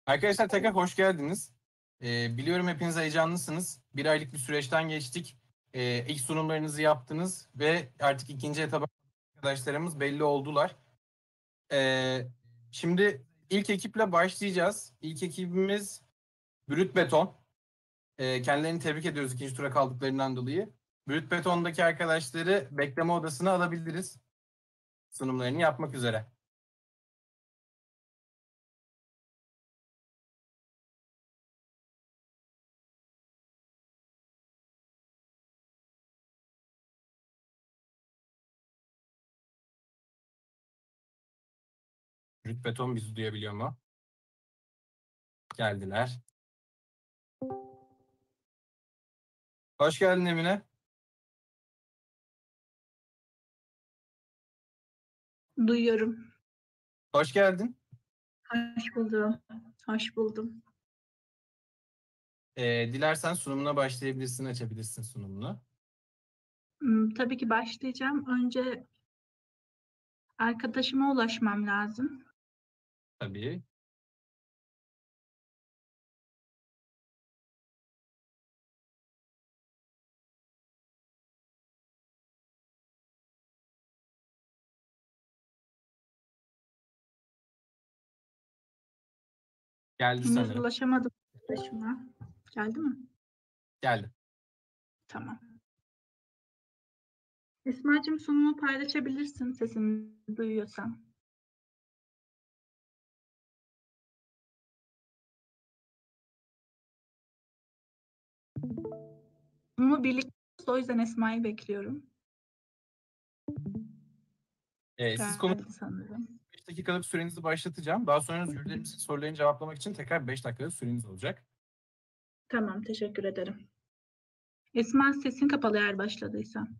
Arkadaşlar tekrar hoş geldiniz. Biliyorum hepiniz heyecanlısınız. Bir aylık bir süreçten geçtik. İlk sunumlarınızı yaptınız ve artık ikinci etaba arkadaşlarımız belli oldular. Şimdi ilk ekiple başlayacağız. İlk ekibimiz Brüt Beton. Kendilerini tebrik ediyoruz ikinci tura kaldıklarından dolayı. Brüt Beton'daki arkadaşları bekleme odasına alabiliriz. Sunumlarını yapmak üzere. Brüt Beton bizi duyabiliyor mu? Geldiler. Hoş geldin Emine. Duyuyorum. Hoş geldin. Hoş buldum. Hoş buldum. Dilersen sunumuna başlayabilirsin, açabilirsin sunumunu. Tabii ki başlayacağım. Önce arkadaşıma ulaşmam lazım. Tabii. Geldi Henüz sanırım. ulaşamadım arkadaşıma. Geldi mi? Geldi. Tamam. Esma'cığım sunumu paylaşabilirsin sesimi duyuyorsan. Sunumu birlikte, o yüzden Esma'yı bekliyorum. Siz konu Geldi sanırım. 5 dakikalık sürenizi başlatacağım. Daha sonra jürilerimizin sorularını cevaplamak için tekrar 5 dakikalık süreniz olacak. Tamam, teşekkür ederim. Esma, sesin kapalı eğer başladıysan.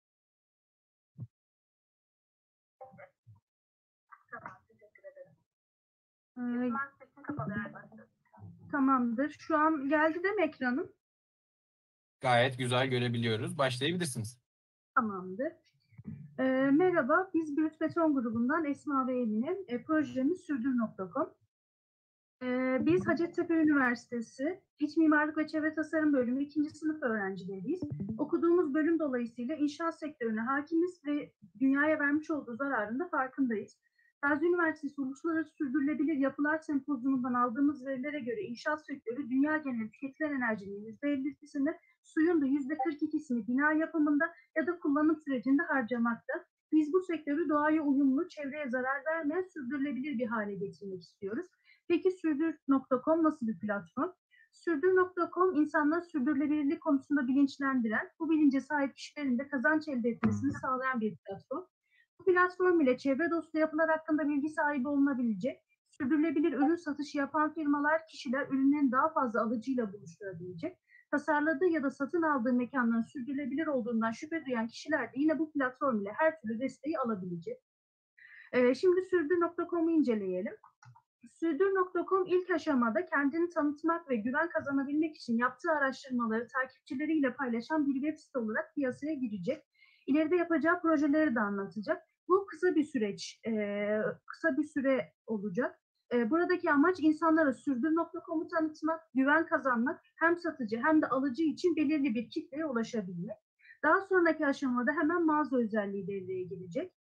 Tamamdır. Şu an geldi değil mi ekranım? Gayet güzel görebiliyoruz. Başlayabilirsiniz. Tamamdır. Merhaba, biz Brüt Beton grubundan Esma ve Emine. Projemiz Sürdür.com. Biz Hacettepe Üniversitesi İç Mimarlık ve Çevre Tasarım Bölümü 2. sınıf öğrencileriyiz. Okuduğumuz bölüm dolayısıyla inşaat sektörüne hakimiz ve dünyaya vermiş olduğu zararın da farkındayız. Gazi Üniversitesi Uluslararası Sürdürülebilir Yapılar Sempozyumundan aldığımız verilere göre inşaat sektörü dünya genelinde tüketilen enerjinin %50'sini, suyun da %42'sini bina yapımında ya da kullanım sürecinde harcamakta. Biz bu sektörü doğaya uyumlu, çevreye zarar vermeyen sürdürülebilir bir hale getirmek istiyoruz. Peki Sürdür.com nasıl bir platform? Sürdür.com insanları sürdürülebilirlik konusunda bilinçlendiren, bu bilince sahip kişilerin de kazanç elde etmesini sağlayan bir platform. Bu platform ile çevre dostu yapılar hakkında bilgi sahibi olunabilecek, sürdürülebilir ürün satışı yapan firmalar, kişiler ürünlerin daha fazla alıcıyla buluşturabilecek, tasarladığı ya da satın aldığı mekanların sürdürülebilir olduğundan şüphe duyan kişiler de yine bu platform ile her türlü desteği alabilecek. Şimdi Sürdür.com'u inceleyelim. Sürdür.com ilk aşamada kendini tanıtmak ve güven kazanabilmek için yaptığı araştırmaları takipçileriyle paylaşan bir web site olarak piyasaya girecek. İleride yapacağı projeleri de anlatacak. Bu kısa bir süreç, kısa bir süre olacak. Buradaki amaç insanlara Sürdür.com'u tanıtmak, güven kazanmak, hem satıcı hem de alıcı için belirli bir kitleye ulaşabilmek. Daha sonraki aşamada hemen mağaza özelliği devreye girecek.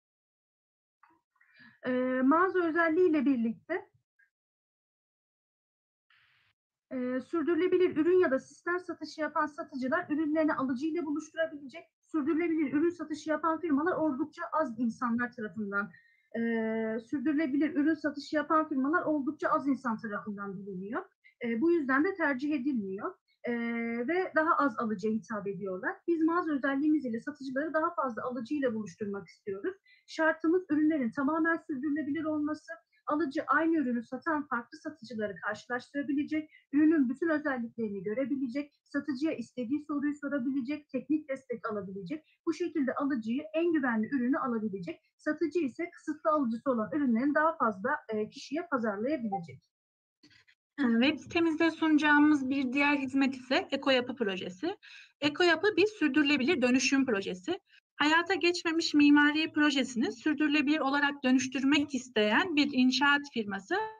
Mağaza özelliğiyle birlikte sürdürülebilir ürün ya da sistem satışı yapan satıcılar ürünlerini alıcıyla buluşturabilecek. Sürdürülebilir ürün satışı yapan firmalar oldukça az insanlar tarafından sürdürülebilir ürün satışı yapan firmalar oldukça az insan tarafından biliniyor. Bu yüzden de tercih edilmiyor. Ve daha az alıcıya hitap ediyorlar. Biz mağaza özelliğimiz ile satıcıları daha fazla alıcıyla buluşturmak istiyoruz. Şartımız ürünlerin tamamen sürdürülebilir olması, alıcı aynı ürünü satan farklı satıcıları karşılaştırabilecek, ürünün bütün özelliklerini görebilecek, satıcıya istediği soruyu sorabilecek, teknik destek alabilecek, bu şekilde alıcıyı en güvenli ürünü alabilecek, satıcı ise kısıtlı alıcısı olan ürünlerin daha fazla kişiye pazarlayabilecek. Web sitemizde sunacağımız bir diğer hizmet ise EkoYapı projesi. EkoYapı bir sürdürülebilir dönüşüm projesi. Hayata geçmemiş mimari projesini sürdürülebilir olarak dönüştürmek isteyen bir inşaat firması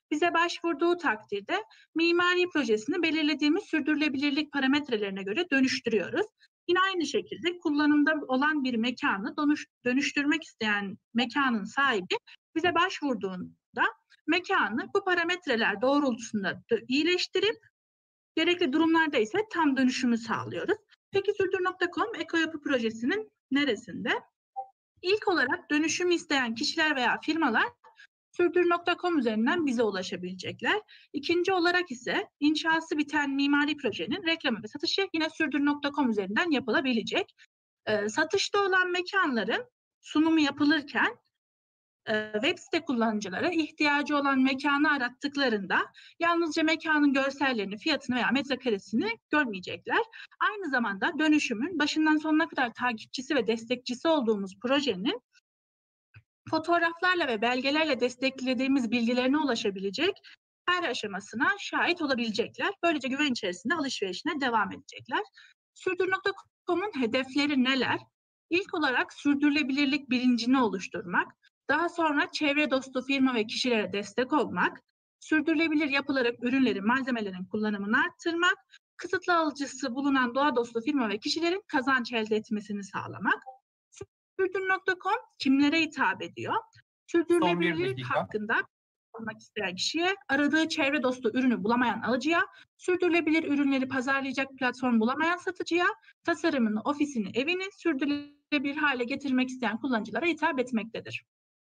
bize başvurduğu takdirde mimari projesini belirlediğimiz sürdürülebilirlik parametrelerine göre dönüştürüyoruz. Yine aynı şekilde kullanımda olan bir mekanı dönüştürmek isteyen mekanın sahibi bize başvurduğunda mekanı bu parametreler doğrultusunda iyileştirip gerekli durumlarda ise tam dönüşümü sağlıyoruz. Peki Sürdür.com ekoyapı projesinin neresinde? İlk olarak dönüşüm isteyen kişiler veya firmalar Sürdür.com üzerinden bize ulaşabilecekler. İkinci olarak ise inşası biten mimari projenin reklamı ve satışı yine Sürdür.com üzerinden yapılabilecek. Satışta olan mekanların sunumu yapılırken web site kullanıcıları ihtiyacı olan mekanı arattıklarında yalnızca mekanın görsellerini, fiyatını veya metrekaresini görmeyecekler. Aynı zamanda dönüşümün başından sonuna kadar takipçisi ve destekçisi olduğumuz projenin fotoğraflarla ve belgelerle desteklediğimiz bilgilerine ulaşabilecek her aşamasına şahit olabilecekler. Böylece güven içerisinde alışverişine devam edecekler. Sürdür.com'un hedefleri neler? İlk olarak sürdürülebilirlik bilincini oluşturmak, daha sonra çevre dostu firma ve kişilere destek olmak, sürdürülebilir yapılarak ürünlerin, malzemelerin kullanımını arttırmak, kısıtlı alıcısı bulunan doğa dostu firma ve kişilerin kazanç elde etmesini sağlamak. Sürdür.com kimlere hitap ediyor? Son bir Sürdürülebilirlik dakika. hakkında almak isteyen kişiye, aradığı çevre dostu ürünü bulamayan alıcıya, sürdürülebilir ürünleri pazarlayacak platform bulamayan satıcıya, tasarımını, ofisini, evini sürdürülebilir hale getirmek isteyen kullanıcılara hitap etmektedir.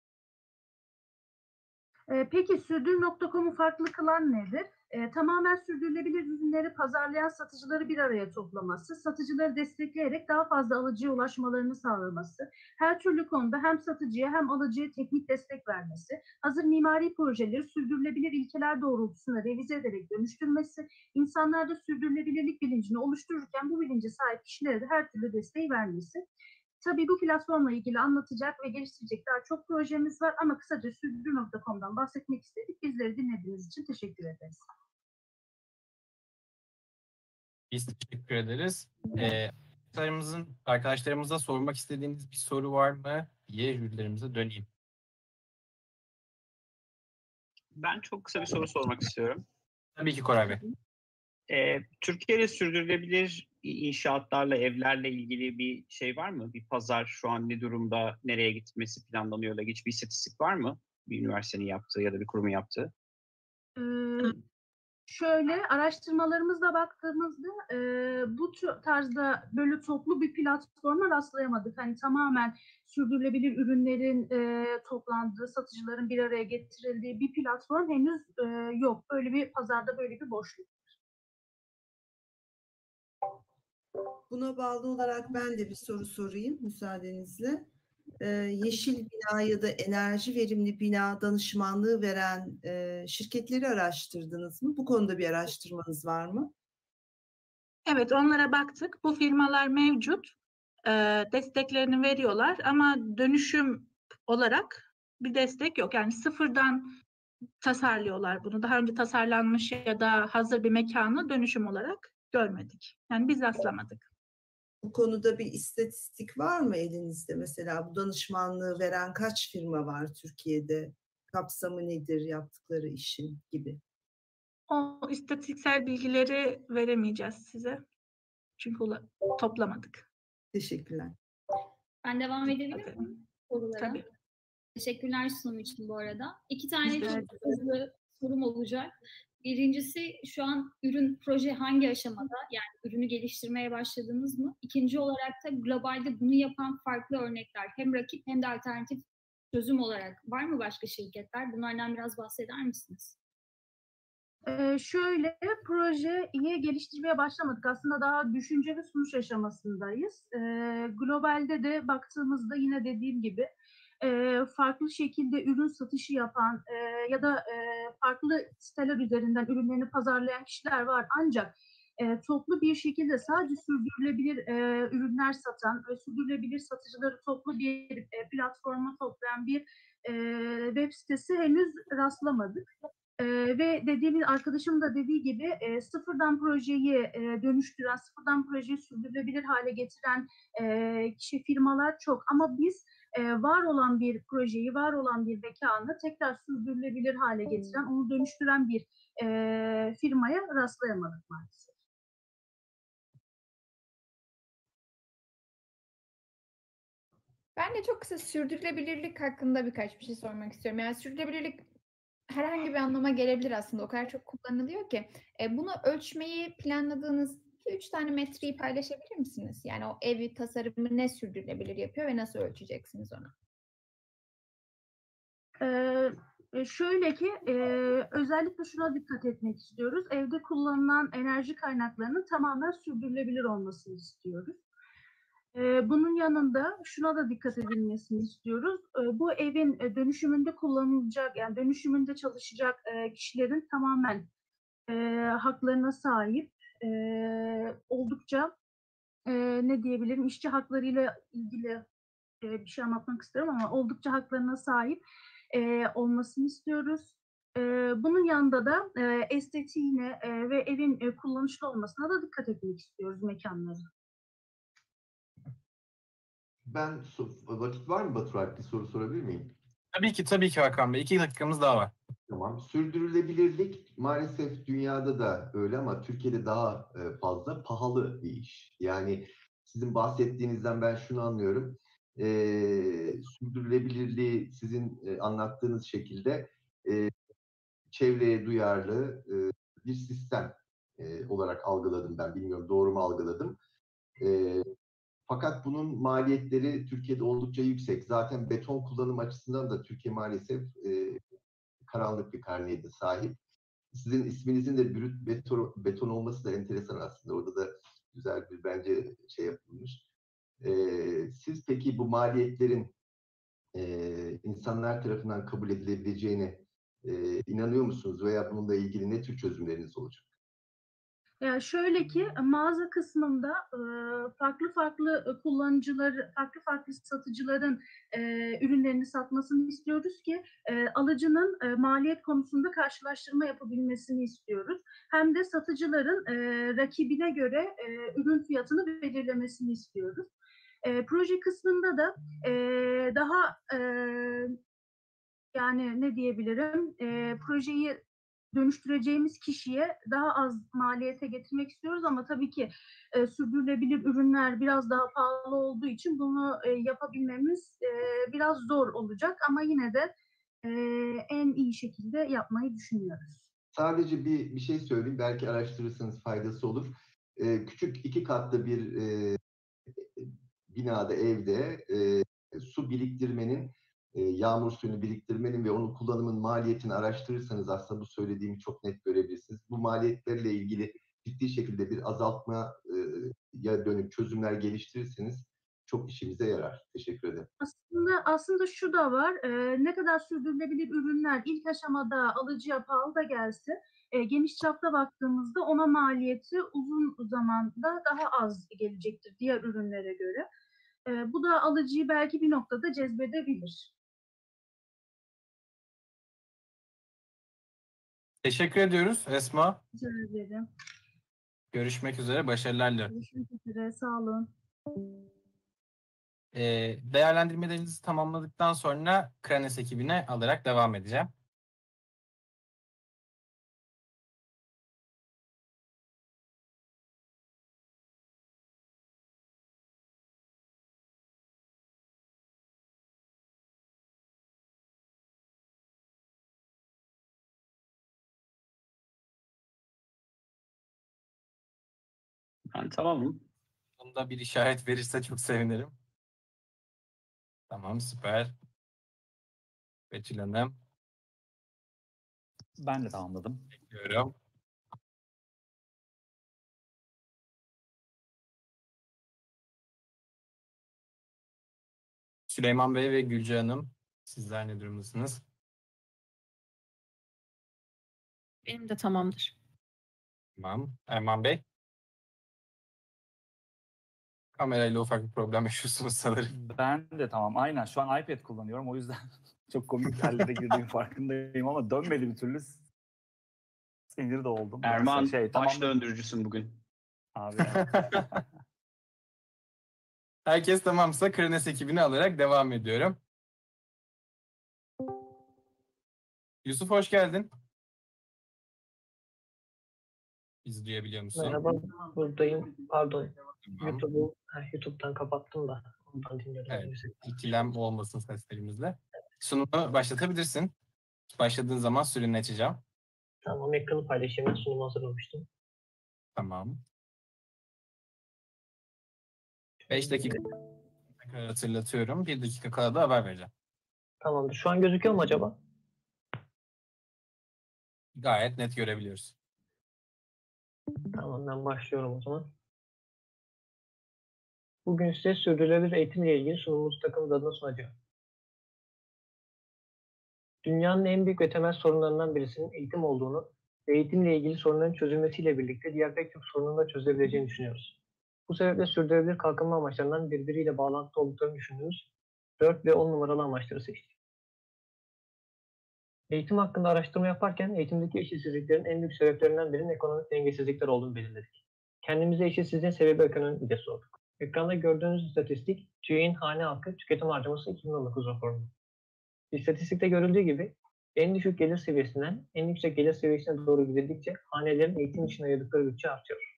Peki Sürdür.com'u farklı kılan nedir? Tamamen sürdürülebilir ürünleri pazarlayan satıcıları bir araya toplaması, satıcıları destekleyerek daha fazla alıcıya ulaşmalarını sağlaması, her türlü konuda hem satıcıya hem alıcıya teknik destek vermesi, hazır mimari projeleri sürdürülebilir ilkeler doğrultusunda revize ederek dönüştürmesi, insanlarda sürdürülebilirlik bilincini oluştururken bu bilince sahip kişilere de her türlü desteği vermesi. Tabii bu platformla ilgili anlatacak ve geliştirecek daha çok projemiz var ama kısaca Sürdür.com'dan bahsetmek istedik. Bizleri dinlediğiniz için teşekkür ederiz. Biz teşekkür ederiz. Arkadaşlarımıza sormak istediğiniz bir soru var mı diye jürilerimize döneyim. Ben çok kısa bir soru sormak istiyorum. Tabii ki Koray Bey. Türkiye'de sürdürülebilir inşaatlarla, evlerle ilgili bir şey var mı? Bir pazar şu an ne durumda, nereye gitmesi planlanıyor? Hiçbir istatistik var mı? Bir üniversitenin yaptığı ya da bir kurumun yaptığı. Şöyle araştırmalarımızla baktığımızda bu tarzda böyle toplu bir platforma rastlayamadık. Hani tamamen sürdürülebilir ürünlerin toplandığı, satıcıların bir araya getirildiği bir platform henüz yok. Böyle bir pazarda böyle bir boşluk. Buna bağlı olarak ben de bir soru sorayım müsaadenizle. Yeşil bina ya da enerji verimli bina danışmanlığı veren şirketleri araştırdınız mı? Bu konuda bir araştırmanız var mı? Evet, onlara baktık. Bu firmalar mevcut. Desteklerini veriyorlar ama dönüşüm olarak bir destek yok. Yani sıfırdan tasarlıyorlar bunu. Daha önce tasarlanmış ya da hazır bir mekanı dönüşüm olarak görmedik. Yani biz rastlamadık. Bu konuda bir istatistik var mı elinizde? Mesela bu danışmanlığı veren kaç firma var Türkiye'de? Kapsamı nedir yaptıkları işin gibi? O istatistiksel bilgileri veremeyeceğiz size. Çünkü toplamadık. Teşekkürler. Ben devam edebilir miyim sorulara? Tabii. Teşekkürler sunum için bu arada. 2 tane Biz de çok hızlı sorum olacak. Birincisi şu an proje hangi aşamada? Yani ürünü geliştirmeye başladınız mı? İkinci olarak da globalde bunu yapan farklı örnekler hem rakip hem de alternatif çözüm olarak var mı başka şirketler? Bunlardan biraz bahseder misiniz? Şöyle projeyi geliştirmeye başlamadık. Aslında daha düşünce ve sunuş aşamasındayız. Globalde de baktığımızda yine dediğim gibi farklı şekilde ürün satışı yapan ya da farklı siteler üzerinden ürünlerini pazarlayan kişiler var. Ancak toplu bir şekilde sadece sürdürülebilir ürünler satan ve sürdürülebilir satıcıları toplu bir platforma toplayan bir web sitesi henüz rastlamadık. Ve dediğimiz arkadaşım da dediği gibi sıfırdan projeyi dönüştüren, sıfırdan projeyi sürdürülebilir hale getiren kişi firmalar çok. Ama biz var olan bir projeyi, var olan bir mekanı tekrar sürdürülebilir hale getiren, onu dönüştüren bir firmaya rastlayamadık maalesef. Ben de çok kısa sürdürülebilirlik hakkında birkaç bir şey sormak istiyorum. Yani sürdürülebilirlik herhangi bir anlama gelebilir aslında. O kadar çok kullanılıyor ki. Bunu ölçmeyi planladığınız 2-3 tane metreyi paylaşabilir misiniz? Yani o evi tasarımı ne sürdürülebilir yapıyor ve nasıl ölçeceksiniz onu? Şöyle ki özellikle şuna dikkat etmek istiyoruz. Evde kullanılan enerji kaynaklarının tamamen sürdürülebilir olmasını istiyoruz. Bunun yanında şuna da dikkat edilmesini istiyoruz. Bu evin dönüşümünde kullanılacak, yani dönüşümünde çalışacak kişilerin tamamen haklarına sahip, oldukça ne diyebilirim, işçi haklarıyla ilgili bir şey anlatmak istiyorum ama oldukça haklarına sahip olmasını istiyoruz. Bunun yanında da estetiğine ve evin kullanışlı olmasına da dikkat etmek istiyoruz mekanların. Vakit var mı Batur Alp? Bir soru sorabilir miyim? Tabii ki Hakan Bey. 2 dakikamız daha var. Tamam. Sürdürülebilirlik maalesef dünyada da öyle ama Türkiye'de daha fazla pahalı bir iş. Yani sizin bahsettiğinizden ben şunu anlıyorum. Sürdürülebilirliği sizin anlattığınız şekilde çevreye duyarlı bir sistem olarak algıladım ben. Bilmiyorum doğru mu algıladım. Fakat bunun maliyetleri Türkiye'de oldukça yüksek. Zaten beton kullanım açısından da Türkiye maalesef karanlık bir karneye de sahip. Sizin isminizin de brüt beton olması da enteresan aslında. Orada da güzel bir bence şey yapılmış. Siz peki bu maliyetlerin insanlar tarafından kabul edilebileceğine inanıyor musunuz? Veya bununla ilgili ne tür çözümleriniz olacak? Yani şöyle ki mağaza kısmında farklı farklı kullanıcıları, farklı satıcıların ürünlerini satmasını istiyoruz ki alıcının maliyet konusunda karşılaştırma yapabilmesini istiyoruz. Hem de satıcıların rakibine göre ürün fiyatını belirlemesini istiyoruz. Proje kısmında da daha yani ne diyebilirim, projeyi dönüştüreceğimiz kişiye daha az maliyete getirmek istiyoruz ama tabii ki sürdürülebilir ürünler biraz daha pahalı olduğu için bunu yapabilmemiz biraz zor olacak ama yine de en iyi şekilde yapmayı düşünüyoruz. Sadece bir şey söyleyeyim, belki araştırırsanız faydası olur. Küçük 2 katlı bir binada, evde su biriktirmenin, yağmur suyunu biriktirmenin ve onun kullanımın maliyetini araştırırsanız aslında bu söylediğimi çok net görebilirsiniz. Bu maliyetlerle ilgili ciddi şekilde bir azaltmaya dönük çözümler geliştirirseniz çok işimize yarar. Teşekkür ederim. Aslında şu da var, ne kadar sürdürülebilir ürünler ilk aşamada alıcıya pahalı da gelse, geniş çapta baktığımızda ona maliyeti uzun zamanda daha az gelecektir diğer ürünlere göre. Bu da alıcıyı belki bir noktada cezbedebilir. Teşekkür ediyoruz Esma. Rica ederim. Görüşmek üzere. Başarılar dilerim. Görüşmek üzere. Sağ olun. Değerlendirmelerinizi tamamladıktan sonra Kranes ekibine alarak devam edeceğim. Ben tamamım. Bunda bir işaret verirse çok sevinirim. Tamam, süper. Betül Hanım. Ben de tamamladım. Bekliyorum. Süleyman Bey ve Gülce Hanım, sizler ne durumdasınız? Benim de tamamdır. Tamam. Erman Bey? Kamerayla ufak bir problem yaşıyorsunuz sanırım. Ben de tamam. Aynen. Şu an iPad kullanıyorum. O yüzden çok komik hallere girdiğim farkındayım ama dönmedi bir türlü. Sinir de oldum. Erman, Neyse, baş döndürücüsün bugün. Abi. Herkes tamamsa Krenes ekibini alarak devam ediyorum. Yusuf hoş geldin. Bizi duyabiliyor musun? Merhaba, buradayım. Pardon, Tamam. YouTube'dan kapattım da ondan dinliyorum. Evet, ikilem olmasın seslerimizle. Sunumu başlatabilirsin. Başladığın zaman süreni açacağım. Tamam, ekranı paylaşayım. Ben sunumu hazırlamıştım. Tamam. 5 dakika hatırlatıyorum. 1 dakika kala da haber vereceğim. Tamamdır. Şu an gözüküyor mu acaba? Gayet net görebiliyoruz. Tamam, ben başlıyorum o zaman. Bugün size sürdürülebilir eğitimle ilgili sunumumuz takımımız adına sunacağım. Dünyanın en büyük ve temel sorunlarından birisinin eğitim olduğunu ve eğitimle ilgili sorunların çözülmesiyle birlikte diğer pek çok sorunun da çözülebileceğini düşünüyoruz. Bu sebeple sürdürülebilir kalkınma amaçlarından birbiriyle bağlantılı olduklarını düşündüğümüz 4 ve 10 numaralı amaçları seçtik. Eğitim hakkında araştırma yaparken eğitimdeki eşitsizliklerin en büyük sebeplerinden birinin ekonomik dengesizlikler olduğunu belirledik. Kendimize eşitsizliğin sebebi ekonomik diye sorduk. Ekranda gördüğünüz istatistik, TÜİK'in hane halkı tüketim harcaması 2019 raporunda. İstatistikte görüldüğü gibi en düşük gelir seviyesinden en yüksek gelir seviyesine doğru gidildikçe hanelerin eğitim için ayırdıkları bütçe artıyor.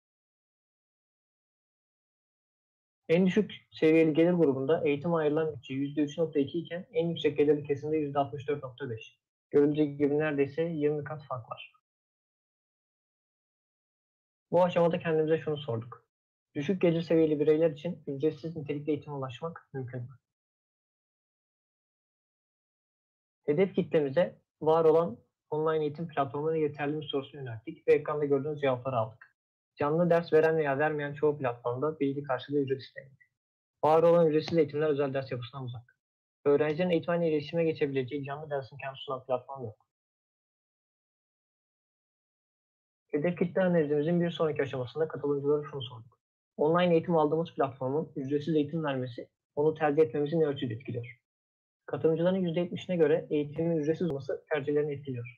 En düşük seviyeli gelir grubunda eğitime ayrılan bütçe %3.2 iken en yüksek gelirli kesimde %64.5. Görüldüğü gibi neredeyse 20 kat fark var. Bu aşamada kendimize şunu sorduk. Düşük gelir seviyeli bireyler için ücretsiz nitelikli eğitime ulaşmak mümkün mü? Hedef kitlemize var olan online eğitim platformları yeterli mi sorusunu yönelttik ve ekranda gördüğünüz cevapları aldık. Canlı ders veren veya vermeyen çoğu platformda bilgi karşılığı ücret isteniyor. Var olan ücretsiz eğitimler özel ders yapısından uzak. Öğrencilerin eğitmenle iletişime geçebileceği canlı ders imkanı sunan platform yok. Hedef kitle analizimizin bir sonraki aşamasında katılımcılara şunu sorduk. Online eğitim aldığımız platformun ücretsiz eğitim vermesi onu tercih etmemizi ne ölçüde etkiliyor? Katılımcıların %70'ine göre eğitimin ücretsiz olması tercihlerini etkiliyor.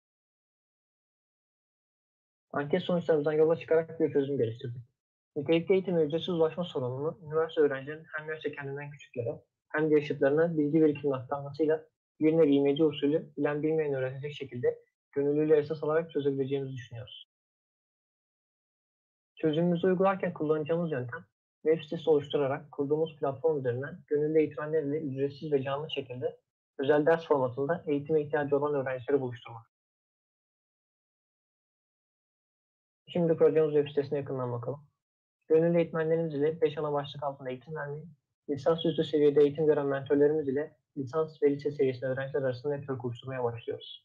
Anket sonuçlarımızdan yola çıkarak bir çözüm geliştirdik. Nitelikli eğitime ücretsiz ulaşma sorununu üniversite öğrencilerinin hem yaşça kendinden küçüklere hem de yaşıtlarına bilgi birikimini aktarmasıyla bir nevi imece usulü bilen bilmeyen öğrenecek şekilde gönüllülüğü esas alarak çözebileceğimizi düşünüyoruz. Çözümümüzü uygularken kullanacağımız yöntem web sitesi oluşturarak kurduğumuz platform üzerinden gönüllü eğitmenlerle ücretsiz ve canlı şekilde özel ders formatında eğitime ihtiyacı olan öğrencileri buluşturmak. Şimdi projemiz web sitesine yakından bakalım. Gönüllü eğitmenlerimiz ile 5 ana başlık altında eğitim vermeyi, lisansüstü seviyede eğitim gören mentörlerimiz ile lisans ve lise seviyesinde öğrenciler arasında network oluşturmaya başlıyoruz.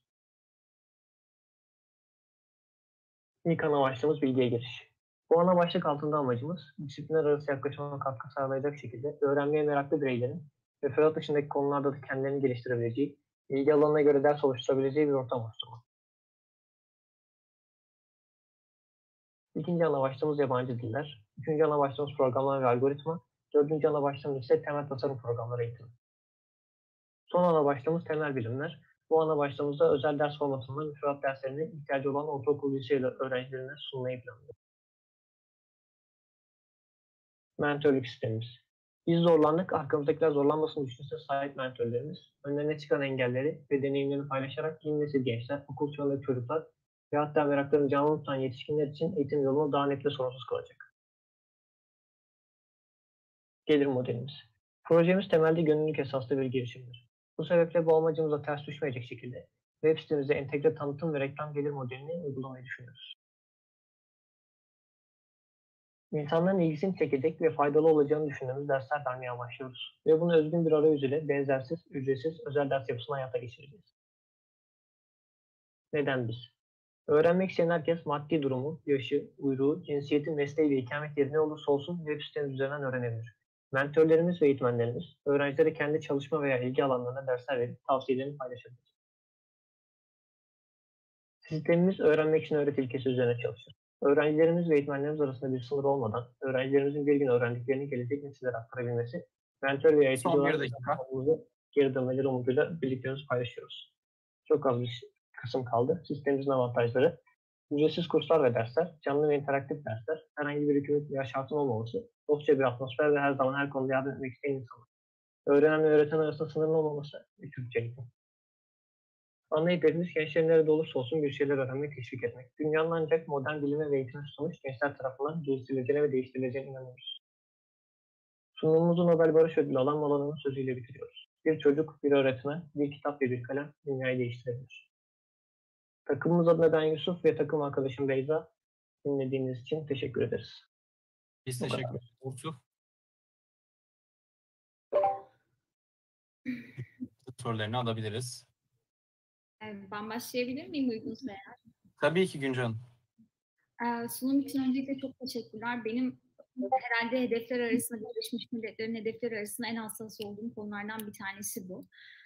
İlk ana başlığımız bilgiye giriş. Bu ana başlık altında amacımız, disiplinler arası yaklaşıma katkı sağlayacak şekilde öğrenmeye meraklı bireylerin referat dışındaki konularda da kendilerini geliştirebileceği, ilgi alanına göre ders oluşturabileceği bir ortam oluşturmak. İkinci ana başlığımız yabancı diller. Üçüncü ana başlığımız programlama ve algoritma. Dördüncü ana başlığımız ise temel tasarım programları eğitimi. Son ana başlığımız temel bilimler. Bu ana başlığımızda özel ders formatında müfredat derslerine ihtiyacı olan ortaokul lise öğrencilerine sunmayı planlıyoruz. Mentörlük sistemimiz. Biz zorlandık, arkamızdakiler zorlanmasını düşünse sahip mentörlerimiz, önlerine çıkan engelleri ve deneyimlerini paylaşarak yeni nesil gençler, okul çağındaki çocuklar ve hatta meraklarını canlı tutan yetişkinler için eğitim yolunu daha net ve sorunsuz kılacak. Gelir modelimiz. Projemiz temelde gönüllülük esaslı bir girişimdir. Bu sebeple bu amacımıza ters düşmeyecek şekilde web sitemize entegre tanıtım ve reklam gelir modelini uygulamayı düşünüyoruz. İnsanların ilgisini çekecek ve faydalı olacağını düşündüğümüz dersler vermeye başlıyoruz. Ve bunu özgün bir arayüz ile benzersiz, ücretsiz, özel ders yapısını hayata geçireceğiz. Neden biz? Öğrenmek isteyen herkes maddi durumu, yaşı, uyruğu, cinsiyeti, mesleği ve ikamet yeri ne olursa olsun web sitemiz üzerinden öğrenebilir. Mentörlerimiz ve eğitmenlerimiz, öğrencilere kendi çalışma veya ilgi alanlarına dersler verip tavsiyelerini paylaşabilir. Sistemimiz öğrenmek için öğreti ilkesi üzerine çalışır. Öğrencilerimiz ve eğitmenlerimiz arasında bir sınır olmadan, öğrencilerimizin bir gün öğrendiklerini gelecek nesillere aktarabilmesi, mentör ve eğitici olarak geri dönmeleri umuduyla bildiklerimizi paylaşıyoruz. Çok az bir kısım kaldı. Sistemimizin avantajları, ücretsiz kurslar ve dersler, canlı ve interaktif dersler, herhangi bir hükümet veya şartın olmaması, dostça bir atmosfer ve her zaman her konuda yardım etmek isteyen insanlar. Öğrenen ve öğreten arasında sınırın olmaması ve Türkçe eğitim. Ana hedefimiz gençlerin nerede olursa olsun bir şeyler öğrenmek, teşvik etmek. Dünyanın ancak modern bilime ve eğitime susamış gençler tarafından geliştirileceğine ve değiştirileceğine inanıyoruz. Sunumumuzu Nobel Barış Ödülü alan Malana'nın sözüyle bitiriyoruz. Bir çocuk, bir öğretmen, bir kitap ve bir kalem dünyayı değiştirebilir. Takımımız adına ben Yusuf ve takım arkadaşım Beyza. Dinlediğiniz için teşekkür ederiz. Biz teşekkür ederiz. Yusuf. Sorularını alabiliriz. Ben başlayabilir miyim uygunsa eğer? Tabii ki Güncan. Sunum için öncelikle çok teşekkürler. Benim herhalde hedefler arasında, Birleşmiş Milletler'in hedefleri arasında en hassas olduğum konulardan bir tanesi bu.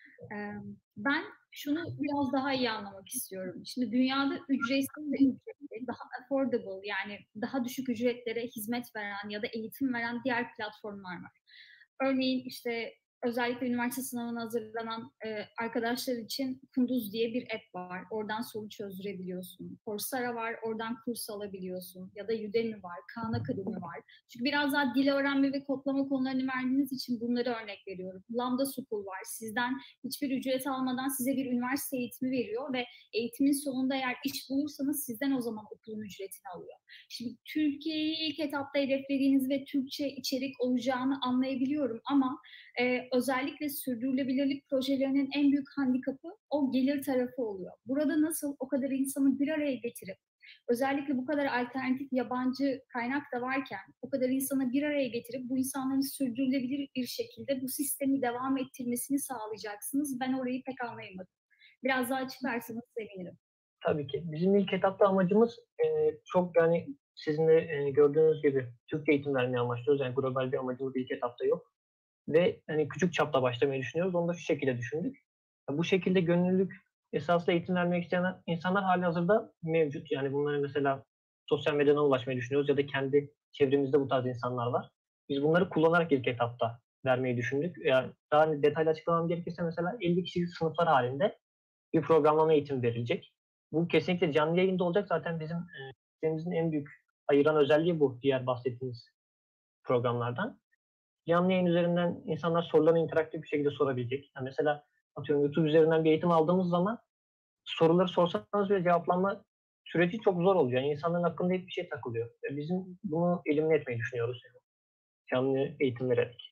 Ben şunu biraz daha iyi anlamak istiyorum. Şimdi dünyada ücretsiz ve ücretli, daha affordable yani daha düşük ücretlere hizmet veren ya da eğitim veren diğer platformlar var. Örneğin işte özellikle üniversite sınavına hazırlanan arkadaşlar için Kunduz diye bir app var. Oradan soru çözdürebiliyorsun. Coursera var, oradan kurs alabiliyorsun. Ya da Udemy var, Khan Akademi var. Çünkü biraz daha dil öğrenme ve kodlama konularını verdiğiniz için bunları örnek veriyorum. Lambda School var. Sizden hiçbir ücret almadan size bir üniversite eğitimi veriyor ve eğitimin sonunda eğer iş bulursanız sizden o zaman okulun ücretini alıyor. Şimdi Türkiye'yi ilk etapta hedeflediğiniz ve Türkçe içerik olacağını anlayabiliyorum ama özellikle sürdürülebilirlik projelerinin en büyük handikapı o gelir tarafı oluyor. Burada nasıl o kadar insanı bir araya getirip, özellikle bu kadar alternatif yabancı kaynak da varken, o kadar insanı bir araya getirip bu insanların sürdürülebilir bir şekilde bu sistemi devam ettirmesini sağlayacaksınız. Ben orayı pek anlayamadım. Biraz daha açıklarsanız sevinirim. Tabii ki. Bizim ilk etapta amacımız çok yani sizin de gördüğünüz gibi Türkçe eğitim vermeye amaçlıyoruz. Yani global bir amacımız ilk etapta yok. Ve hani küçük çapta başlamayı düşünüyoruz. Onu da şu şekilde düşündük. Bu şekilde gönüllülük esaslı eğitim vermek isteyen insanlar halihazırda mevcut. Yani bunları mesela sosyal medyadan ulaşmayı düşünüyoruz ya da kendi çevremizde bu tarz insanlar var. Biz bunları kullanarak ilk etapta vermeyi düşündük. Yani daha detaylı açıklamam gerekirse mesela 50 kişilik sınıflar halinde bir programlama eğitimi verilecek. Bu kesinlikle canlı yayında olacak. Zaten bizim sitemizin en büyük ayıran özelliği bu diğer bahsettiğimiz programlardan. Canlı yayın üzerinden insanlar sorularını interaktif bir şekilde sorabilecek. Yani mesela atıyorum YouTube üzerinden bir eğitim aldığımız zaman soruları sorsanız bile cevaplanma süreci çok zor oluyor. Yani insanların hakkında hiçbir şey takılıyor. Bizim bunu elimine etmeyi düşünüyoruz. Canlı eğitim vererek.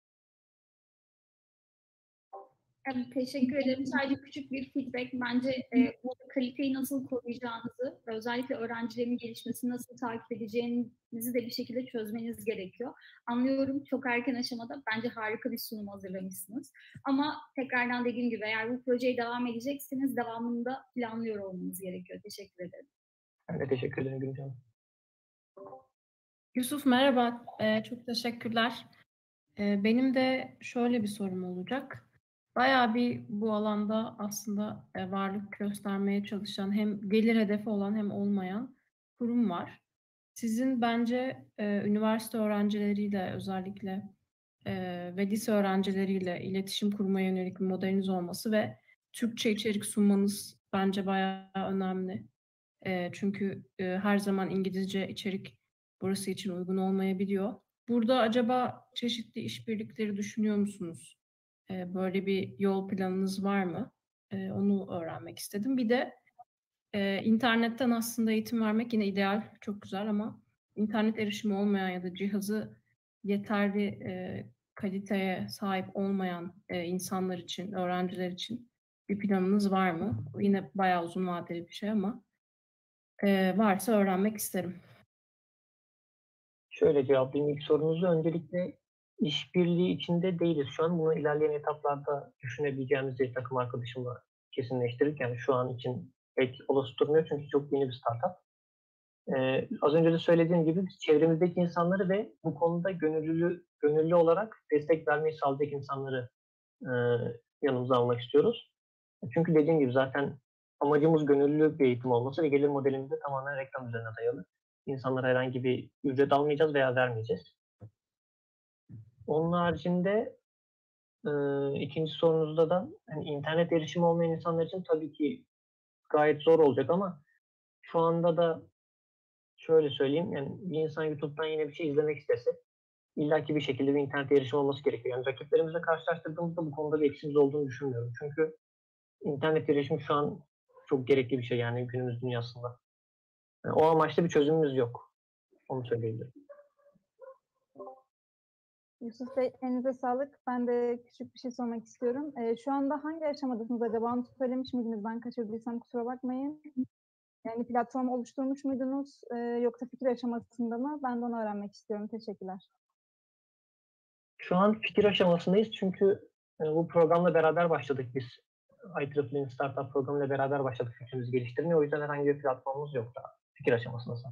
Teşekkür ederim. Sadece küçük bir feedback. Bence bu kaliteyi nasıl koruyacağınızı ve özellikle öğrencilerin gelişmesini nasıl takip edeceğinizi de bir şekilde çözmeniz gerekiyor. Anlıyorum çok erken aşamada bence harika bir sunum hazırlamışsınız. Ama tekrardan dediğim gibi eğer bu projeye devam edecekseniz devamında planlıyor olmanız gerekiyor. Teşekkür ederim. Ben de teşekkür ederim Gülcan Hanım. Yusuf merhaba, çok teşekkürler. Benim de şöyle bir sorum olacak. Bayağı bir bu alanda aslında varlık göstermeye çalışan hem gelir hedefi olan hem olmayan kurum var. Sizin bence üniversite öğrencileriyle özellikle ve lise öğrencileriyle iletişim kurmaya yönelik bir modeliniz olması ve Türkçe içerik sunmanız bence bayağı önemli. Çünkü her zaman İngilizce içerik burası için uygun olmayabiliyor. Burada acaba çeşitli işbirlikleri düşünüyor musunuz? Böyle bir yol planınız var mı? Onu öğrenmek istedim. Bir de internetten aslında eğitim vermek yine ideal, çok güzel ama internet erişimi olmayan ya da cihazı yeterli kaliteye sahip olmayan insanlar için, öğrenciler için bir planınız var mı? Yine bayağı uzun vadeli bir şey ama varsa öğrenmek isterim. Şöyle cevaplayayım ilk sorunuzu. Öncelikle işbirliği içinde değiliz şu an. Bunu ilerleyen etaplarda düşünebileceğimiz bir takım arkadaşımla kesinleştirirken şu an için pek olası durmuyor çünkü çok yeni bir startup. Az önce de söylediğim gibi biz çevremizdeki insanları ve bu konuda gönüllü olarak destek vermeyi sağlayacak insanları yanımıza almak istiyoruz. Çünkü dediğim gibi zaten amacımız gönüllü bir eğitim olması ve gelir modelimiz de tamamen reklam üzerine dayalı. İnsanlara herhangi bir ücret almayacağız veya vermeyeceğiz. Onun haricinde ikinci sorunuzda da hani internet erişimi olmayan insanlar için tabii ki gayet zor olacak ama Şu anda da şöyle söyleyeyim, yani bir insan YouTube'dan yine bir şey izlemek istese illaki bir şekilde bir internet erişim olması gerekiyor. Yani rakiplerimizle karşılaştırdığımızda bu konuda bir eksiğimiz olduğunu düşünmüyorum. Çünkü internet erişimi şu an çok gerekli bir şey yani günümüz dünyasında. Yani o amaçla bir çözümümüz yok. Onu söyleyebilirim. Yusuf Bey, elinize sağlık. Ben de küçük bir şey sormak istiyorum. Şu anda hangi aşamadasınız acaba? Onu söylemiş miydiniz? Ben kaçırdıysam kusura bakmayın. Yani platform oluşturmuş muydunuz? Yoksa fikir aşamasında mı? Ben de onu öğrenmek istiyorum. Teşekkürler. Şu an fikir aşamasındayız çünkü bu programla beraber başladık biz. IEEE'nin startup programıyla beraber başladık fikrimizi geliştirmeye. O yüzden herhangi bir platformumuz yok daha. Fikir aşamasındayız.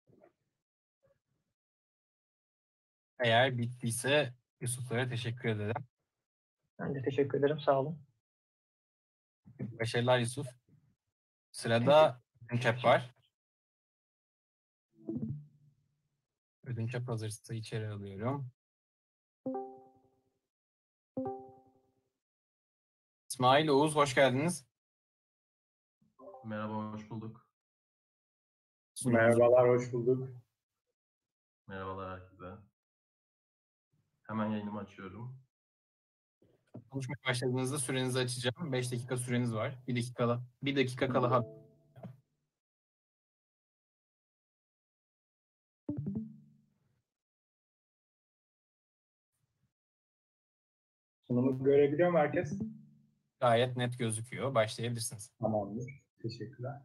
Eğer bittiyse Yusuf'lara teşekkür ederim. Ben de teşekkür ederim. Sağ olun. Başarılar Yusuf. Sırada Ödünçep var. Ödünçep hazırsa içeri alıyorum. İsmail, Oğuz hoş geldiniz. Merhaba, hoş bulduk. Merhabalar, hoş bulduk. Merhabalar herkese. Hemen yayınımı açıyorum. Konuşmaya başladığınızda sürenizi açacağım. 5 dakika süreniz var. 1 dakika kala Sunumu görebiliyor mu herkes? gayet net gözüküyor. Başlayabilirsiniz. Tamamdır. Teşekkürler.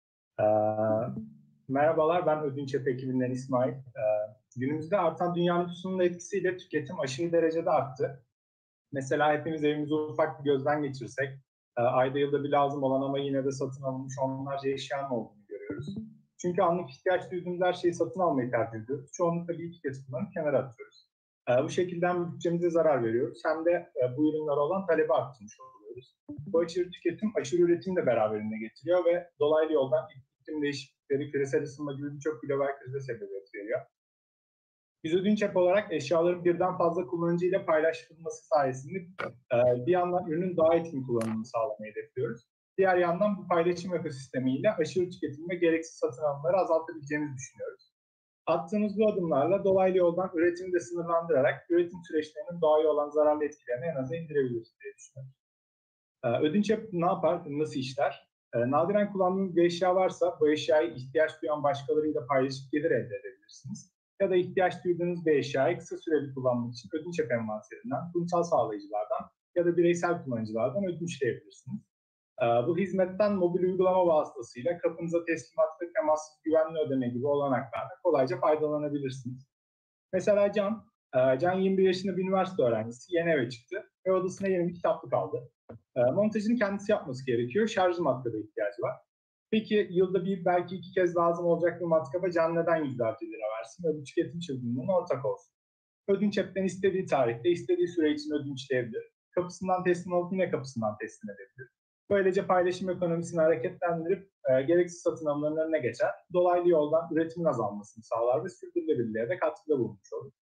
Merhabalar, ben Ödünçep ekibinden İsmail. Günümüzde artan dünya nüfusunun etkisiyle tüketim aşırı derecede arttı. Mesela hepimiz evimizi ufak bir gözden geçirsek, ayda yılda bir lazım olan ama yine de satın alınmış onlarca eşyanın olduğunu görüyoruz. Çünkü anlık ihtiyaç duyduğumuz her şeyi satın almayı tercih ediyoruz. Çoğunlukla bir iki kez kullanıp kenara atıyoruz. Bu şekilde hem bütçemize zarar veriyoruz hem de bu ürünlere olan talebi arttırmış oluyoruz. Bu aşırı tüketim aşırı üretim de beraberinde getiriyor ve dolaylı yoldan iklim değişiklikleri, küresel ısınma gibi birçok global krize sebebiyet veriyor. Biz Ödünçep olarak eşyaların birden fazla kullanıcıyla paylaşılması sayesinde bir yandan ürünün daha etkin kullanımını sağlamayı hedefliyoruz. Diğer yandan bu paylaşım ekosistemiyle aşırı tüketim ve gereksiz satın alımları azaltabileceğimizi düşünüyoruz. Attığımız bu adımlarla dolaylı yoldan üretimi de sınırlandırarak üretim süreçlerinin doğaya olan zararlı etkilerini en aza indirebiliriz diye düşünüyorum. Ödünçep ne yapar, nasıl işler? Nadiren kullandığınız bir eşya varsa bu eşyayı ihtiyaç duyan başkalarıyla paylaşıp gelir elde edebilirsiniz. Ya da ihtiyaç duyduğunuz bir eşyayı kısa süreli kullanmak için Ödünçep envanserinden, kurumsal sağlayıcılardan ya da bireysel kullanıcılardan ödünçleyebilirsiniz. Bu hizmetten mobil uygulama vasıtasıyla kapınıza teslimat ve temassız güvenli ödeme gibi olanaklarla kolayca faydalanabilirsiniz. Mesela Can 21 yaşında bir üniversite öğrencisi, yeni eve çıktı ve odasına yeni bir kitaplık aldı. Montajını kendisi yapması gerekiyor, şarjlı matkaba ihtiyacı var. Peki yılda bir belki 2 kez lazım olacak bir matkaba Can neden yüzlerce lira versin ve bu tüketim çılgınlığına ortak olsun? Ödünçep'ten istediği tarihte, istediği süre için ödünçleyebilir. Kapısından teslim olup yine kapısından teslim edebilir. Böylece paylaşım ekonomisini hareketlendirip gereksiz satın alımların önüne geçer. Dolaylı yoldan üretimin azalmasını sağlar ve sürdürülebilirliğe de katkıda bulunmuş olur.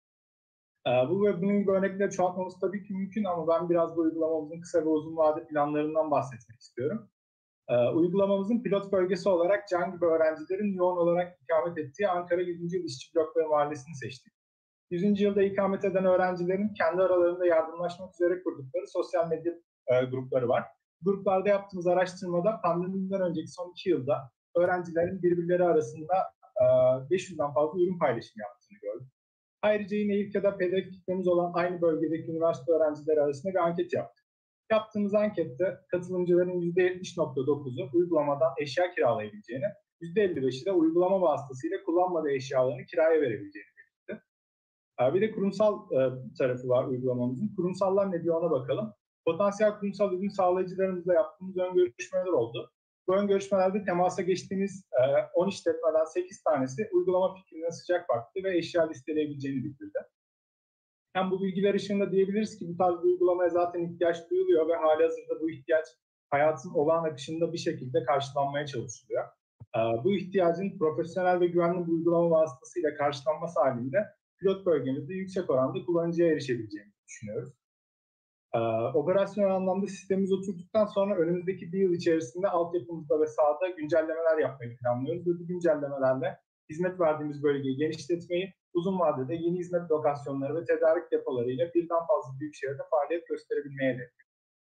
Bu ve bunun gibi örnekleri çoğaltmamız tabii ki mümkün ama ben biraz bu uygulamamızın kısa ve uzun vade planlarından bahsetmek istiyorum. Uygulamamızın pilot bölgesi olarak Can gibi öğrencilerin yoğun olarak ikamet ettiği Ankara 100. Yıl İşçi Blokları Mahallesi'ni seçtik. 100. yılda ikamet eden öğrencilerin kendi aralarında yardımlaşmak üzere kurdukları sosyal medya grupları var. Gruplarda yaptığımız araştırmada pandemiden önceki son 2 yılda öğrencilerin birbirleri arasında 500'den fazla ürün paylaşımı yaptığını gördük. Ayrıca yine ilk ya da PDF kitlemiz olan aynı bölgedeki üniversite öğrencileri arasında bir anket yaptık. Yaptığımız ankette katılımcıların %70.9'u uygulamadan eşya kiralayabileceğini, %55'i de uygulama vasıtasıyla kullanmadığı eşyalarını kiraya verebileceğini belirtti. Bir de kurumsal tarafı var uygulamamızın. Kurumsallar ne diyor ona bakalım. Potansiyel kurumsal ürün sağlayıcılarımızla yaptığımız ön görüşmeler oldu. Bu ön görüşmelerde temasa geçtiğimiz 10 işletmeden 8 tanesi uygulama fikrine sıcak baktı ve eşya listeleyebileceğini bildirdi. Hem bu bilgiler ışığında diyebiliriz ki bu tarz bir uygulamaya zaten ihtiyaç duyuluyor ve halihazırda bu ihtiyaç hayatın olağan akışında bir şekilde karşılanmaya çalışılıyor. Bu ihtiyacın profesyonel ve güvenli bir uygulama vasıtasıyla karşılanması halinde pilot bölgemizde yüksek oranda kullanıcıya erişebileceğimizi düşünüyoruz. Operasyonel anlamda sistemimiz oturduktan sonra önümüzdeki bir yıl içerisinde altyapımızda ve sahada güncellemeler yapmayı planlıyoruz. Ve bu güncellemelerle hizmet verdiğimiz bölgeyi genişletmeyi, uzun vadede yeni hizmet lokasyonları ve tedarik depolarıyla birden fazla büyük şehirde faaliyet gösterebilmeye hedefliyoruz.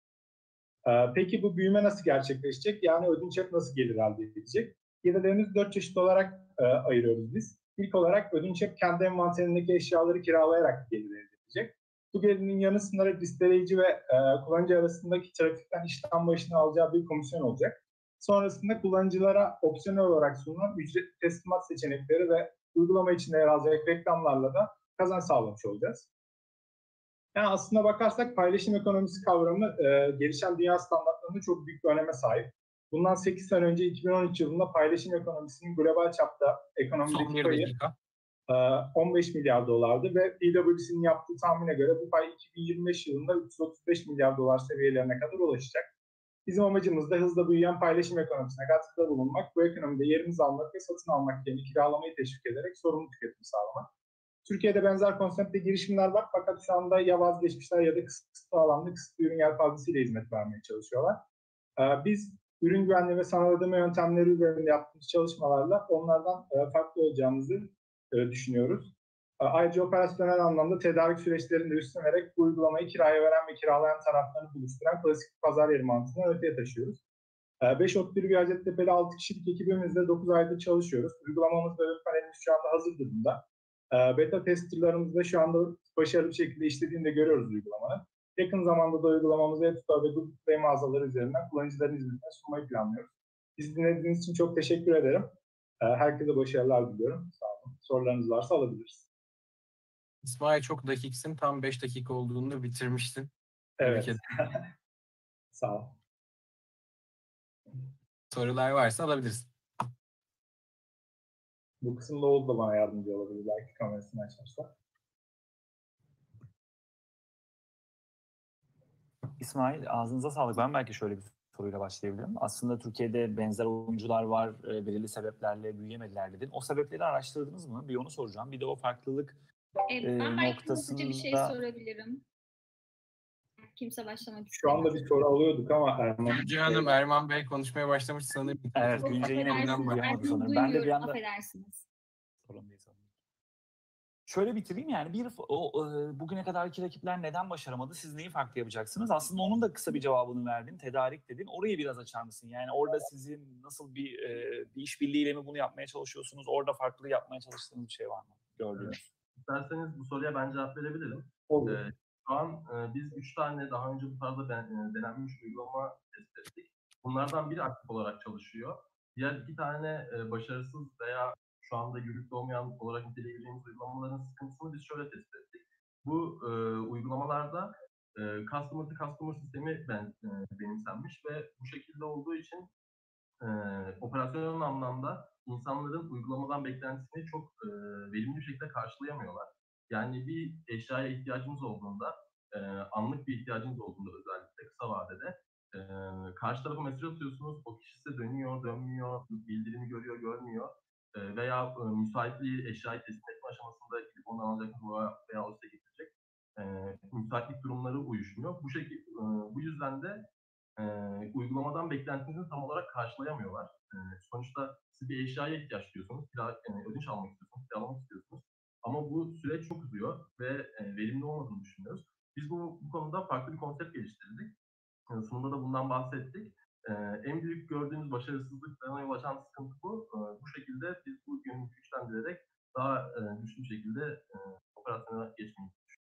Peki bu büyüme nasıl gerçekleşecek? Yani Ödünç nasıl gelir elde edecek? Gelirlerimizi 4 çeşit olarak ayırıyoruz biz. İlk olarak Ödünç kendi envanterindeki eşyaları kiralayarak gelir elde edecek. Bu gelirin yanı sıra listeleyici ve kullanıcı arasındaki trafikten işlem başına alacağı bir komisyon olacak. Sonrasında kullanıcılara opsiyonel olarak sunulan ücretli teslimat seçenekleri ve uygulama içinde yer alacak reklamlarla da kazanç sağlamış olacağız. Yani aslına bakarsak paylaşım ekonomisi kavramı gelişen dünya standartlarında çok büyük bir öneme sahip. Bundan 8 sene önce 2013 yılında paylaşım ekonomisinin global çapta ekonomideki payı 15 milyar dolardı ve PwC'nin yaptığı tahmine göre bu pay 2025 yılında 335 milyar dolar seviyelerine kadar ulaşacak. Bizim amacımız da hızla büyüyen paylaşım ekonomisine katkıda bulunmak, bu ekonomide yerimizi almak ve satın almak yerine kiralamayı teşvik ederek sorumlu tüketimi sağlamak. Türkiye'de benzer konseptte girişimler var fakat şu anda ya vazgeçmişler ya da kısıtlı alanda kısıtlı ürün yelpazesiyle hizmet vermeye çalışıyorlar. Biz ürün güvenliği ve sanal ödeme yöntemleri üzerinde yaptığımız çalışmalarla onlardan farklı olacağımızı düşünüyoruz. Ayrıca operasyonel anlamda tedarik süreçlerinde üstlenerek bu uygulamayı kiraya veren ve kiralayan taraflarını buluşturan klasik pazar yeri mantığını öteye taşıyoruz. 5 ODTÜ'lü bir Hacettepe'li 6 kişilik ekibimizle 9 aydır çalışıyoruz. Uygulamamız ve web panelimiz şu anda hazır durumda. Beta testerlarımızda şu anda başarılı bir şekilde işlediğini de görüyoruz uygulamanın. Yakın zamanda da uygulamamızı App Store ve Google Play mağazaları üzerinden kullanıcıların hizmetine sunmayı planlıyoruz. Bizi dinlediğiniz için çok teşekkür ederim. Herkese başarılar diliyorum. Sağ olun. Sorularınız varsa alabiliriz. İsmail çok dakiksin. Tam 5 dakika olduğunda bitirmiştin. Evet. Sağ ol. Sorular varsa alabiliriz. Bu kısımda Oğuz da bana yardımcı olabilir. Belki kamerasını açarsa. İsmail, ağzınıza sağlık. Ben belki şöyle bir soruyla başlayabilirim. Aslında Türkiye'de benzer oyuncular var, belirli sebeplerle büyüyemediler dedin. O sebepleri araştırdınız mı? Bir onu soracağım. Bir de o farklılık Ben belki noktasında... hızlıca bir şey sorabilirim. Kimse başlamak Şu anda bir soru alıyorduk ama Erman... Gülce Hanım, Erman Bey konuşmaya başlamış sanırım. Evet, Gülce yine duyamadı sanırım. Ben de bir anda... Affedersiniz. Sorun değil sanırım. Şöyle bitireyim yani bugüne kadarki rakipler neden başaramadı? Siz neyi farklı yapacaksınız? Aslında onun da kısa bir cevabını verdin. Tedarik dedin. Orayı biraz açar mısın? Yani orada sizin nasıl bir işbirliğiyle mi bunu yapmaya çalışıyorsunuz? Orada farklı yapmaya çalıştığınız bir şey var mı? Gördüğünüz. İsterseniz bu soruya ben cevap verebilirim. Şu an biz 3 tane daha önce bu tarzda denenmiş uygulama test ettik. Bunlardan biri aktif olarak çalışıyor. Diğer 2 tane başarısız veya şu anda yürürlükte olmayan olarak niteleyebileceğimiz uygulamaların sıkıntısını biz şöyle tespit ettik. Bu uygulamalarda customer to customer sistemi benimsenmiş ve bu şekilde olduğu için operasyonel anlamda insanların uygulamadan beklentisini çok verimli bir şekilde karşılayamıyorlar. Yani bir eşyaya ihtiyacımız olduğunda, anlık bir ihtiyacımız olduğunda özellikle kısa vadede karşı tarafa mesaj atıyorsunuz, o kişi size dönüyor, dönmüyor, bildirimi görüyor, görmüyor. Veya müsaitliği eşyayı teslim etme aşamasında gidip ondan alacak veya o size getirecek müsaitlik durumları uyuşmuyor. Bu yüzden de uygulamadan beklentinizi tam olarak karşılayamıyorlar. Sonuçta siz bir eşyaya ihtiyaç duyuyorsunuz, ödünç almak istiyorsunuz, kiralamak istiyorsunuz. Ama bu süreç çok uzuyor ve verimli olmadığını düşünüyoruz. Biz bu konuda farklı bir konsept geliştirdik. Sunumda da bundan bahsettik. En büyük gördüğümüz başarısızlıklarına yol açan sıkıntı bu. Bu şekilde biz bu yönünü güçlendirerek daha güçlü bir şekilde operasyona geçmeyi düşünüyoruz.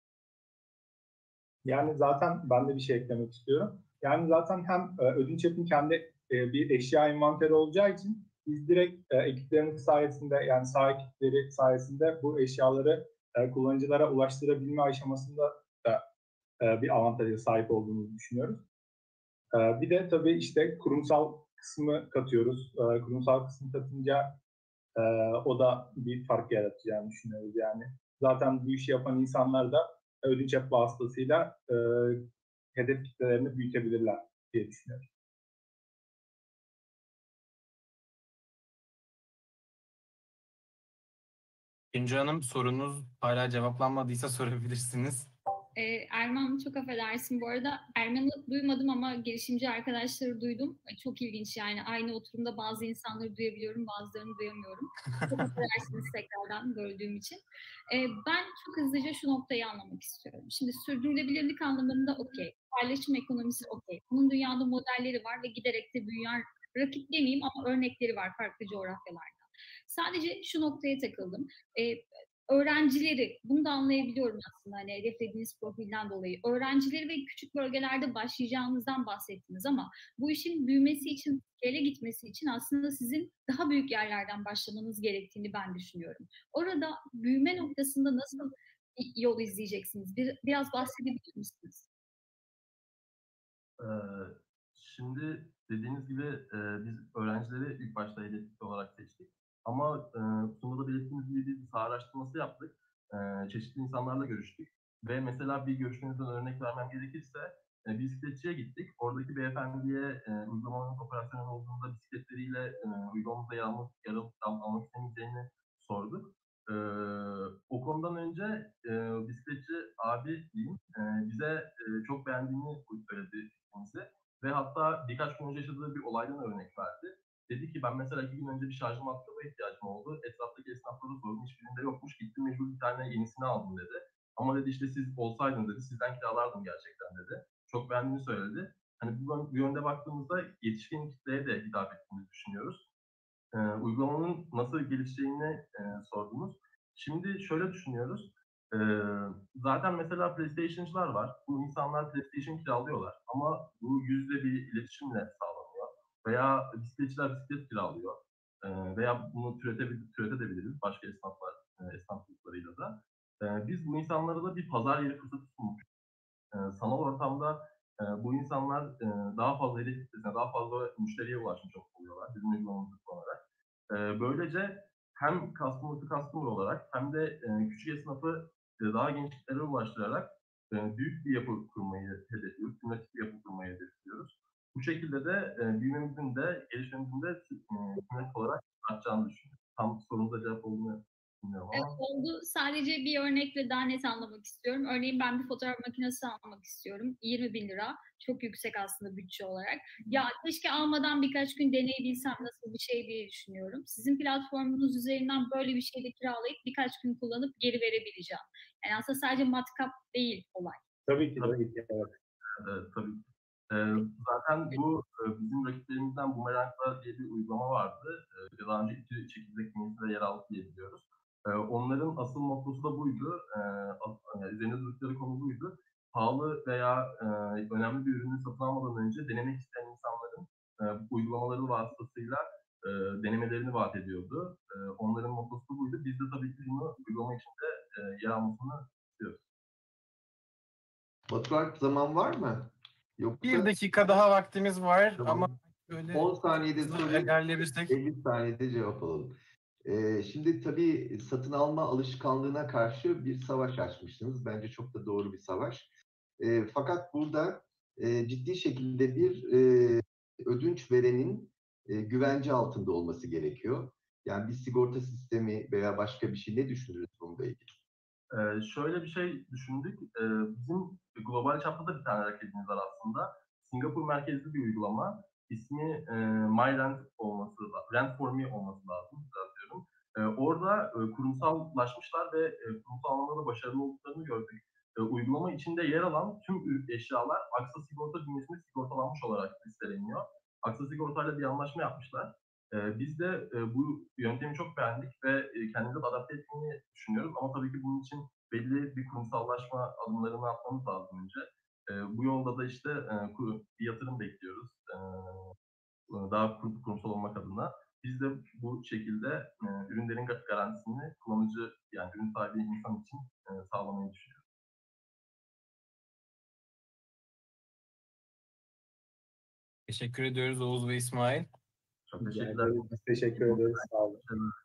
Yani zaten ben de bir şey eklemek istiyorum. Yani zaten hem Ödünç App'in kendi bir eşya envanteri olacağı için biz direkt ekiplerimiz sayesinde, yani saha ekipleri sayesinde bu eşyaları kullanıcılara ulaştırabilme aşamasında da bir avantaja sahip olduğumuzu düşünüyoruz. Bir de tabii işte kurumsal kısmı katıyoruz. Kurumsal kısmı katınca o da bir fark yaratacağını düşünüyoruz. Yani zaten bu işi yapan insanlar da Ödünç App vasıtasıyla hedef kitlelerini büyütebilirler diye düşünüyorum. Gülce Hanım, sorunuz hala cevaplanmadıysa sorabilirsiniz. Erman, çok affedersin bu arada. Erman'ı duymadım ama girişimci arkadaşları duydum. Çok ilginç yani. Aynı oturumda bazı insanları duyabiliyorum, bazılarını duyamıyorum. Çok affedersiniz tekrardan böldüğüm için. Ben çok hızlıca şu noktayı anlamak istiyorum. Şimdi sürdürülebilirlik anlamında okey. Paylaşım ekonomisi okey. Bunun dünyada modelleri var ve giderek de büyüyen, rakip demeyeyim ama örnekleri var farklı coğrafyalarda. Sadece şu noktaya takıldım. Öğrencileri, bunu da anlayabiliyorum aslında hani hedeflediğiniz profilden dolayı. Öğrencileri ve küçük bölgelerde başlayacağınızdan bahsettiniz ama bu işin büyümesi için, ele gitmesi için aslında sizin daha büyük yerlerden başlamanız gerektiğini ben düşünüyorum. Orada büyüme noktasında nasıl yol izleyeceksiniz? Biraz bahsedebilir misiniz? Şimdi dediğiniz gibi biz öğrencileri ilk başta hedef olarak seçtik. Ama sunumda da belirttiğimiz gibi bir saha araştırması yaptık. Çeşitli insanlarla görüştük. Ve mesela bir görüşmemizden örnek vermem gerekirse bisikletçiye gittik. Oradaki beyefendiye uygulamanın operasyonel olduğunda bisikletleriyle uygulamamıza yer almak istemeyeceğini sorduk. O konudan önce bisikletçi abi diyeyim bize çok beğendiğini söyledi bize. Ve hatta birkaç gün önce yaşadığı bir olaydan örnek verdi. Dedi ki ben mesela 2 gün önce bir şarjım matkaba ihtiyacım oldu. Etraftaki esnaflara sordum, hiçbirinde yokmuş. Gittim mecbur bir tane yenisini aldım dedi. Ama dedi işte siz olsaydınız dedi, sizden kiralardım gerçekten dedi. Çok beğendiğini söyledi. Hani bu yönde baktığımızda yetişkin kitleye de hitap ettiğimizi düşünüyoruz. Uygulamanın nasıl gelişeceğini sordunuz. Şimdi şöyle düşünüyoruz. Zaten mesela PlayStation'cılar var. Bu insanlar PlayStation kiralıyorlar. Ama bu yüzde bir iletişimle sağlanıyor. Veya bisikletçiler bisiklet kiralıyor. Veya bunu türetebiliriz başka esnaflar, esnaf gruplarıyla da. Biz bu insanlara da bir pazar yeri fırsatı sunmuş. Sanal ortamda bu insanlar daha fazla hedef kitlesine, daha fazla müşteriye ulaşmış oluyorlar bizim uygulamamızı kullanarak. Böylece hem customer olarak hem de küçük esnafı daha geniş kitlere ulaştırarak büyük bir yapı kurmayı hedefliyoruz. Kümülatif bir yapı kurmayı hedefliyoruz. Bu şekilde de büyümemizin de gelişmemizin de kümülatif olarak artacağını düşünüyorum. Tam sorunuza cevap olduğunu bilmiyorum ama. Evet, oldu. Sadece bir örnekle daha net anlamak istiyorum. Örneğin ben bir fotoğraf makinesi almak istiyorum. 20.000 lira. Çok yüksek aslında bütçe olarak. Ya keşke almadan birkaç gün deneyebilsem nasıl bir şey diye düşünüyorum. Sizin platformunuz üzerinden böyle bir şeyde kiralayıp birkaç gün kullanıp geri verebileceğim. Yani aslında sadece matkap değil olay. Tabii ki, tabii ki. Evet. Tabii. Zaten bu bizim rakiplerimizden Boomerang'da diye bir uygulama vardı. Daha önce İTÜ Çekirdek Mühendisliği'nde yer aldı diye biliyoruz. Onların asıl mottosu da buydu. Üzerine durdukları konu buydu. Pahalı veya önemli bir ürünü satın almadan önce denemek isteyen insanların uygulamaları vasıtasıyla denemelerini vaat ediyordu. Onların mottosu buydu. Biz de tabii ki bunu uygulama içinde yer almasını istiyoruz. Batuhan, zaman var mı? Yoksa 1 dakika daha vaktimiz var ama böyle 10 saniyede soru, ilerleyebilirsek. 50 saniyede cevap alalım. Şimdi tabii satın alma alışkanlığına karşı bir savaş açmışsınız. Bence çok da doğru bir savaş. Fakat burada ciddi şekilde bir ödünç verenin güvence altında olması gerekiyor. Yani bir sigorta sistemi veya başka bir şey, ne düşünürüz bununla ilgili? Şöyle bir şey düşündük. Bizim global çapta da bir tane rakibimiz var aslında. Singapur merkezli bir uygulama. İsmi MyRent olması lazım. Rent for Me olması lazım. Düzeltiyorum. Orada kurumsallaşmışlar ve kurumsal anlamda da başarılı olduklarını gördük. Uygulama içinde yer alan tüm eşyalar Aksa Sigorta bünyesinde sigortalanmış olarak listeleniyor. Aksa Sigorta'yla bir anlaşma yapmışlar. Biz de bu yöntemi çok beğendik ve kendimizi adapte etmeyi düşünüyoruz. Ama tabii ki bunun için belli bir kurumsallaşma adımlarını atmamız lazım önce. Bu yolda da işte bir yatırım bekliyoruz. Daha kurumsal olmak adına. Biz de bu şekilde ürünlerin garantisini kullanıcı, yani ürün sahibi insan için sağlamayı düşünüyoruz. Teşekkür ediyoruz Oğuz ve İsmail. Çok teşekkürler. Biz teşekkür ederiz. Sağ olun.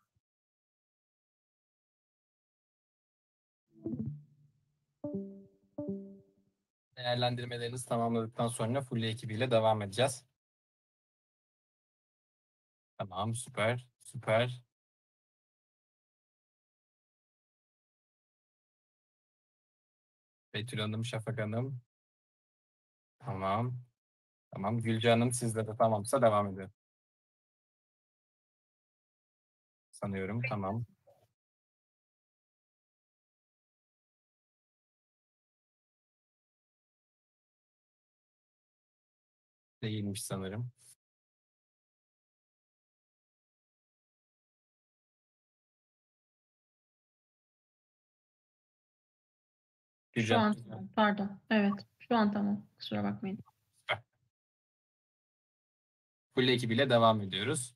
Değerlendirmelerinizi tamamladıktan sonra Fulya ekibiyle devam edeceğiz. Tamam, süper, süper. Betül Hanım, Şafak Hanım. Tamam. Tamam. Gülce Hanım sizde de tamamsa devam edelim. Sanıyorum. Tamam. Değilmiş sanırım. Şu Gülce an Hanım. tamam. Pardon. Evet. Şu an tamam. Kusura bakmayın. Full ekibiyle devam ediyoruz.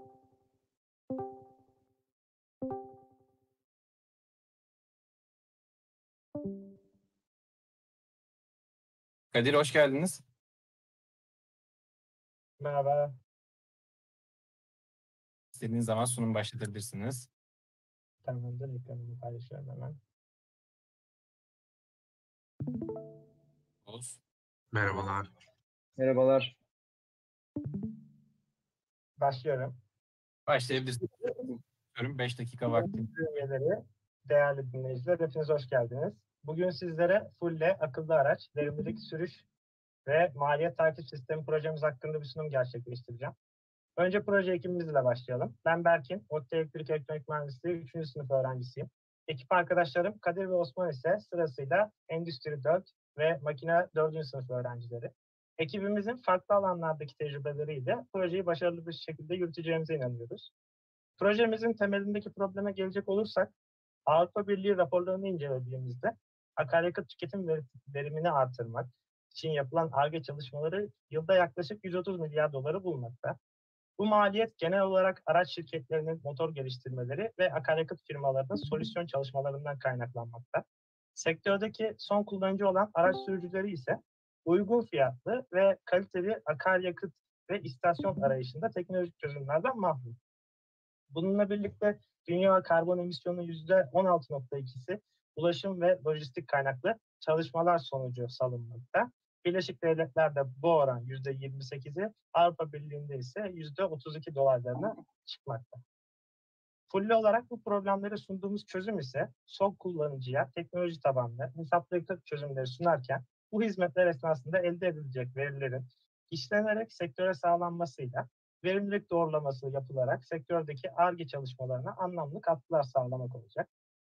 Kadir hoş geldiniz. Merhaba. İstediğiniz zaman sunum başlatabilirsiniz. Tamamdır. Ekranımı paylaşıyorum hemen. Oğuz. Merhabalar. Merhabalar. Başlıyorum. Başlayabilirsiniz. 5 dakika vaktim. Üyeleri, değerli dinleyiciler, hepiniz hoş geldiniz. Bugün sizlere Fulle akıllı araç, verimlilik sürüş ve maliyet takip sistemi projemiz hakkında bir sunum gerçekleştireceğim. Önce proje ekibimizle başlayalım. Ben Berkin, ODTÜ Elektrik Elektronik Mühendisliği 3. sınıf öğrencisiyim. Ekip arkadaşlarım Kadir ve Osman ise sırasıyla Endüstri 4 ve Makine 4. sınıf öğrencileri. Ekibimizin farklı alanlardaki tecrübeleriyle projeyi başarılı bir şekilde yürüteceğimize inanıyoruz. Projemizin temelindeki probleme gelecek olursak, Avrupa Birliği raporlarını incelediğimizde akaryakıt tüketim verimini artırmak için yapılan Ar-Ge çalışmaları yılda yaklaşık 130 milyar doları bulmakta. Bu maliyet genel olarak araç şirketlerinin motor geliştirmeleri ve akaryakıt firmalarının solüsyon çalışmalarından kaynaklanmakta. Sektördeki son kullanıcı olan araç sürücüleri ise uygun fiyatlı ve kaliteli akaryakıt ve istasyon arayışında teknolojik çözümlerden mahrum. Bununla birlikte dünya karbon emisyonu %16.2'si ulaşım ve lojistik kaynaklı çalışmalar sonucu salınmakta. Birleşik Devletler'de bu oran %28'i, Avrupa Birliği'nde ise %32 dolaylarına çıkmakta. Fulle olarak bu problemleri sunduğumuz çözüm ise son kullanıcıya teknoloji tabanlı hesaplayıcı çözümleri sunarken bu hizmetler esnasında elde edilecek verilerin işlenerek sektöre sağlanmasıyla verimlilik doğrulaması yapılarak sektördeki Ar-Ge çalışmalarına anlamlı katkılar sağlamak olacak.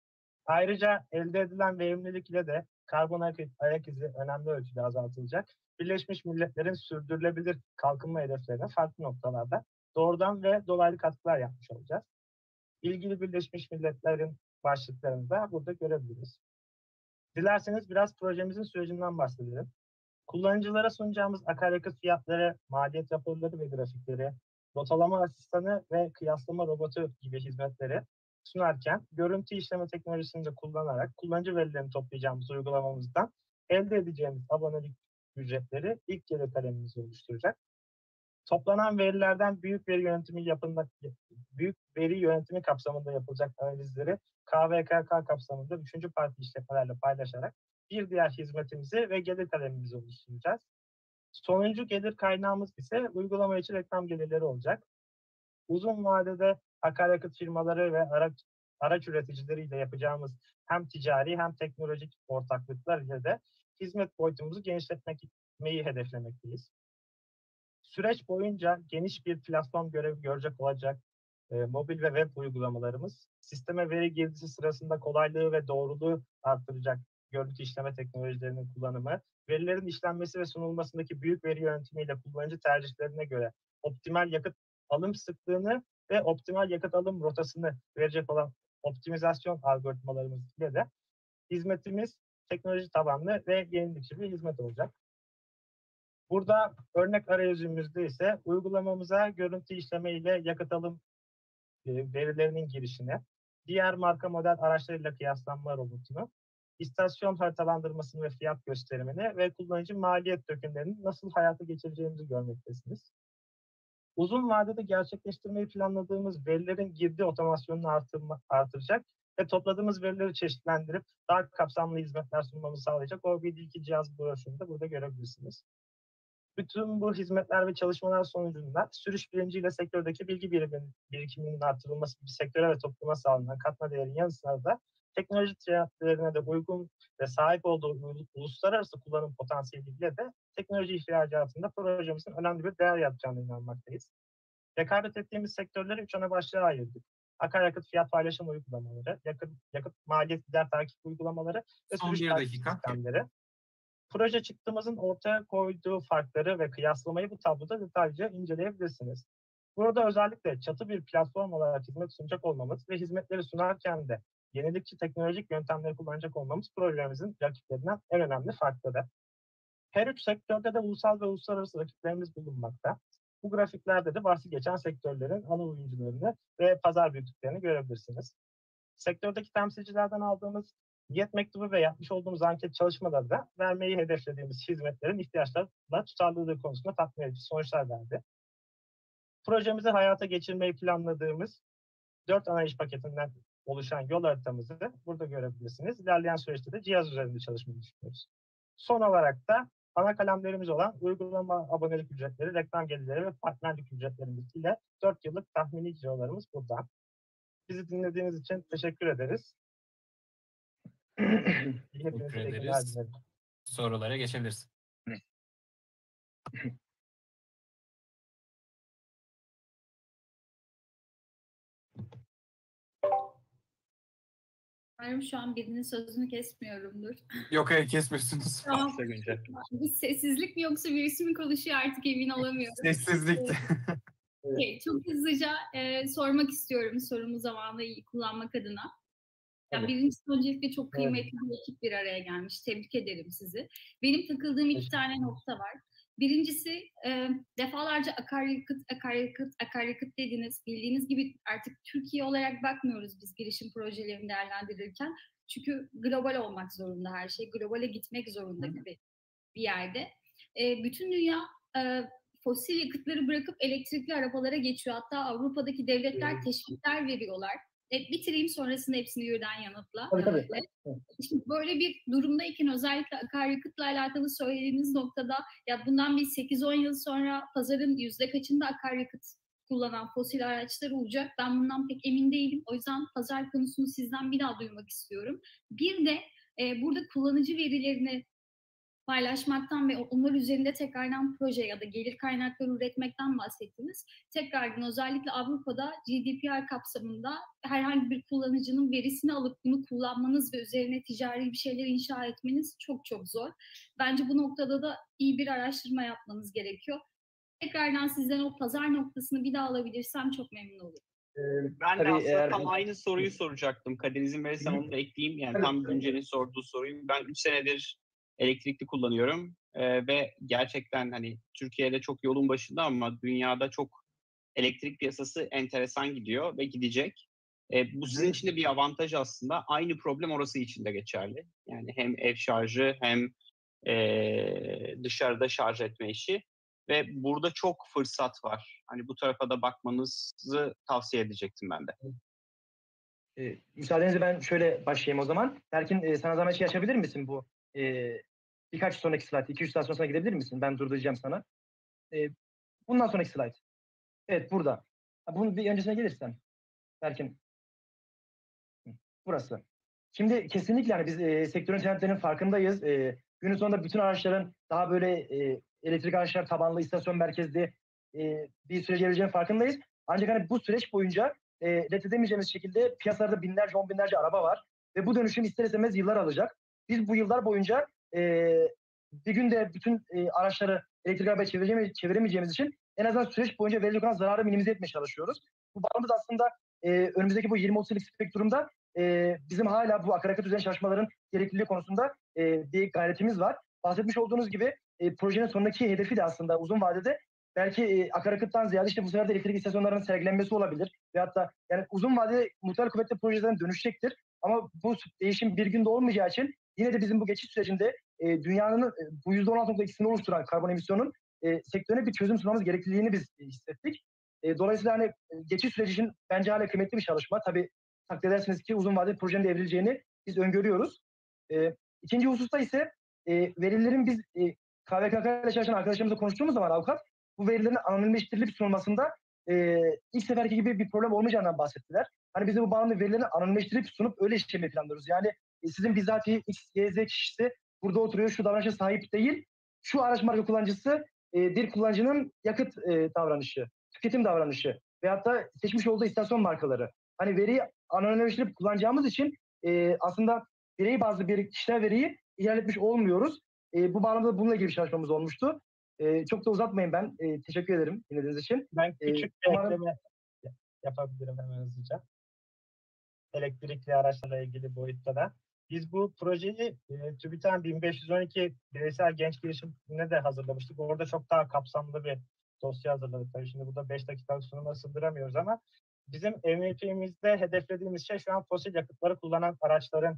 Ayrıca elde edilen verimlilik ile de karbon ayak izi önemli ölçüde azaltılacak. Birleşmiş Milletler'in sürdürülebilir kalkınma hedeflerine farklı noktalarda doğrudan ve dolaylı katkılar yapmış olacağız. İlgili Birleşmiş Milletler'in başlıklarını da burada görebiliriz. Dilerseniz biraz projemizin sürecinden bahsedelim. Kullanıcılara sunacağımız akaryakıt fiyatları, maliyet raporları ve grafikleri, rotalama asistanı ve kıyaslama robotu gibi hizmetleri sunarken görüntü işleme teknolojisini de kullanarak kullanıcı verilerini toplayacağımız uygulamamızdan elde edeceğimiz abonelik ücretleri ilk gelir kalemimizi oluşturacak. Toplanan verilerden büyük veri yönetimi kapsamında yapılacak analizleri KVKK kapsamında 3. parti işletmelerle paylaşarak bir diğer hizmetimizi ve gelir kalemimizi oluşturacağız. Sonuncu gelir kaynağımız ise uygulama için reklam gelirleri olacak. Uzun vadede akaryakıt firmaları ve araç üreticileriyle yapacağımız hem ticari hem teknolojik ortaklıklar ile de hizmet boyutumuzu genişletmeyi hedeflemekteyiz. Süreç boyunca geniş bir platform görevi görecek olacak mobil ve web uygulamalarımız, sisteme veri girdisi sırasında kolaylığı ve doğruluğu artıracak görüntü işleme teknolojilerinin kullanımı, verilerin işlenmesi ve sunulmasındaki büyük veri yönetimiyle kullanıcı tercihlerine göre optimal yakıt alım sıklığını ve optimal yakıt alım rotasını verecek olan optimizasyon algoritmalarımız ile de hizmetimiz teknoloji tabanlı ve yenilikçi bir hizmet olacak. Burada örnek arayüzümüzde ise uygulamamıza görüntü işleme ile yakıt alım verilerinin girişine, diğer marka model araçlarıyla kıyaslanma robotunu, istasyon haritalandırmasını ve fiyat gösterimini ve kullanıcı maliyet dökümlerini nasıl hayata geçireceğimizi görmektesiniz. Uzun vadede gerçekleştirmeyi planladığımız verilerin girdi otomasyonunu artıracak ve topladığımız verileri çeşitlendirip daha kapsamlı hizmetler sunmamızı sağlayacak OBD2 cihaz broşürünü de burada görebilirsiniz. Bütün bu hizmetler ve çalışmalar sonucunda sürüş bilinciyle sektördeki bilgi birikiminin artırılması bir sektöre ve topluma sağlanan katma değerin yanı sıra da teknoloji trendlerine de uygun ve sahip olduğu uluslararası kullanım potansiyeliyle de teknoloji ihracatında projemizin önemli bir değer yapacağına inanmaktayız. Rekabet ettiğimiz sektörleri 3 ana başlığa ayırdık. Akaryakıt fiyat paylaşım uygulamaları, yakıt maliyet gider takip uygulamaları ve Son sürüş bir takip dakika. sistemleri. Proje çıktımızın ortaya koyduğu farkları ve kıyaslamayı bu tabloda detaylıca inceleyebilirsiniz. Burada özellikle çatı bir platform olarak hizmet sunacak olmamız ve hizmetleri sunarken de yenilikçi teknolojik yöntemleri kullanacak olmamız projemizin rakiplerinden en önemli farkları. Her üç sektörde de ulusal ve uluslararası rakiplerimiz bulunmakta. Bu grafiklerde de bahsi geçen sektörlerin ana oyuncularını ve pazar büyüklüklerini görebilirsiniz. Sektördeki temsilcilerden aldığımız niyet mektubu ve yapmış olduğumuz anket çalışmalarında vermeyi hedeflediğimiz hizmetlerin ihtiyaçlarla tutarlılığı konusunda tatmin edici sonuçlar verdi. Projemizi hayata geçirmeyi planladığımız 4 ana iş paketinden oluşan yol haritamızı burada görebilirsiniz. İlerleyen süreçte de cihaz üzerinde çalışmayı düşünüyoruz. Son olarak da ana kalemlerimiz olan uygulama abonelik ücretleri, reklam gelirleri ve partnerlik ücretlerimiz ile 4 yıllık tahmini cirolarımız burada. Bizi dinlediğiniz için teşekkür ederiz. Teşekkür ederiz. Sorulara geçebiliriz. Umarım şu an birinin sözünü kesmiyorumdur. Yok, hayır, kesmiyorsunuz. Tamam. Bir sessizlik mi yoksa birisi mi konuşuyor artık emin olamıyorum. Sessizlikti. Çok hızlıca sormak istiyorum sorumu zamanla iyi kullanmak adına. Ya birincisi öncelikle çok kıymetli bir ekip bir araya gelmiş. Tebrik ederim sizi. Benim takıldığım 2 tane nokta var. Birincisi defalarca akaryakıt dediniz. Bildiğiniz gibi artık Türkiye olarak bakmıyoruz biz girişim projelerini değerlendirirken. Çünkü global olmak zorunda her şey. Globale gitmek zorunda gibi bir yerde. Bütün dünya fosil yakıtları bırakıp elektrikli arabalara geçiyor. Hatta Avrupa'daki devletler teşvikler veriyorlar. Bitireyim sonrasında hepsini birden yanıtla. Tabii. Şimdi böyle bir durumdayken özellikle akaryakıtla alakalı söylediğiniz noktada ya bundan bir 8-10 yıl sonra pazarın %kaçında akaryakıt kullanan fosil araçlar olacak? Ben bundan pek emin değilim. O yüzden pazar konusunu sizden bir daha duymak istiyorum. Bir de burada kullanıcı verilerini paylaşmaktan ve onlar üzerinde tekrardan proje ya da gelir kaynakları üretmekten bahsettiniz. Tekrardan özellikle Avrupa'da GDPR kapsamında herhangi bir kullanıcının verisini alıp bunu kullanmanız ve üzerine ticari bir şeyler inşa etmeniz çok çok zor. Bence bu noktada da iyi bir araştırma yapmanız gerekiyor. Tekrardan sizden o pazar noktasını bir daha alabilirsem çok memnun olurum. Ben de aslında tam aynı soruyu soracaktım. Kadir izin verirsen onu da ekleyeyim. Yani tam Güncel'in sorduğu soruyu. Ben 3 senedir elektrikli kullanıyorum ve gerçekten hani Türkiye'de çok yolun başında ama dünyada çok elektrik piyasası enteresan gidiyor ve gidecek. Bu sizin için de bir avantaj aslında. Aynı problem orası için de geçerli. Yani hem ev şarjı hem dışarıda şarj etme işi ve burada çok fırsat var. Hani bu tarafa da bakmanızı tavsiye edecektim ben de. Müsaadenizle ben şöyle başlayayım o zaman. Berkin sana zahmet şey açabilir misin bu? Birkaç sonraki slide, 2-3 saat sonrasına gidebilir misin? Ben durduracağım sana. Bundan sonraki slide. Evet burada. Bunun bir öncesine gelirsen. Berkin. Burası. Şimdi kesinlikle yani biz sektörün trendlerinin farkındayız. Günün sonunda bütün araçların daha böyle elektrik araçlar tabanlı, istasyon merkezli bir sürece geleceğinin farkındayız. Ancak hani bu süreç boyunca reddedemeyeceğimiz şekilde piyasalarda binlerce, 10 binlerce araba var. Ve bu dönüşüm ister istemez yıllar alacak. Biz bu yıllar boyunca bir günde bütün araçları elektrik arabaya çeviremeyeceğimiz için en azından süreç boyunca verilecek olan zararı minimize etmeye çalışıyoruz. Bu bağımız aslında önümüzdeki bu 20-30 yıllık spektrumda bizim hala bu akaryakıt üzerine çalışmaların gerekliliği konusunda bir gayretimiz var. Bahsetmiş olduğunuz gibi projenin sonraki hedefi de aslında uzun vadede belki akaryakıttan ziyade işte bu sefer de elektrik istasyonlarının sergilenmesi olabilir. Ve hatta yani uzun vadede muhtemel kuvvetli projelerin dönüşecektir. Ama bu değişim bir günde olmayacağı için yine de bizim bu geçiş sürecinde dünyanın bu %16.2'sini oluşturan karbon emisyonun sektörüne bir çözüm sunmamız gerekliliğini biz hissettik. Dolayısıyla hani geçiş süreci için bence hala kıymetli bir çalışma. Tabii takdir edersiniz ki uzun vadeli projenin de evrileceğini biz öngörüyoruz. İkinci hususta ise verilerin biz KVKK ile çalışan arkadaşlarımızla konuştuğumuz zaman avukat bu verilerin anonimleştirilip sunulmasında ilk seferki gibi bir problem olmayacağından bahsettiler. Hani biz de bu bağımlı verilerini anonimleştirip sunup öyle işlemeyi planlıyoruz. Yani sizin bizatihi X, Y, Z kişisi burada oturuyor, şu davranışa sahip değil. Şu araç marka kullanıcısı bir kullanıcının yakıt davranışı, tüketim davranışı veyahut da seçmiş olduğu istasyon markaları. Hani veriyi anonimleştirip kullanacağımız için aslında birey bazlı bir kişisel veriyi ilerletmiş olmuyoruz. Bu bağlamda bununla ilgili bir çalışmamız olmuştu. Çok da uzatmayın ben. Teşekkür ederim dinlediğiniz için. Ben küçük bir ekleme yapabilirim hemen hızlıca. Elektrikli araçlarla ilgili boyutta da. Biz bu projeyi TÜBİTAK'ın 1512 bireysel genç girişimine de hazırlamıştık. Orada çok daha kapsamlı bir dosya hazırladık. Tabii şimdi burada 5 dakikalık sunuma sığdıramıyoruz ama bizim MVP'mizde hedeflediğimiz şey şu an fosil yakıtları kullanan araçların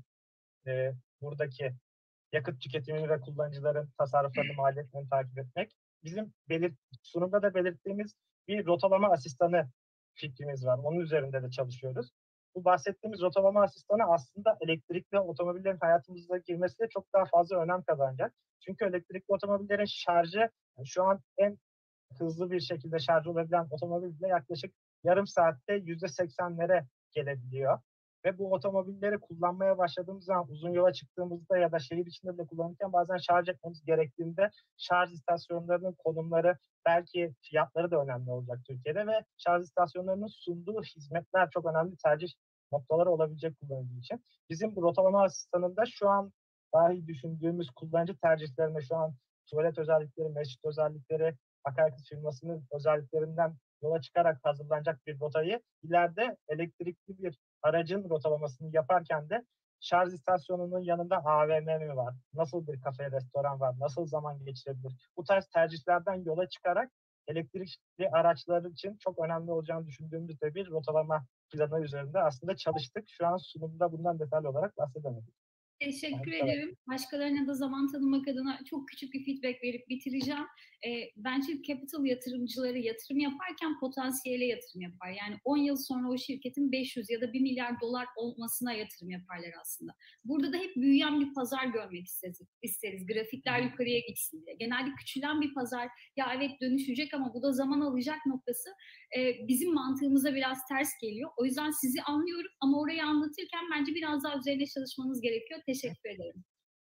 buradaki yakıt tüketimini ve kullanıcıların tasarruflarını, maliyetlerini takip etmek. Bizim sunumda da belirttiğimiz bir rotalama asistanı fikrimiz var. Onun üzerinde de çalışıyoruz. Bu bahsettiğimiz rotalama asistanı aslında elektrikli otomobillerin hayatımıza girmesiyle çok daha fazla önem kazanacak. Çünkü elektrikli otomobillerin şarjı yani şu an en hızlı bir şekilde şarj olabilen otomobille yaklaşık yarım saatte %80'lere gelebiliyor. Ve bu otomobilleri kullanmaya başladığımız zaman uzun yola çıktığımızda ya da şehir içinde de kullanırken bazen şarj etmemiz gerektiğinde şarj istasyonlarının konumları, belki fiyatları da önemli olacak Türkiye'de ve şarj istasyonlarının sunduğu hizmetler çok önemli tercih noktaları olabilecek kullanıcı için. Bizim bu rotalama asistanında şu an dahi düşündüğümüz kullanıcı tercihlerine şu an tuvalet özellikleri, mescit özellikleri, akaryakıt firmasının özelliklerinden yola çıkarak hazırlanacak bir rotayı ileride elektrikli bir aracın rotalamasını yaparken de şarj istasyonunun yanında AVM mi var? Nasıl bir kafe, restoran var? Nasıl zaman geçirebilir? Bu tarz tercihlerden yola çıkarak elektrikli araçlar için çok önemli olacağını düşündüğümüz de bir rotalama planı üzerinde aslında çalıştık. Şu an sunumda bundan detaylı olarak bahsedemedik. Teşekkür ederim. Başkalarına da zaman tanımak adına çok küçük bir feedback verip bitireceğim. Venture capital yatırımcıları yatırım yaparken potansiyele yatırım yapar. Yani 10 yıl sonra o şirketin 500 ya da 1 milyar dolar olmasına yatırım yaparlar aslında. Burada da hep büyüyen bir pazar görmek isteriz. Grafikler yukarıya gitsin diye. Genelde küçülen bir pazar, ya evet dönüşecek ama bu da zaman alacak noktası bizim mantığımıza biraz ters geliyor. O yüzden sizi anlıyorum ama orayı anlatırken bence biraz daha üzerine çalışmanız gerekiyor. Teşekkür ederim.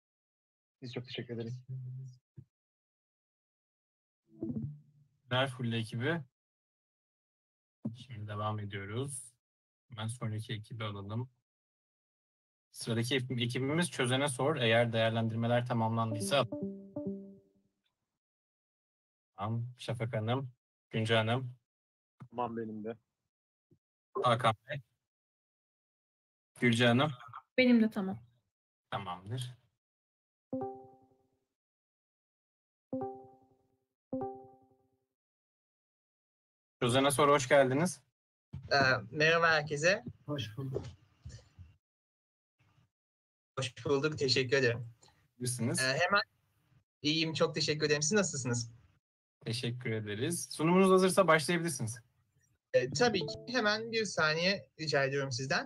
Biz çok teşekkür ederiz. Full ekibi. Şimdi devam ediyoruz. Hemen sonraki ekibi alalım. Sıradaki ekibimiz Çözene Sor. Eğer değerlendirmeler tamamlandıysa. Tamam. Şafak Hanım, Günce Hanım. Tamam benim de. Hakan Bey. Gülce Hanım. Benim de tamam. Tamamdır. Çözene Sor, hoş geldiniz. Merhaba herkese. Hoş bulduk. Hoş bulduk, teşekkür ederim. Nasılsınız? Hemen iyiyim, çok teşekkür ederim. Siz nasılsınız? Teşekkür ederiz. Sunumunuz hazırsa başlayabilirsiniz. Tabii ki. Hemen bir saniye rica ediyorum sizden.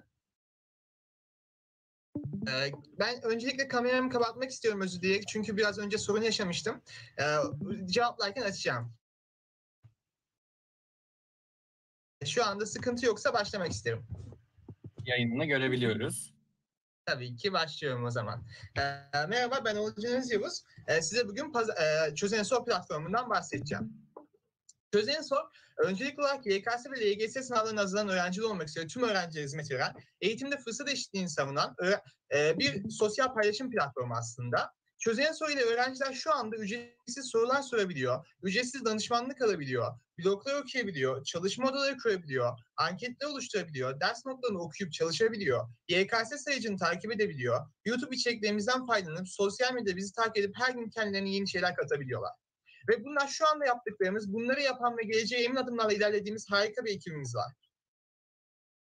Ben öncelikle kameramı kapatmak istiyorum özür dileyerek. Çünkü biraz önce sorun yaşamıştım. Cevaplarken açacağım. Şu anda sıkıntı yoksa başlamak isterim. Yayınını görebiliyoruz. Tabii ki başlıyorum o zaman. Merhaba, ben Olcan Yavuz. Size bugün Çözene Sor platformundan bahsedeceğim. Çözene Sor, öncelikli olarak YKS ve LGS sınavlarına hazırlanan öğrenciler olmak üzere tüm öğrencilere hizmet veren, eğitimde fırsat eşitliğini savunan bir sosyal paylaşım platformu aslında. Çözene Sor ile öğrenciler şu anda ücretsiz sorular sorabiliyor, ücretsiz danışmanlık alabiliyor, bloglar okuyabiliyor, çalışma odaları kurabiliyor, anketler oluşturabiliyor, ders notlarını okuyup çalışabiliyor, YKS sayıcını takip edebiliyor, YouTube içeriklerimizden faydalanıp sosyal medyada bizi takip edip her gün kendilerine yeni şeyler katabiliyorlar. Ve bunlar şu anda yaptıklarımız, bunları yapan ve geleceğe emin adımlarla ilerlediğimiz harika bir ekibimiz var.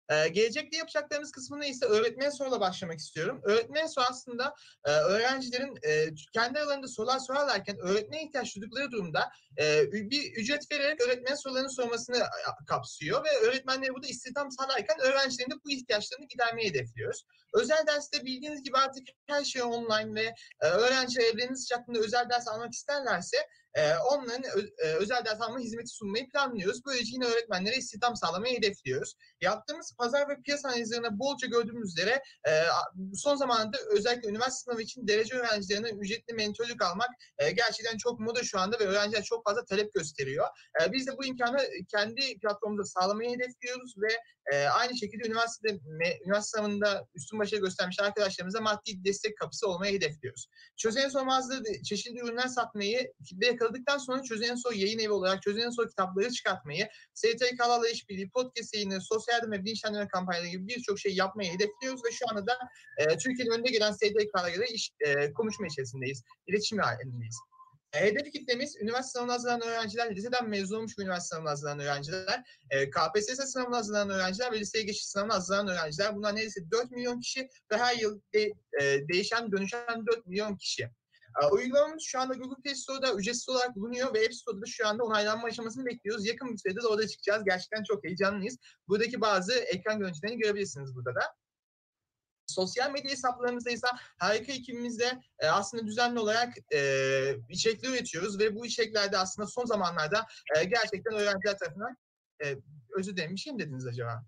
Gelecekte yapacaklarımız kısmına ise öğretmen soruyla başlamak istiyorum. Öğretmen soru aslında öğrencilerin kendi aralarında sorular sorarlarken öğretmene ihtiyaç duydukları durumda bir ücret vererek öğretmen sorularını sormasını kapsıyor ve öğretmenleri burada istihdam sağlarken öğrencilerin de bu ihtiyaçlarını gidermeyi hedefliyoruz. Özel derste bildiğiniz gibi artık her şey online ve öğrenciler evlerinin sıcaklığında özel ders almak isterlerse onların özel ders alma hizmeti sunmayı planlıyoruz. Böylece yine öğretmenlere istihdam sağlamayı hedefliyoruz. Yaptığımız pazar ve piyasa analizlerinde bolca gördüğümüz üzere son zamanlarda özellikle üniversite sınavı için derece öğrencilerine ücretli mentörlük almak gerçekten çok moda şu anda ve öğrenciler çok fazla talep gösteriyor. Biz de bu imkanı kendi platformumuzda sağlamayı hedefliyoruz ve aynı şekilde üniversite sınavında üstün başarı göstermiş arkadaşlarımıza maddi destek kapısı olmayı hedefliyoruz. Çözen Sor mağazada çeşitli ürünler satmayı, kitle yakaladıktan sonra Çözen Sor yayın evi olarak Çözen Sor kitapları çıkartmayı, STK'larla işbirliği, podcast yayını, sosyal yardım ve bilinçlendirme kampanyaları gibi birçok şey yapmayı hedefliyoruz ve şu anda da Türkiye'nin önde gelen STK'larla konuşma içerisindeyiz, iletişim halindeyiz. Hedef kitlemiz üniversite sınavına hazırlanan öğrenciler, liseden mezun olmuş bir üniversite sınavına hazırlanan öğrenciler, KPSS sınavına hazırlanan öğrenciler ve liseye geçiş sınavına hazırlanan öğrenciler. Bunlar neredeyse 4 milyon kişi ve her yıl değişen, dönüşen 4 milyon kişi. Uygulamamız şu anda Google Play Store'da ücretsiz olarak bulunuyor ve App Store'da şu anda onaylanma aşamasını bekliyoruz. Yakın bir sürede de orada çıkacağız. Gerçekten çok heyecanlıyız. Buradaki bazı ekran görüntülerini görebilirsiniz burada da. Sosyal medya hesaplarımızda ise harika ekibimizle aslında düzenli olarak içerikler üretiyoruz ve bu içeriklerde aslında son zamanlarda gerçekten öğrenciler tarafından özür dilerim, bir şey mi dediniz acaba?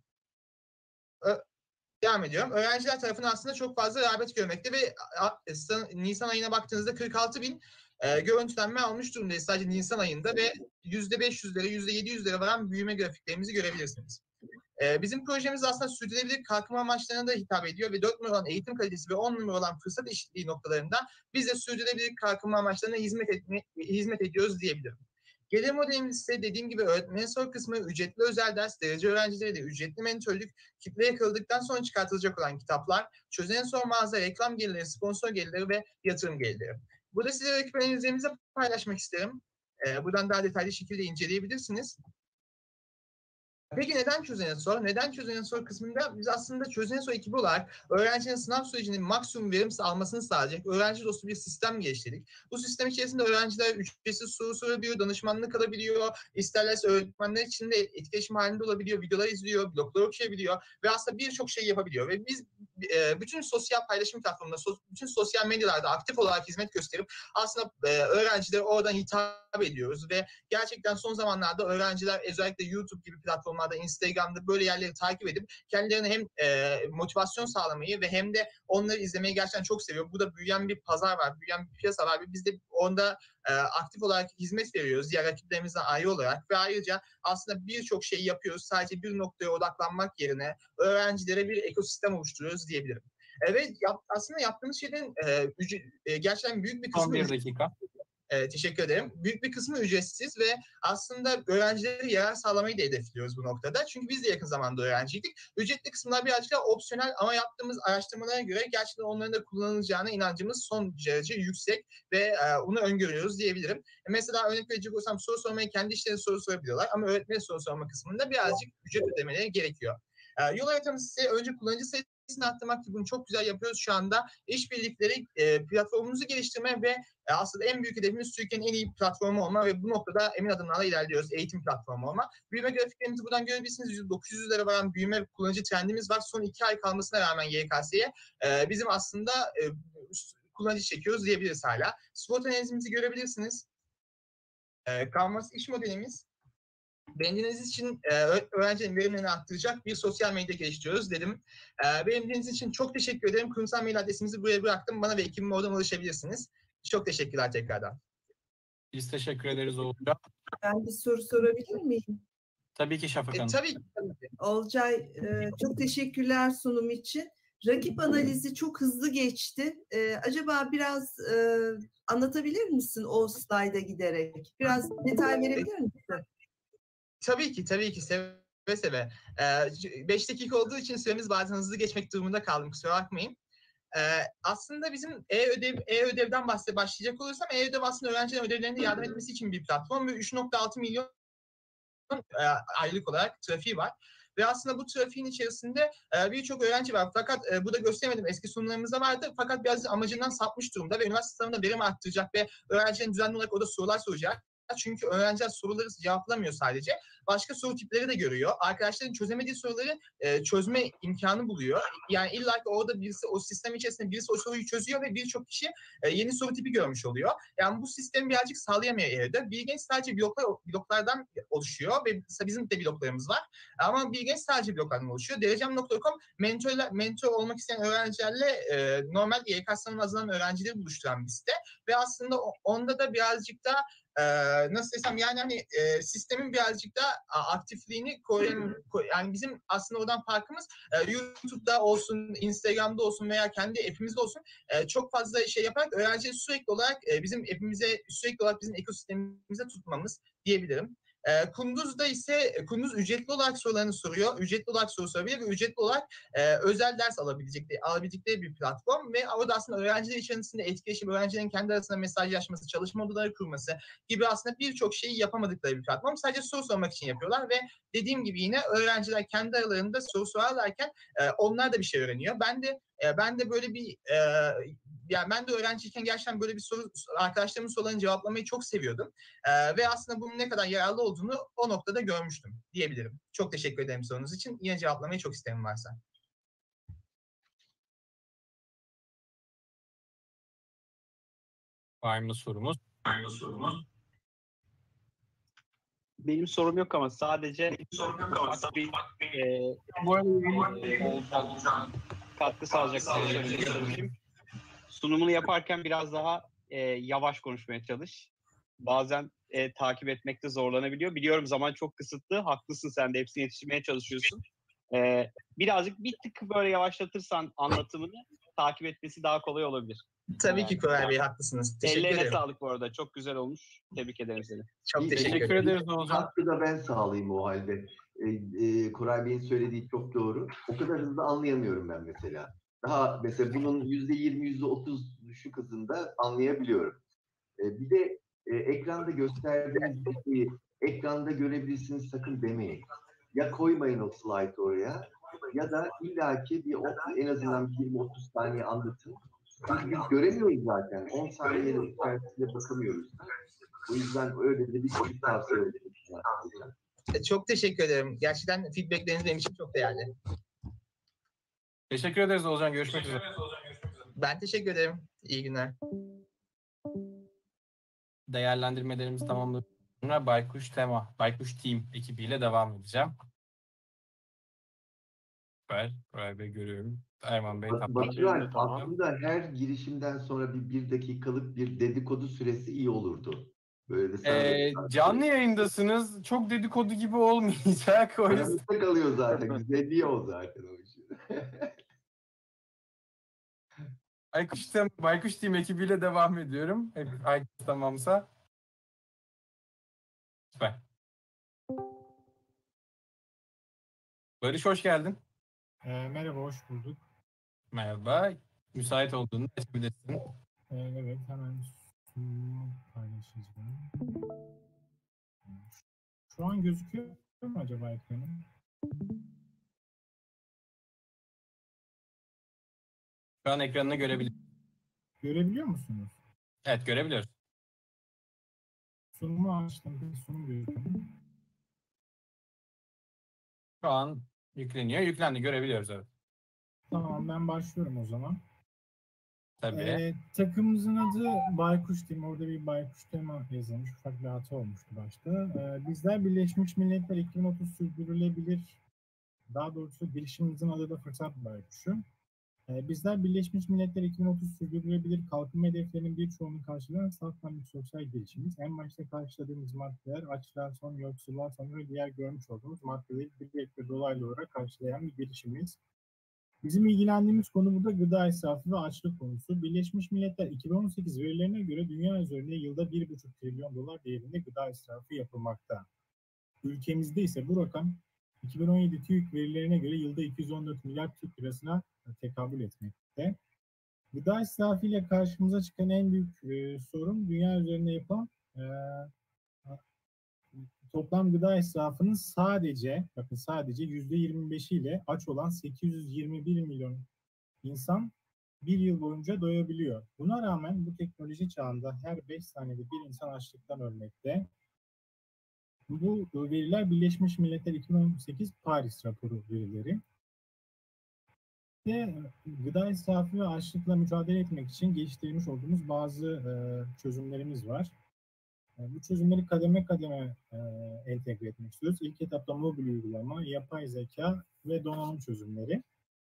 Devam ediyorum. Öğrenciler tarafından aslında çok fazla rağbet görmekte ve Nisan ayına baktığınızda 46.000 görüntülenme almış durumdayız sadece Nisan ayında ve %500'lere, %700'lere varan büyüme grafiklerimizi görebilirsiniz. Bizim projemiz aslında sürdürülebilir kalkınma amaçlarına da hitap ediyor ve 4 numara olan eğitim kalitesi ve 10 numara olan fırsat eşitliği noktalarında biz de sürdürülebilir kalkınma amaçlarına hizmet ediyoruz diyebilirim. Gelir modelimiz ise dediğim gibi öğretmen sor kısmı, ücretli özel ders, derece öğrencileri de ücretli mentörlük, kitle yakaladıktan sonra çıkartılacak olan kitaplar, Çözen Sor mağaza, reklam gelirleri, sponsor gelirleri ve yatırım gelirleri. Burada size rakip analizlerimizi paylaşmak isterim. Buradan daha detaylı şekilde inceleyebilirsiniz. Peki neden Çözen Sor? Neden Çözen Sor kısmında biz aslında Çözen Sor ekibi olarak öğrencinin sınav sürecinin maksimum verim almasını sağlayacak öğrenci dostu bir sistem geliştirdik. Bu sistem içerisinde öğrenciler ücretsiz soru sorabiliyor, danışmanlık alabiliyor, isterlerse öğretmenler için de etkileşim halinde olabiliyor, videolar izliyor, bloglar okuyabiliyor ve aslında birçok şey yapabiliyor. Ve biz bütün sosyal paylaşım platformunda, bütün sosyal medyalarda aktif olarak hizmet gösterip aslında öğrencilere oradan hitap ediyoruz ve gerçekten son zamanlarda öğrenciler özellikle YouTube gibi platformlarda, Instagram'da böyle yerleri takip edip kendilerine hem motivasyon sağlamayı ve hem de onları izlemeyi gerçekten çok seviyor. Burada büyüyen bir pazar var, büyüyen bir piyasa var ve biz de onda aktif olarak hizmet veriyoruz diğer rakiplerimizden ayrı olarak ve ayrıca aslında birçok şey yapıyoruz. Sadece bir noktaya odaklanmak yerine öğrencilere bir ekosistem oluşturuyoruz diyebilirim. Evet, aslında yaptığımız şeyden gerçekten büyük bir kısmı... Son bir dakika. Teşekkür ederim. Büyük bir kısmı ücretsiz ve aslında öğrencilere yarar sağlamayı da hedefliyoruz bu noktada. Çünkü biz de yakın zamanda öğrenciydik. Ücretli kısımlar birazcık daha opsiyonel ama yaptığımız araştırmalara göre gerçekten onların da kullanılacağına inancımız son derece yüksek ve bunu öngörüyoruz diyebilirim. Mesela örnek verecek olsam soru sormayı kendi işlerine soru sorabiliyorlar ama öğretmene soru sorma kısmında birazcık ücret ödemeleri gerekiyor. Yol haritamız ise önce kullanıcı sayısını arttırmak ki bunu çok güzel yapıyoruz şu anda. İşbirlikleri, platformumuzu geliştirme ve aslında en büyük hedefimiz Türkiye'nin en iyi platformu olma ve bu noktada emin adımlarla ilerliyoruz. Eğitim platformu olma. Büyüme grafiklerimizi buradan görebilirsiniz. %900'lere varan büyüme kullanıcı trendimiz var. Son 2 ay kalmasına rağmen YKS'ye bizim aslında kullanıcı çekiyoruz diyebiliriz hala. SWOT analizimizi görebilirsiniz. Canvas iş modelimiz. Beğendiğiniz için öğrencilerin verimlerini arttıracak bir sosyal medya geliştiriyoruz dedim. Beğendiğiniz için çok teşekkür ederim. Kurumsal mail adresimizi buraya bıraktım. Bana ve ekibime oradan ulaşabilirsiniz. Çok teşekkürler tekrardan. Biz teşekkür ederiz Olcay. Ben bir soru sorabilir miyim? Tabii ki Şafak Hanım. Tabii. Olcay, çok teşekkürler sunum için. Rakip analizi çok hızlı geçti. Acaba biraz anlatabilir misin o slayda giderek? Biraz detay verebilir misin? Tabii ki. Seve seve. 5 dakika olduğu için süremiz bazen hızlı geçmek durumunda kaldım. Kusura bakmayın. Aslında bizim e-ödevden başlayacak olursam e-ödev aslında öğrencilerin ödevlerine yardım etmesi için bir platform ve 3.6 milyon aylık olarak trafiği var. ve aslında bu trafiğin içerisinde birçok öğrenci var. Fakat bu da gösteremedim. Eski sunumlarımızda vardı. Fakat biraz amacından sapmış durumda ve üniversite sınavında verim arttıracak ve öğrencilerin düzenli olarak orada sorular soracak. Çünkü öğrenciler soruları cevaplamıyor sadece. Başka soru tipleri de görüyor. Arkadaşların çözemediği soruları çözme imkanı buluyor. Yani illa ki orada birisi, o sistem içerisinde birisi o soruyu çözüyor ve birçok kişi yeni soru tipi görmüş oluyor. Yani bu sistemi birazcık sağlayamıyor evde. Bilgeç sadece bloklardan oluşuyor ve bizim de bloklarımız var. Ama Bilgeç sadece bloklardan oluşuyor. Derecem.com mentor olmak isteyen öğrencilerle normal YKS sınavına hazırlanan öğrencileri buluşturan bir site. Ve aslında onda da birazcık da nasıl desem yani hani sistemin birazcık da aktifliğini yani bizim aslında oradan farkımız YouTube'da olsun, Instagram'da olsun veya kendi app'imizde olsun çok fazla şey yaparak öğrencileri sürekli olarak bizim app'imize, sürekli olarak bizim ekosistemimize tutmamız diyebilirim. Kunduz'da ise Kunduz ücretli olarak sorularını soruyor. Ücretli olarak soru sorabilir ve ücretli olarak özel ders alabilecekleri bir platform ve orada aslında öğrenciler içerisinde etkileşim, öğrencilerin kendi arasında mesajlaşması, çalışma odaları kurması gibi aslında birçok şeyi yapamadıkları bir platform. Sadece soru sormak için yapıyorlar ve dediğim gibi yine öğrenciler kendi aralarında soru sorarlarken onlar da bir şey öğreniyor. Ben de böyle bir yani ben de öğrenciyken gerçekten böyle bir soru, arkadaşlarımın sorularını cevaplamayı çok seviyordum. Ve aslında bunun ne kadar yararlı olduğunu o noktada görmüştüm diyebilirim. Çok teşekkür ederim sorunuz için. Yine cevaplamayı çok isterim varsa. Var mı sorumuz? Benim sorum yok ama sadece katkı sağlayacak bir sorayım. Sunumunu yaparken biraz daha yavaş konuşmaya çalış. Bazen takip etmekte zorlanabiliyor. Biliyorum zaman çok kısıtlı. Haklısın, sen de hepsine yetiştirmeye çalışıyorsun. Birazcık bir tık böyle yavaşlatırsan anlatımını takip etmesi daha kolay olabilir. Tabii ki Koray Bey, haklısınız. Teşekkür Ellerine ederim. sağlık bu arada. Çok güzel olmuş. Tebrik ederim seni. Çok teşekkür ederiz Hakkı da ben sağlayayım o halde. Koray Bey'in söylediği çok doğru. O kadar hızlı anlayamıyorum ben mesela. Daha mesela bunun %20, %30 düşük hızında anlayabiliyorum. Bir de ekranda gösterdiğiniz bir şeyi ekranda görebilirsiniz sakın demeyin. Ya koymayın o slide oraya ya da illaki en azından 20-30 saniye anlatın. Çünkü biz göremiyoruz zaten. 10 saniyenin içerisinde bakamıyoruz. O yüzden öyle de bir küçük tavsiye ederim. Çok teşekkür ederim. Gerçekten feedbackleriniz benim için çok değerli. Teşekkür ederiz Oğuzhan. Görüşmek üzere. Ben teşekkür ederim. İyi günler. Değerlendirmelerimizi tamamladık. Sonra Baykuş Team ekibiyle devam edeceğim. Süper. Koray Bey görüyorum. Erman Bey. Baturay, aslında her girişimden sonra bir dakikalık bir dedikodu süresi iyi olurdu. Böyle de canlı yayındasınız. Çok dedikodu gibi olmayacak. O yüzden. aramızda kalıyor zaten. Güzelliği o zaten o işin. Baykuş Team ekibiyle devam ediyorum. Herkes tamamsa. Süper. Barış hoş geldin. Merhaba, hoş bulduk. Merhaba. Müsait olduğunu açabilirsin. Evet, hemen sunumu paylaşacağım. Şu an gözüküyor mu acaba ekranım? Şu an ekranını Görebiliyor musunuz? Evet, görebiliyoruz. Sunumu açtım. Bir sunum gözüküyor. Şu an yükleniyor. Yüklendi. Görebiliyoruz, evet. Tamam, ben başlıyorum o zaman. Tabii. Takımımızın adı Baykuş Team. Orada bir Baykuş tema yazılmış. Ufak bir hata olmuştu başta. Bizler Birleşmiş Milletler 2030 sürdürülebilir, daha doğrusu girişimimizin adı da Fırsat Baykuşu. Bizler Birleşmiş Milletler 2030 sürdürülebilir kalkınma hedeflerinin birçoğunu karşılayan safran bir sosyal girişimiz. En başta karşıladığımız maddeler açlığa son, yoksulluğa son ve diğer görmüş olduğumuz maddeleri direkt ve dolaylı olarak karşılayan bir girişimiz. Bizim ilgilendiğimiz konu burada gıda israfı ve açlık konusu. Birleşmiş Milletler 2018 verilerine göre dünya üzerinde yılda 1,5 trilyon dolar değerinde gıda israfı yapılmakta. Ülkemizde ise bu rakam 2017 TÜİK verilerine göre yılda 214 milyar Türk lirasına tekabül etmekte. Gıda israfı ile karşımıza çıkan en büyük sorun dünya üzerinde yapılan toplam gıda israfının sadece %25'iyle aç olan 821 milyon insan bir yıl boyunca doyabiliyor. Buna rağmen bu teknoloji çağında her 5 saniyede bir insan açlıktan ölmekte. Bu veriler Birleşmiş Milletler 2018 Paris raporu verileri. Ve gıda israfı ve açlıkla mücadele etmek için geliştirmiş olduğumuz bazı çözümlerimiz var. Bu çözümleri kademe kademe entegre etmek istiyoruz. İlk etapta mobil uygulama, yapay zeka ve donanım çözümleri.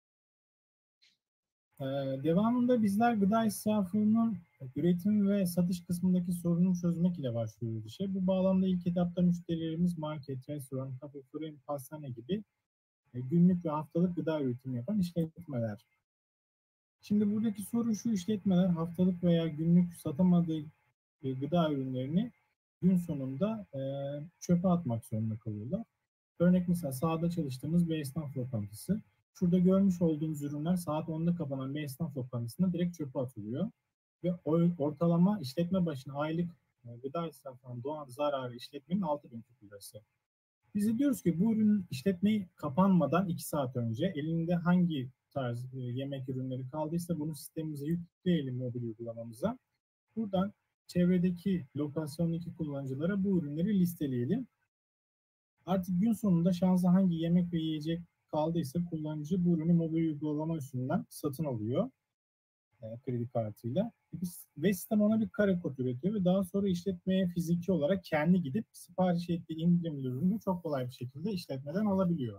Devamında bizler gıda israfının üretim ve satış kısmındaki sorunu çözmek ile başlıyoruz işe. Bu bağlamda ilk etapta müşterilerimiz market, restoran, kafe, fırın, pastane gibi günlük ve haftalık gıda üretimi yapan işletmeler. Şimdi buradaki soru şu: işletmeler haftalık veya günlük satamadığı gıda ürünlerini gün sonunda çöpe atmak zorunda kalıyorlar. Örnek mesela sahada çalıştığımız bir esnaf lokantası. Şurada görmüş olduğunuz ürünler saat 10'da kapanan bir esnaf lokantasında direkt çöpe atılıyor. Ve ortalama işletme başına aylık gıda israfından doğan zararı işletmenin 6.000 Türk lirası. Biz de diyoruz ki bu ürün işletmeyi kapanmadan 2 saat önce elinde hangi tarz yemek ürünleri kaldıysa bunu sistemimize yükleyelim, mobil uygulamamıza. Buradan çevredeki lokasyondaki kullanıcılara bu ürünleri listeleyelim. Artık gün sonunda şansa hangi yemek ve yiyecek kaldıysa kullanıcı bu ürünü mobil uygulama üstünden satın alıyor kredi kartıyla. Ve sistem ona bir kare kod üretiyor ve daha sonra işletmeye fiziki olarak kendi gidip sipariş ettiği indirimli ürünü çok kolay bir şekilde işletmeden alabiliyor.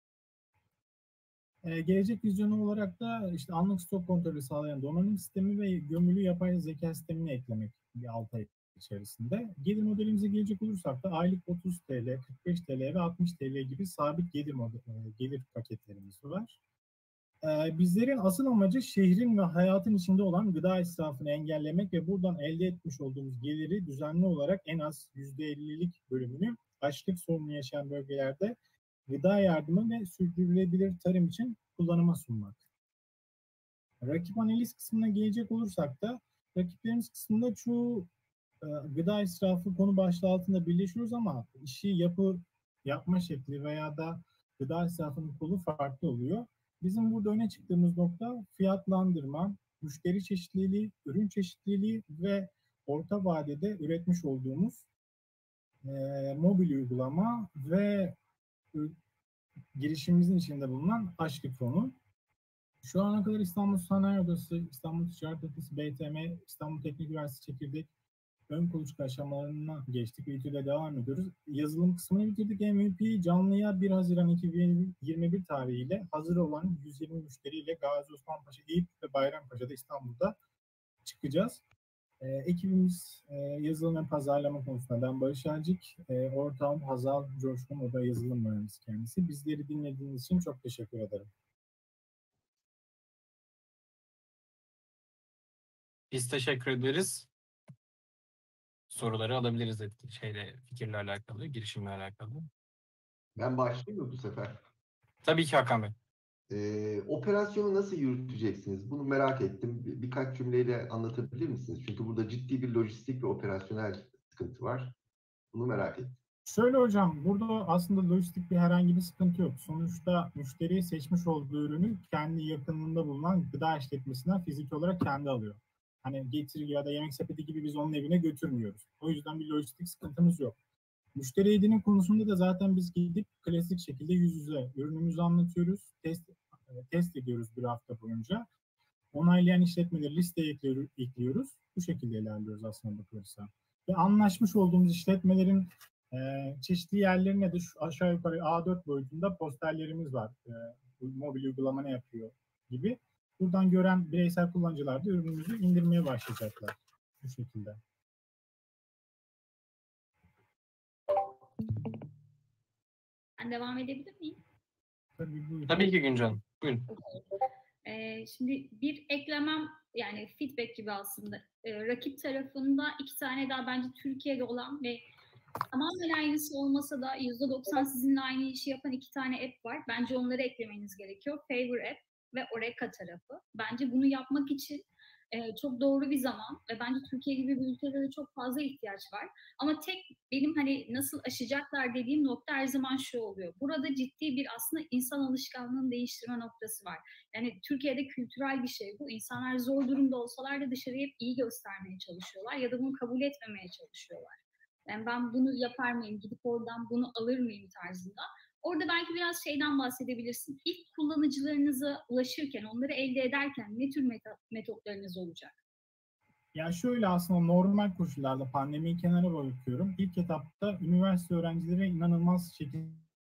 Gelecek vizyonu olarak da işte anlık stok kontrolü sağlayan donanım sistemi ve gömülü yapay zeka sistemini eklemek bir 6 ay içerisinde. Gelir modelimize gelecek olursak da aylık 30 TL, 45 TL ve 60 TL gibi sabit gelir paketlerimiz var. Bizlerin asıl amacı şehrin ve hayatın içinde olan gıda israfını engellemek ve buradan elde etmiş olduğumuz geliri düzenli olarak en az %50'lik bölümünü açlık sorunu yaşayan bölgelerde gıda yardımı ve sürdürülebilir tarım için kullanıma sunmak. Rakip analiz kısmına gelecek olursak da rakiplerimiz kısmında çoğu gıda israfı konu başlığı altında birleşiyoruz ama işi yapma şekli veya da gıda israfının kolu farklı oluyor. Bizim burada öne çıktığımız nokta fiyatlandırma, müşteri çeşitliliği, ürün çeşitliliği ve orta vadede üretmiş olduğumuz mobil uygulama ve girişimimizin içinde bulunan açlık fonu. Şu ana kadar İstanbul Sanayi Odası, İstanbul Ticaret Odası, BTM, İstanbul Teknik Üniversitesi Çekirdek ön kuluçka aşamalarına geçtik. İTÜ'de devam ediyoruz. Yazılım kısmını bitirdik. MVP canlıya 1 Haziran 2021 tarihiyle hazır olan 120 müşteriyle Gazi Osman Paşa, Eyüp ve Bayrampaşa'da İstanbul'da çıkacağız. Ekibimiz yazılım ve pazarlama konusunda ben Barış Ercik, ortağım Hazal Coşkun, o da yazılım mühendisi kendisi. Bizleri dinlediğiniz için çok teşekkür ederim. Biz teşekkür ederiz. Soruları alabiliriz fikirle alakalı, girişimle alakalı. Ben başlayayım mı bu sefer? Tabii ki Hakan Bey. Operasyonu nasıl yürüteceksiniz? Bunu merak ettim. Birkaç cümleyle anlatabilir misiniz? Çünkü burada ciddi bir lojistik ve operasyonel sıkıntı var. Bunu merak ettim. Şöyle hocam, burada aslında lojistik herhangi bir sıkıntı yok. Sonuçta müşteri seçmiş olduğu ürünü kendi yakınında bulunan gıda işletmesinden fiziki olarak kendi alıyor. Hani Getir ya da Yemek Sepeti gibi biz onun evine götürmüyoruz. O yüzden bir lojistik sıkıntımız yok. Müşteri edinim konusunda da zaten biz gidip klasik şekilde yüz yüze ürünümüzü anlatıyoruz. Test ediyoruz bir hafta boyunca. Onaylayan işletmeleri listeye ekliyoruz. Bu şekilde ilerliyoruz aslında bakılırsa. Ve anlaşmış olduğumuz işletmelerin çeşitli yerlerine de aşağı yukarı A4 boyutunda posterlerimiz var. Mobil uygulama ne yapıyor gibi. Buradan gören bireysel kullanıcılar da ürünümüzü indirmeye başlayacaklar. Bu şekilde. Ben devam edebilir miyim? Tabii ki Güncan. Buyurun. Şimdi bir eklemem, yani feedback gibi aslında. Rakip tarafında 2 tane daha bence Türkiye'de olan ve tamamen aynısı olmasa da %90 sizinle aynı işi yapan 2 tane app var. Bence onları eklemeniz gerekiyor. Favor App ve Oreka tarafı. Bence bunu yapmak için çok doğru bir zaman ve bence Türkiye gibi bir ülkede de çok fazla ihtiyaç var. Ama tek benim hani nasıl aşacaklar dediğim nokta her zaman şu oluyor. Burada ciddi bir aslında insan alışkanlığını değiştirme noktası var. Yani Türkiye'de kültürel bir şey bu. İnsanlar zor durumda olsalar da dışarıya hep iyi göstermeye çalışıyorlar ya da bunu kabul etmemeye çalışıyorlar. Yani ben bunu yapar mıyım, gidip oradan bunu alır mıyım tarzında. Orada belki biraz şeyden bahsedebilirsin. İlk kullanıcılarınıza ulaşırken, onları elde ederken ne tür metotlarınız olacak? Ya şöyle, aslında normal koşullarda pandemiyi kenara bırakıyorum. İlk etapta üniversite öğrencilere inanılmaz şekilde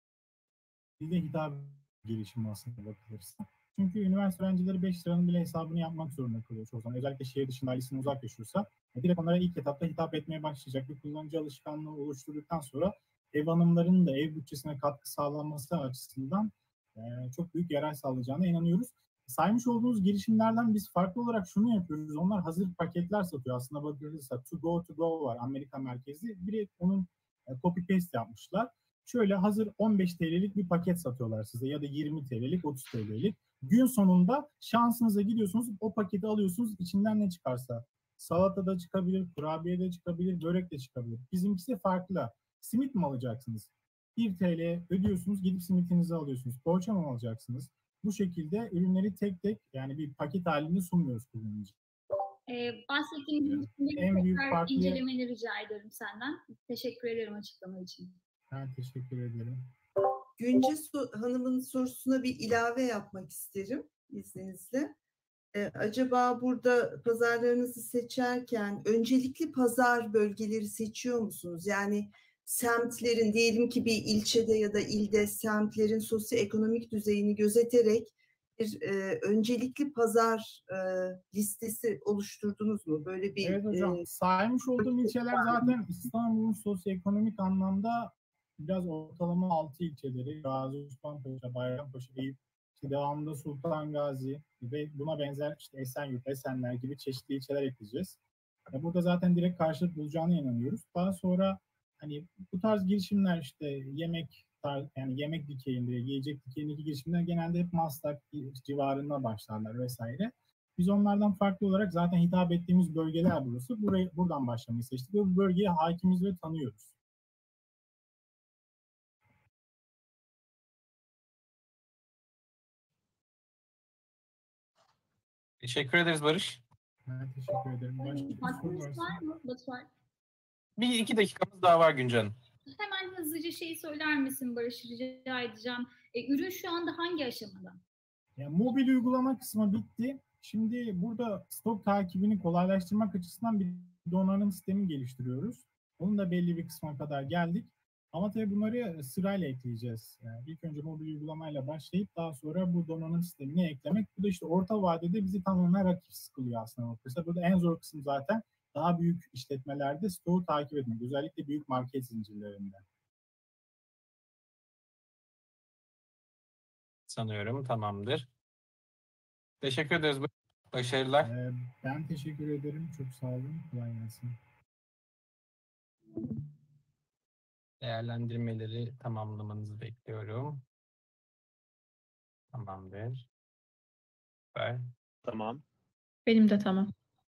hitap gelişimi aslında bakılırsa. Çünkü üniversite öğrencileri 5 liranın bile hesabını yapmak zorunda kalıyor çoğu zaman. Özellikle şehir dışında, ailesinden uzak yaşıyorsa direkt onlara ilk etapta hitap etmeye başlayacak bir kullanıcı alışkanlığı oluşturduktan sonra ev hanımlarının da ev bütçesine katkı sağlanması açısından çok büyük yarar sağlayacağına inanıyoruz. Saymış olduğunuz girişimlerden biz farklı olarak şunu yapıyoruz. Onlar hazır paketler satıyor. Aslında bakıyorsa To Go var, Amerika merkezli. Direkt onun copy paste yapmışlar. Şöyle hazır 15 TL'lik bir paket satıyorlar size ya da 20 TL'lik, 30 TL'lik. Gün sonunda şansınıza gidiyorsunuz, o paketi alıyorsunuz, içinden ne çıkarsa. Salata da çıkabilir, kurabiye de çıkabilir, börek de çıkabilir. Bizimkisi farklı. Simit mi alacaksınız? 1 TL ödüyorsunuz, gidip simitinizi alıyorsunuz. Poğaça mı alacaksınız? Bu şekilde ürünleri tek tek, yani bir paket halinde sunmuyoruz kullanıcıya. Bahsettiğiniz en büyük tekrar incelemeni rica ederim senden. Teşekkür ederim açıklama için. Ben teşekkür ederim. Günce Hanım'ın sorusuna bir ilave yapmak isterim izninizle. Acaba burada pazarlarınızı seçerken öncelikli pazar bölgeleri seçiyor musunuz? Yani semtlerin, diyelim ki bir ilçede ya da ilde semtlerin sosyoekonomik düzeyini gözeterek bir öncelikli pazar listesi oluşturdunuz mu? Böyle bir Evet hocam, saymış olduğum ilçeler zaten İstanbul'un sosyoekonomik anlamda biraz ortalama 6 ilçeleri. Gazi Osman Bayrampaşa, Eyüp, devamında Sultan Gazi ve buna benzer işte Esenyurt, Esenler gibi çeşitli ilçeler ekleyeceğiz. Burada zaten direkt karşılık bulacağına inanıyoruz. Daha sonra hani bu tarz girişimler işte yani yemek dikeyinde, yiyecek dikeyindeki girişimler genelde hep Maslak civarında başlarlar vesaire. Biz onlardan farklı olarak zaten hitap ettiğimiz bölgeler burası. Buradan başlamayı seçtik ve bu bölgeye hakimiz ve tanıyoruz. Teşekkür ederiz Barış. Ben teşekkür ederim. Vaktiniz var mı? Lütfen. Bir iki dakikamız daha var Günce Hanım. Hemen hızlıca şeyi söyler misin Barış, rica edeceğim. Ürün şu anda hangi aşamada? Yani mobil uygulama kısmı bitti. Şimdi burada stok takibini kolaylaştırmak açısından bir donanım sistemi geliştiriyoruz. Onun da belli bir kısma kadar geldik. Ama tabii bunları sırayla ekleyeceğiz. Yani ilk önce mobil uygulamayla başlayıp daha sonra bu donanım sistemini eklemek. Bu da işte orta vadede bizi tamamen rakipsiz kılıyor aslında. Mesela burada en zor kısım zaten daha büyük işletmelerde stoğu takip etmek. Özellikle büyük market zincirlerinde. Sanıyorum tamamdır. Teşekkür ederiz. Başarılar. Ben teşekkür ederim. Çok sağ olun. Kolay gelsin. Değerlendirmeleri tamamlamanızı bekliyorum. Tamamdır. Süper. Tamam. Benim de tamam.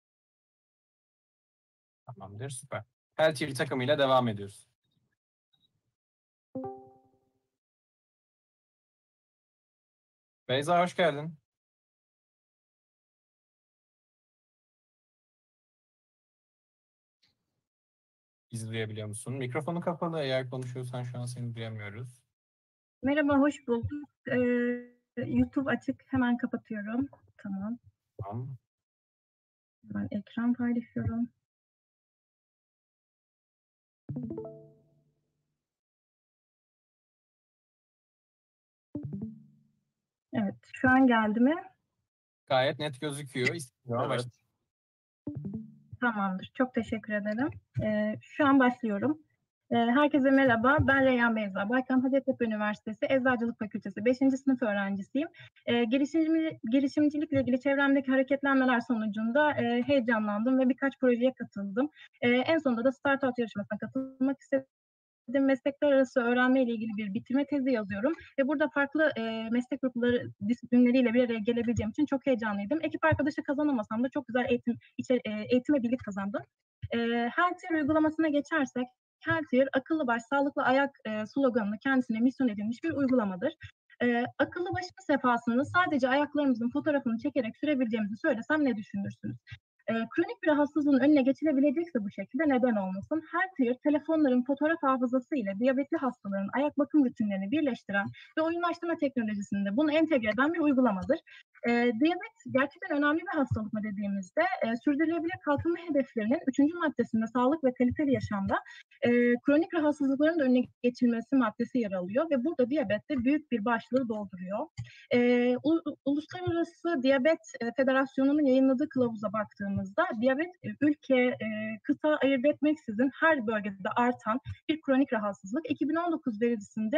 Tamamdır. Süper. Her TV takımıyla devam ediyoruz. Beyza hoş geldin. Bizi duyabiliyor musun? Mikrofonu kapalı. Eğer konuşuyorsan şu an seni duyamıyoruz. Merhaba, hoş bulduk. YouTube açık. Hemen kapatıyorum. Tamam. Tamam. Ben ekran paylaşıyorum. Evet, şu an geldi mi? Gayet net gözüküyor. Evet. Tamamdır. Çok teşekkür ederim. Şu an başlıyorum. Herkese merhaba. Ben Reyhan Beyza. Baykan Hacettepe Üniversitesi Eczacılık Fakültesi 5. sınıf öğrencisiyim. Girişimcilikle ilgili çevremdeki hareketlenmeler sonucunda heyecanlandım ve birkaç projeye katıldım. En sonunda da Startup yarışmasına katılmak istedim. ilerledim. Meslekler arası öğrenme ile ilgili bir bitirme tezi yazıyorum ve burada farklı meslek grupları disiplinleriyle bir araya gelebileceğim için çok heyecanlıydım. Ekip arkadaşı kazanamasam da çok güzel eğitim ve bilgi kazandım. Healthier uygulamasına geçersek, Healthier, akıllı baş, sağlıklı ayak sloganını kendisine misyon edilmiş bir uygulamadır. Akıllı başın sefasını sadece ayaklarımızın fotoğrafını çekerek sürebileceğimizi söylesem ne düşünürsünüz? Kronik bir rahatsızlığın önüne geçilebilecekse bu şekilde neden olmasın? Hertier, telefonların fotoğraf hafızası ile diyabetli hastaların ayak bakım rutinlerini birleştiren ve oyunlaştırma teknolojisinde bunu entegre eden bir uygulamadır. Diyabet gerçekten önemli bir hastalık mı dediğimizde sürdürülebilir kalkınma hedeflerinin 3. maddesinde sağlık ve kaliteli yaşamda kronik rahatsızlıkların da önüne geçilmesi maddesi yer alıyor ve burada diyabet de büyük bir başlığı dolduruyor. Uluslararası Diyabet Federasyonu'nun yayınladığı kılavuza baktığımızda diyabet ülke, kıta ayırt etmeksizin her bölgede artan bir kronik rahatsızlık. 2019 verisinde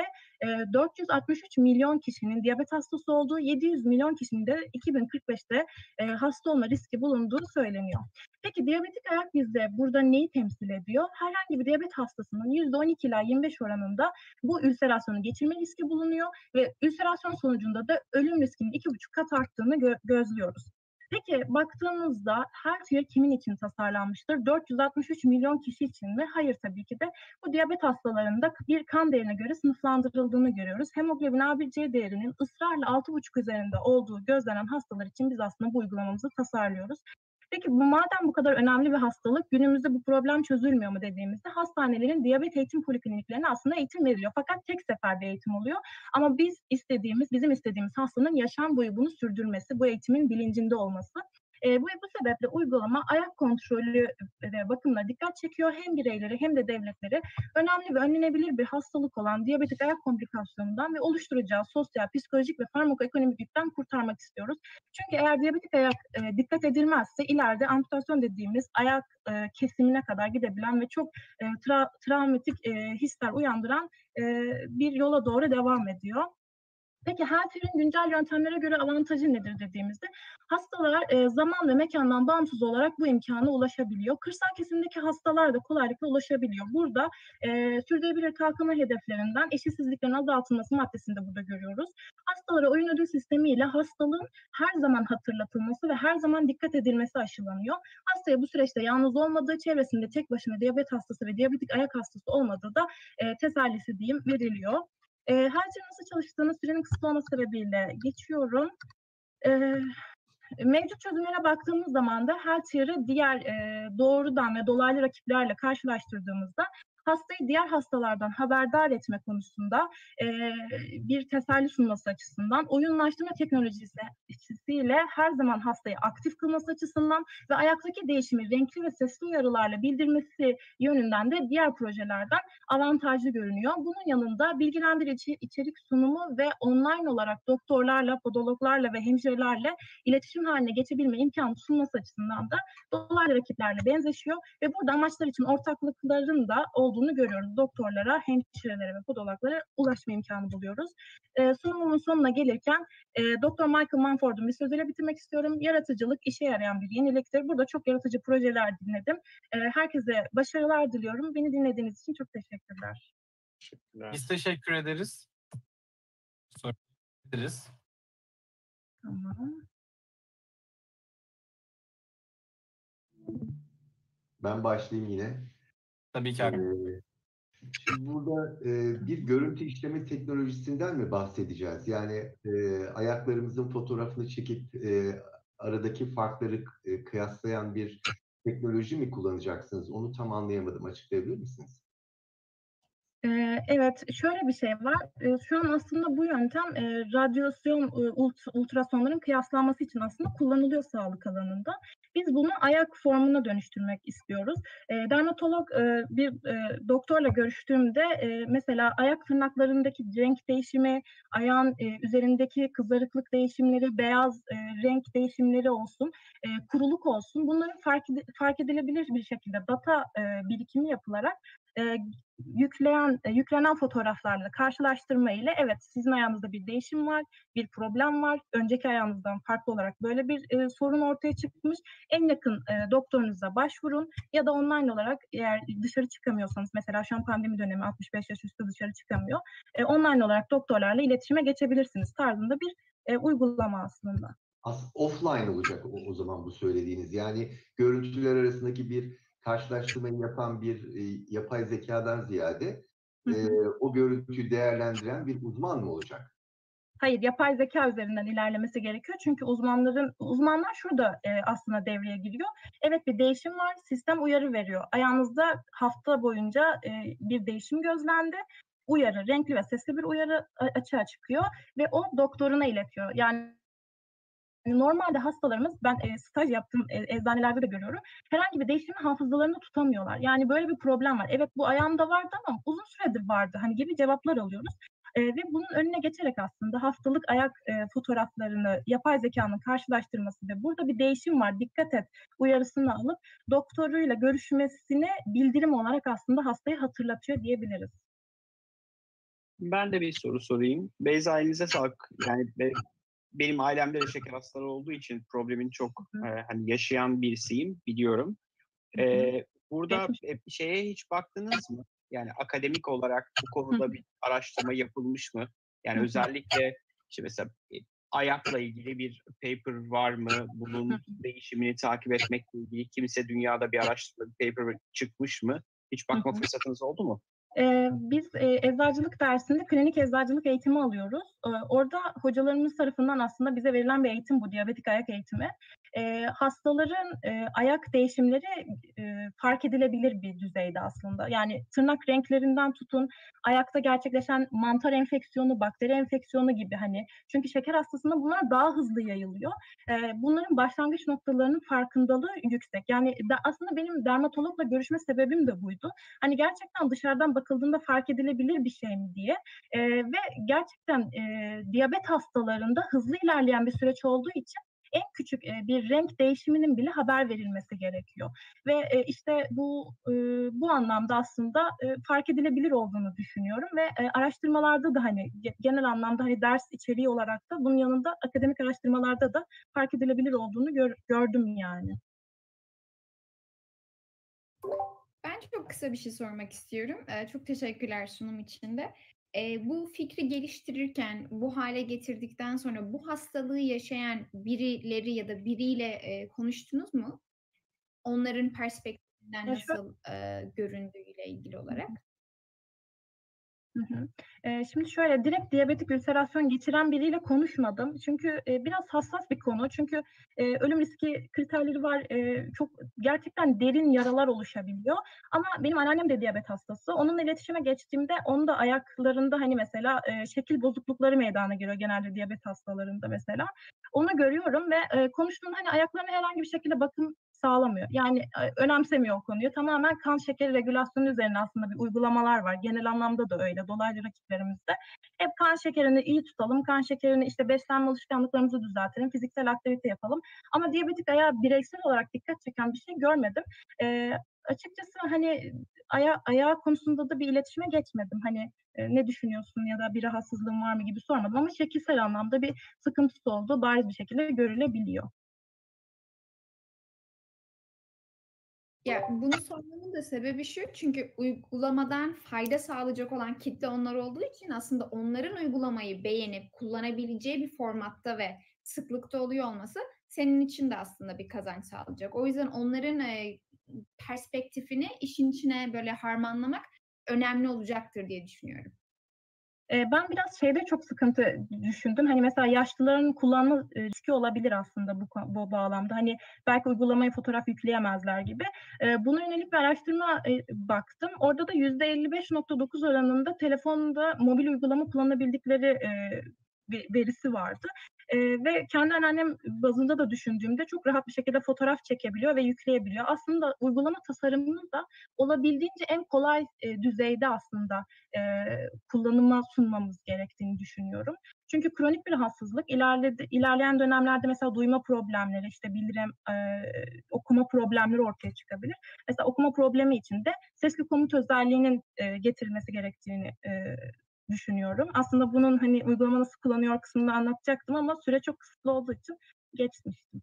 463 milyon kişinin diyabet hastası olduğu, 700 milyon kişinin de 2045'te hasta olma riski bulunduğu söyleniyor. Peki diyabetik ayak bizde burada neyi temsil ediyor? Herhangi bir diyabet hastasının %12 ila 25 oranında bu ülserasyonu geçirme riski bulunuyor ve ülserasyon sonucunda da ölüm riskinin 2,5 kat arttığını gözlüyoruz. Peki baktığımızda Healthier kimin için tasarlanmıştır? 463 milyon kişi için mi? Hayır tabii ki de. Bu diyabet hastalarında bir kan değerine göre sınıflandırıldığını görüyoruz. Hemoglobin A1C değerinin ısrarla 6,5 üzerinde olduğu gözlenen hastalar için biz aslında bu uygulamamızı tasarlıyoruz. Peki madem bu kadar önemli bir hastalık, günümüzde bu problem çözülmüyor mu dediğimizde hastanelerin diyabet eğitim polikliniklerine aslında eğitim veriliyor. Fakat tek sefer bir eğitim oluyor. Ama bizim istediğimiz hastanın yaşam boyu bunu sürdürmesi, bu eğitimin bilincinde olması. Bu sebeple uygulama ayak kontrolü ve bakımına dikkat çekiyor. Hem bireyleri hem de devletleri önemli ve önlenebilir bir hastalık olan diyabetik ayak komplikasyonundan ve oluşturacağı sosyal, psikolojik ve farmakoekonomik yükten kurtarmak istiyoruz. Çünkü eğer diyabetik ayak dikkat edilmezse ileride amputasyon dediğimiz ayak kesimine kadar gidebilen ve çok travmatik hisler uyandıran bir yola doğru devam ediyor. Peki Healthier'in güncel yöntemlere göre avantajı nedir dediğimizde hastalar zaman ve mekandan bağımsız olarak bu imkana ulaşabiliyor. Kırsal kesimdeki hastalar da kolaylıkla ulaşabiliyor. Burada sürdürülebilir kalkınma hedeflerinden eşitsizliklerin azaltılması maddesinde burada görüyoruz. Hastalara oyun ödül sistemiyle hastalığın her zaman hatırlatılması ve her zaman dikkat edilmesi aşılanıyor. Hastaya bu süreçte yalnız olmadığı, çevresinde tek başına diyabet hastası ve diyabetik ayak hastası olmadığı da tesellisi diyeyim veriliyor. Healthier'in nasıl çalıştığını sürenin kısıtlı olması sebebiyle geçiyorum. Mevcut çözümlere baktığımız zaman da Healthier'ı diğer doğrudan ve dolaylı rakiplerle karşılaştırdığımızda hastayı diğer hastalardan haberdar etme konusunda bir teselli sunması açısından, oyunlaştırma teknolojisiyle her zaman hastayı aktif kılması açısından ve ayaktaki değişimi renkli ve sesli uyarılarla bildirmesi yönünden de diğer projelerden avantajlı görünüyor. Bunun yanında bilgilendirici içerik sunumu ve online olarak doktorlarla, podologlarla ve hemşirelerle iletişim haline geçebilme imkanı sunması açısından da dolaylı rakiplerle benzeşiyor ve burada amaçlar için ortaklıkların da olduğunu görüyoruz. Doktorlara, hemşirelere ve podologlara ulaşma imkanı buluyoruz. Sunumun sonuna gelirken Dr. Michael Manford'un bir sözüyle bitirmek istiyorum. Yaratıcılık işe yarayan bir yeniliktir. Burada çok yaratıcı projeler dinledim. Herkese başarılar diliyorum. Beni dinlediğiniz için çok teşekkürler. Biz teşekkür ederiz. Sorabiliriz. Tamam. Ben başlayayım yine. Tabii ki abi. Şimdi burada bir görüntü işleme teknolojisinden mi bahsedeceğiz? Yani ayaklarımızın fotoğrafını çekip aradaki farkları kıyaslayan bir teknoloji mi kullanacaksınız? Onu tam anlayamadım. Açıklayabilir misiniz? Evet, şöyle bir şey var. Şu an aslında bu yöntem radyasyon ultrasonların kıyaslanması için aslında kullanılıyor sağlık alanında. Biz bunu ayak formuna dönüştürmek istiyoruz. Dermatolog bir doktorla görüştüğümde mesela ayak tırnaklarındaki renk değişimi, ayağın üzerindeki kızarıklık değişimleri, beyaz renk değişimleri olsun, kuruluk olsun bunların fark edilebilir bir şekilde data birikimi yapılarak yüklenen fotoğraflarla karşılaştırma ile evet sizin ayağınızda bir değişim var, bir problem var. Önceki ayağınızdan farklı olarak böyle bir sorun ortaya çıkmış. En yakın doktorunuza başvurun ya da online olarak eğer dışarı çıkamıyorsanız, mesela şu an pandemi dönemi 65 yaş üstü dışarı çıkamıyor. Online olarak doktorlarla iletişime geçebilirsiniz tarzında bir uygulama aslında. Offline olacak o zaman bu söylediğiniz. Yani görüntüler arasındaki bir karşılaştırmayı yapan bir yapay zekadan ziyade o görüntüyü değerlendiren bir uzman mı olacak? Hayır, yapay zeka üzerinden ilerlemesi gerekiyor. Çünkü uzmanlar şurada aslında devreye giriyor. Evet, bir değişim var, sistem uyarı veriyor. Ayağınızda hafta boyunca bir değişim gözlendi. Uyarı, renkli ve sesli bir uyarı açığa çıkıyor ve o doktoruna iletiyor. Yani normalde hastalarımız, ben staj yaptığım eczanelerde de görüyorum, herhangi bir değişimin hafızalarını tutamıyorlar. Yani böyle bir problem var. Evet, bu ayağımda vardı ama uzun süredir vardı hani gibi cevaplar alıyoruz. Ve bunun önüne geçerek aslında hastalık ayak fotoğraflarını yapay zekanın karşılaştırması ve burada bir değişim var, dikkat et uyarısını alıp doktoruyla görüşmesine bildirim olarak aslında hastayı hatırlatıyor diyebiliriz. Ben de bir soru sorayım. Beyza, elinize sağlık. Yani benim ailemde de şeker hastaları olduğu için problemin çok hani yaşayan birisiyim, biliyorum. Burada şeye hiç baktınız mı? Yani akademik olarak bu konuda bir araştırma yapılmış mı? Yani özellikle işte mesela ayakla ilgili bir paper var mı? Bunun değişimini takip etmekle ilgili kimse dünyada bir araştırma, bir paper çıkmış mı? Hiç bakma fırsatınız oldu mu? Biz eczacılık dersinde klinik eczacılık eğitimi alıyoruz. Orada hocalarımız tarafından aslında bize verilen bir eğitim bu, diyabetik ayak eğitimi. Hastaların ayak değişimleri fark edilebilir bir düzeyde aslında. Yani tırnak renklerinden tutun, ayakta gerçekleşen mantar enfeksiyonu, bakteri enfeksiyonu gibi hani. Çünkü şeker hastasında bunlar daha hızlı yayılıyor. Bunların başlangıç noktalarının farkındalığı yüksek. Yani aslında benim dermatologla görüşme sebebim de buydu. Hani gerçekten dışarıdan bakıldığında fark edilebilir bir şey mi diye. Ve gerçekten diyabet hastalarında hızlı ilerleyen bir süreç olduğu için en küçük bir renk değişiminin bile haber verilmesi gerekiyor. Ve işte bu anlamda aslında fark edilebilir olduğunu düşünüyorum ve araştırmalarda da hani genel anlamda hani ders içeriği olarak da bunun yanında akademik araştırmalarda da fark edilebilir olduğunu gördüm yani. Ben çok kısa bir şey sormak istiyorum. Çok teşekkürler sunum için de. Bu fikri geliştirirken, bu hale getirdikten sonra bu hastalığı yaşayan birileri ya da biriyle konuştunuz mu? Onların perspektifinden nasıl göründüğüyle ilgili olarak. Şimdi şöyle, direkt diyabetik ülserasyon geçiren biriyle konuşmadım. Çünkü biraz hassas bir konu. Çünkü ölüm riski kriterleri var. Çok gerçekten derin yaralar oluşabiliyor. Ama benim anneannem de diyabet hastası. Onunla iletişime geçtiğimde onun da ayaklarında hani mesela şekil bozuklukları meydana geliyor genelde diyabet hastalarında mesela. Onu görüyorum ve konuştuğumda hani ayaklarına herhangi bir şekilde bakım sağlamıyor. Yani önemsemiyor o konuyu. Tamamen kan şekeri regülasyonu üzerine aslında bir uygulamalar var. Genel anlamda da öyle. Dolaylı rakiplerimizde. Hep kan şekerini iyi tutalım. Kan şekerini işte beslenme alışkanlıklarımızı düzeltelim. Fiziksel aktivite yapalım. Ama diyabetik ayağa bireysel olarak dikkat çeken bir şey görmedim. Açıkçası hani ayağı konusunda da bir iletişime geçmedim. Hani ne düşünüyorsun ya da bir rahatsızlığın var mı gibi sormadım. Ama şekilsel anlamda bir sıkıntısı olduğu bariz bir şekilde görülebiliyor. Ya bunu sormamın da sebebi şu, çünkü uygulamadan fayda sağlayacak olan kitle onlar olduğu için aslında onların uygulamayı beğenip kullanabileceği bir formatta ve sıklıkta oluyor olması senin için de aslında bir kazanç sağlayacak. O yüzden onların perspektifini işin içine böyle harmanlamak önemli olacaktır diye düşünüyorum. Ben biraz şeyde çok sıkıntı düşündüm. Hani mesela yaşlıların kullanma riski olabilir aslında bu bağlamda. Hani belki uygulamaya fotoğraf yükleyemezler gibi. Buna yönelik bir araştırma baktım. Orada da %55.9 oranında telefonda mobil uygulama kullanabildikleri verisi vardı. Ve kendi anneannem bazında da düşündüğümde çok rahat bir şekilde fotoğraf çekebiliyor ve yükleyebiliyor. Aslında uygulama tasarımını da olabildiğince en kolay düzeyde aslında kullanıma sunmamız gerektiğini düşünüyorum. Çünkü kronik bir rahatsızlık ilerleyen dönemlerde mesela duyma problemleri, işte bildirim, okuma problemleri ortaya çıkabilir. Mesela okuma problemi için de sesli komut özelliğinin getirilmesi gerektiğini düşünüyorum. Aslında bunun hani uygulama nasıl kullanıyor kısmını anlatacaktım ama süre çok kısıtlı olduğu için geçmiştim.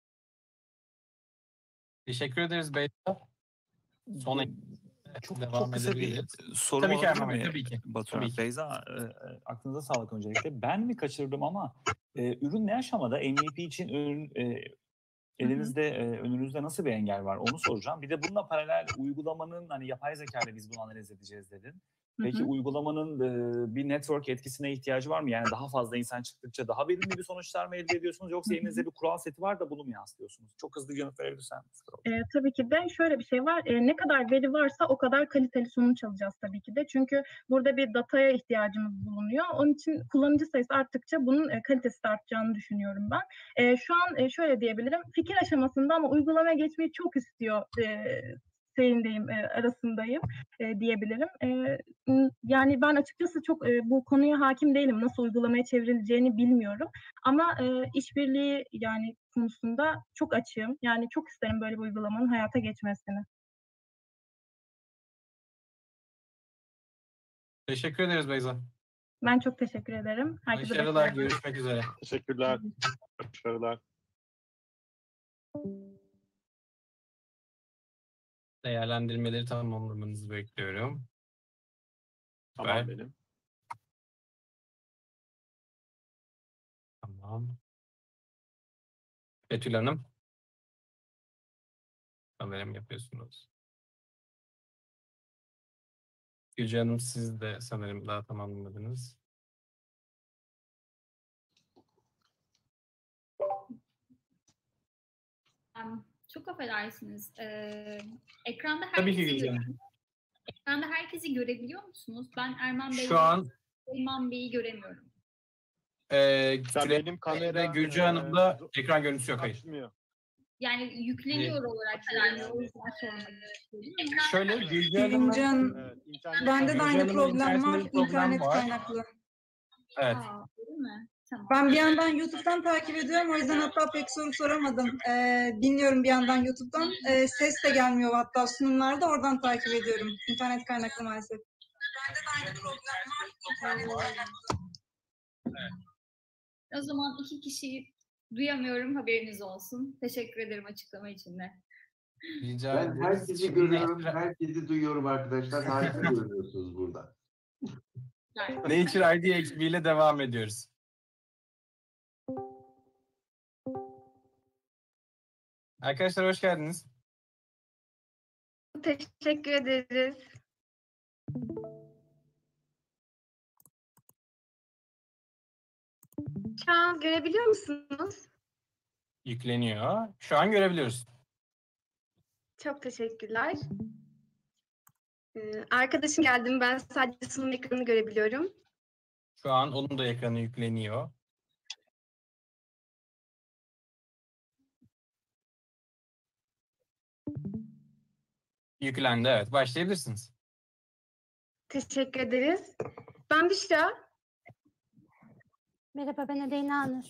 Teşekkür ederiz Beyza. Son Çok kısa bir sorum Tabii ki olabilir Erman Bey, mi? tabii ki. Batuhan, Tabii ki. Beyza, aklınıza sağlık öncelikle. Ben mi kaçırdım ama ürün ne aşamada? MVP için ürün elinizde, önünüzde nasıl bir engel var? Onu soracağım. Bir de bununla paralel uygulamanın, hani yapay zeka ile biz bunu analiz edeceğiz dedin. Peki uygulamanın bir network etkisine ihtiyacı var mı? Yani daha fazla insan çıktıkça daha verimli bir sonuçlar mı elde ediyorsunuz? Yoksa elinizde bir kural seti var da bunu mu yansıtıyorsunuz? Çok hızlı yanıt verebilirsen. Tabii ki de şöyle bir şey var. Ne kadar veri varsa o kadar kaliteli sonuç alacağız tabii ki de. Çünkü burada bir dataya ihtiyacımız bulunuyor. Onun için kullanıcı sayısı arttıkça bunun kalitesi de artacağını düşünüyorum ben. Şu an şöyle diyebilirim. Fikir aşamasında ama uygulamaya geçmeyi çok istiyor arasındayım diyebilirim. Yani ben açıkçası çok bu konuya hakim değilim. Nasıl uygulamaya çevrileceğini bilmiyorum. Ama işbirliği yani konusunda çok açığım. Yani çok isterim böyle bir uygulamanın hayata geçmesini. Teşekkür ederiz Beyza. Ben çok teşekkür ederim. Herkese Başarılar, görüşmek üzere. Teşekkürler. Başarılar. Değerlendirmeleri tamamlamanızı bekliyorum. Tamam benim. Tamam. Betül Hanım. Sanırım yapıyorsunuz. Gülce Hanım, siz de sanırım daha tamamlamadınız. Çok affedersiniz. Ekranda Tabii ki herkesi Gülce Hanım. ekranda herkesi görebiliyor musunuz? Ben Erman Bey'i Şu an Erman Bey'i göremiyorum. Benim kamera ve Gülce Hanım'da ekran görüntüsü yok. Hayır. açmıyor. Yani yükleniyor olarak görünüyor. O yüzden sormak istiyorum. Şöyle Gülce Hanım'ın Gülce Hanım, bende de aynı problem var. İnternet kaynaklı. Evet. Değil mi? Tamam. Ben bir yandan YouTube'dan takip ediyorum. O yüzden hatta pek soru soramadım. Dinliyorum bir yandan YouTube'dan. Ses de gelmiyor hatta sunumlarda. Oradan takip ediyorum. İnternet kaynaklı maalesef. Bende de aynı problem var. İnternet kaynaklı. Evet. O zaman 2 kişiyi duyamıyorum. Haberiniz olsun. Teşekkür ederim açıklama için de. Ben herkesi görüyorum, herkesi duyuyorum arkadaşlar. Harika görüyorsunuz burada. Nature ID ekibiyle devam ediyoruz. Arkadaşlar hoş geldiniz. Teşekkür ederiz. Şu an görebiliyor musunuz? Yükleniyor. Şu an görebiliyoruz. Çok teşekkürler. Arkadaşım geldi. Ben sadece sunum ekranını görebiliyorum. Şu an onun da ekranı yükleniyor. Yüklendi, evet. Başlayabilirsiniz. Teşekkür ederiz. Ben Büşra. Merhaba, ben Aleyna Nur.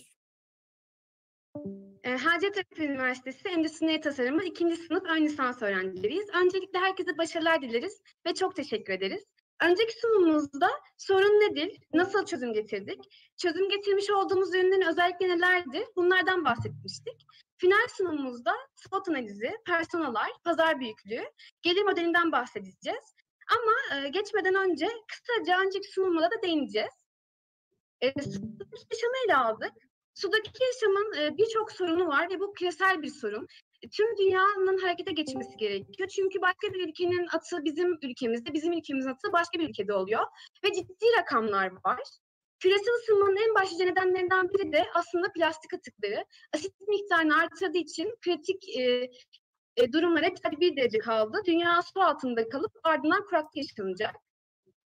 Hacettepe Üniversitesi Endüstri Tasarımı 2. sınıf ön lisans öğrencileriyiz. Öncelikle herkese başarılar dileriz ve çok teşekkür ederiz. Önceki sunumumuzda sorun nedir, nasıl çözüm getirdik, çözüm getirmiş olduğumuz ürünlerin özellikleri nelerdir, bunlardan bahsetmiştik. Final sunumumuzda SWOT analizi, personalar, pazar büyüklüğü, gelir modelinden bahsedeceğiz. Ama geçmeden önce kısaca önceki sunumlara da değineceğiz. Sudaki yaşamı ele aldık. Sudaki yaşamın birçok sorunu var ve bu küresel bir sorun. Tüm dünyanın harekete geçmesi gerekiyor. Çünkü başka bir ülkenin atı bizim ülkemizde, bizim ülkemizin atı başka bir ülkede oluyor. Ve ciddi rakamlar var. Küresel ısınmanın en başlıca nedenlerinden biri de aslında plastik atıkları. Asit miktarını artırdığı için kritik durumlar hep 1 derece kaldı. Dünya su altında kalıp ardından kuraklık yaşanacak.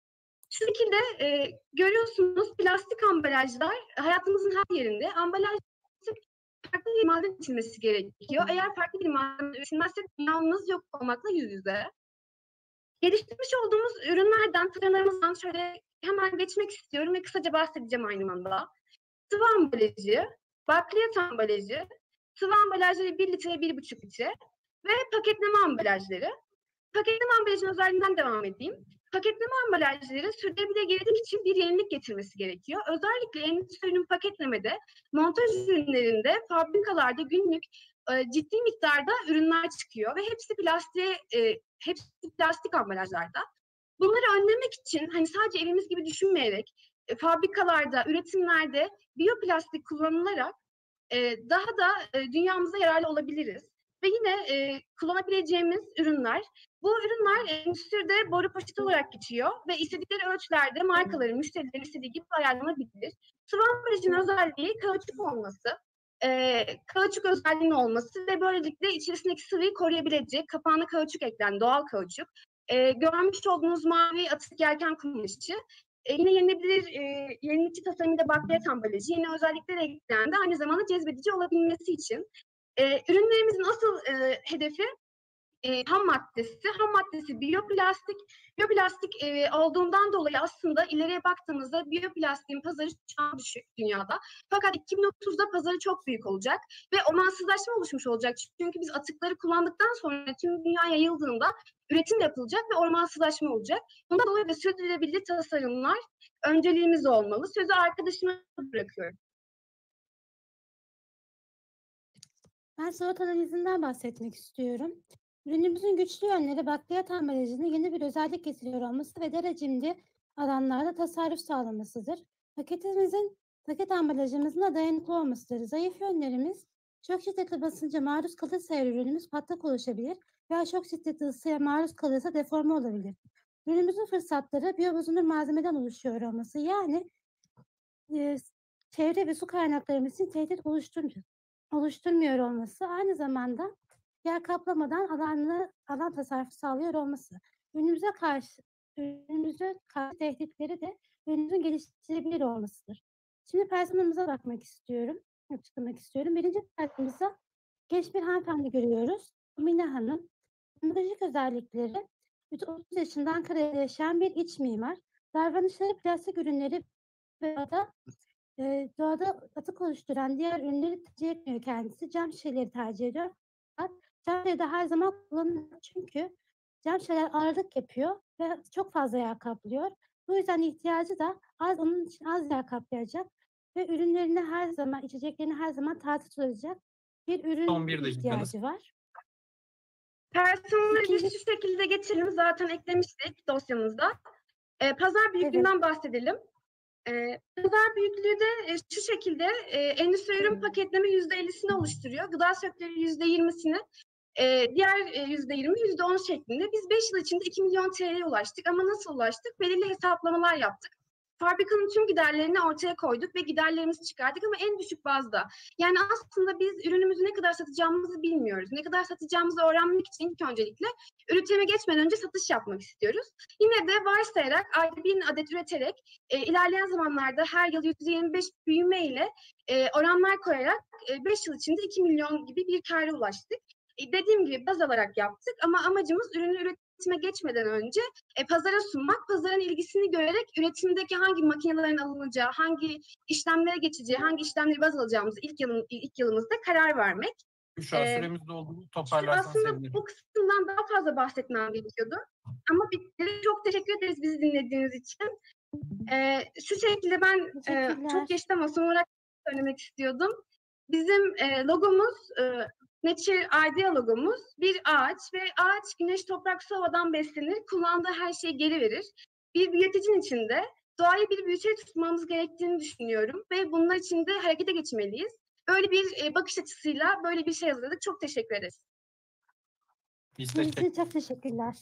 Şu şekilde görüyorsunuz plastik ambalajlar hayatımızın her yerinde. Ambalaj farklı bir malzeme üretilmesi gerekiyor. Eğer farklı bir malzeme üretilmezse dünyamız yok olmakla yüz yüze. Geliştirmiş olduğumuz ürünlerden, tasarımlarımızdan şöyle hemen geçmek istiyorum ve kısaca bahsedeceğim aynı anda. Sıvı ambalajı, bakliyat ambalajı, sıvı ambalajları 1 litre, 1,5 litre ve paketleme ambalajları. Paketleme ambalajının özelliğinden devam edeyim. Paketleme ambalajları sürdürülebilir gelecek için bir yenilik getirmesi gerekiyor. Özellikle endüstri ürün paketlemede, montaj ürünlerinde, fabrikalarda günlük ciddi miktarda ürünler çıkıyor ve hepsi plastik ambalajlarda. Bunları önlemek için hani sadece evimiz gibi düşünmeyerek fabrikalarda, üretimlerde biyoplastik kullanılarak daha da dünyamıza yararlı olabiliriz. Ve yine kullanabileceğimiz ürünler, bu ürünler endüstride boru poşeti olarak geçiyor ve istedikleri ölçülerde markaların, müşterilerin istediği gibi ayarlanabilir. Sıvı ambalajın özelliği kauçuk olması, kauçuk özelliğinin olması ve böylelikle içerisindeki sıvıyı koruyabilecek, kapağına kauçuk eklen, doğal kauçuk. Görmüş olduğunuz mavi atık yelken kullanıcı. Yine yenilikçi tasarımıyla bakliyat ambalajı yeni özellikler eklendi. Aynı zamanda cezbedici olabilmesi için. Ürünlerimizin asıl hedefi ham maddesi. Ham maddesi biyoplastik. Biyoplastik olduğundan dolayı aslında ileriye baktığımızda biyoplastiğin pazarı şu an düşük dünyada. Fakat 2030'da pazarı çok büyük olacak ve ormansızlaşma oluşmuş olacak. Çünkü biz atıkları kullandıktan sonra tüm dünya yayıldığında üretim yapılacak ve ormansızlaşma olacak. Bundan dolayı da sürdürülebilir tasarımlar önceliğimiz olmalı. Sözü arkadaşıma bırakıyorum. Ben SWOT analizinden bahsetmek istiyorum. Ürünümüzün güçlü yönleri bakliyat ambalajının yeni bir özellik getiriyor olması ve derecimli alanlarda tasarruf sağlamasıdır. Paket ambalajımızın da dayanıklı olmasıdır. Zayıf yönlerimiz çok şiddetli basınca maruz kalırsa eğer ürünümüz patlak oluşabilir veya çok şiddetli ısıya maruz kalırsa deforme olabilir. Ürünümüzün fırsatları biyobozunur malzemeden oluşuyor olması yani çevre ve su kaynaklarımızın tehdit oluşturmuyor olması aynı zamanda yer kaplamadan alan tasarrufu sağlıyor olması. Ürünümüze karşı tehditleri de ürünümüzün geliştirebilir olmasıdır. Şimdi personelimize açıklamak istiyorum. Birinci personelimizde genç bir hanımefendi görüyoruz. Mine Hanım. Teknolojik özellikleri 30 yaşında Ankara'da yaşayan bir iç mimar. Davranışları plastik ürünleri ve doğada atık oluşturan diğer ürünleri tercih etmiyor kendisi. Cam şişeleri tercih ediyor. Cam şişeleri de her zaman kullanılıyor çünkü cam şişeler ağırlık yapıyor ve çok fazla yer kaplıyor. Bu yüzden ihtiyacı da onun için az yer kaplayacak ve ürünlerini içeceklerini her zaman taze tutacak bir ürün ihtiyacı var. Personeli şu şekilde geçelim. Zaten eklemiştik dosyamızda. Pazar büyüklüğünden bahsedelim. Pazar büyüklüğü de şu şekilde endüstri ürün paketleme %50'sini oluşturuyor. Gıda sektörü %20'sini, diğer %20, %10 şeklinde. Biz 5 yıl içinde 2 milyon TL'ye ulaştık ama nasıl ulaştık? Belirli hesaplamalar yaptık. Fabrikanın tüm giderlerini ortaya koyduk ve giderlerimizi çıkardık ama en düşük bazda. Yani aslında biz ürünümüzü ne kadar satacağımızı bilmiyoruz. Ne kadar satacağımızı öğrenmek için ilk öncelikle üretime geçmeden önce satış yapmak istiyoruz. Yine de varsayarak ayda 1000 adet üreterek ilerleyen zamanlarda her yıl %25 büyüme ile oranlar koyarak 5 yıl içinde 2 milyon gibi bir kâra ulaştık. Dediğim gibi baz alarak yaptık ama amacımız ürünü üretime geçmeden önce pazara sunmak, pazarın ilgisini görerek üretimdeki hangi makinelerin alınacağı, hangi işlemlere geçeceği, hangi işlemleri baz alacağımızı ilk yılımızda karar vermek. Şu an süremizde olduğunu toparlarsan aslında sevinirim. bu kısımdan daha fazla bahsetmem gerekiyordu. Ama çok teşekkür ederiz bizi dinlediğiniz için. Şu şekilde ben çok geçti ama son olarak söylemek istiyordum. Bizim logomuz Nature Idea logomuz bir ağaç ve ağaç güneş, toprak, su, havadan beslenir. Kullandığı her şeyi geri verir. Bir büyütecinin içinde doğayı bir büyütece tutmamız gerektiğini düşünüyorum ve bunlar için de harekete geçmeliyiz. Böyle bir bakış açısıyla böyle bir şey hazırladık. Çok teşekkür ederiz. Çok teşekkürler.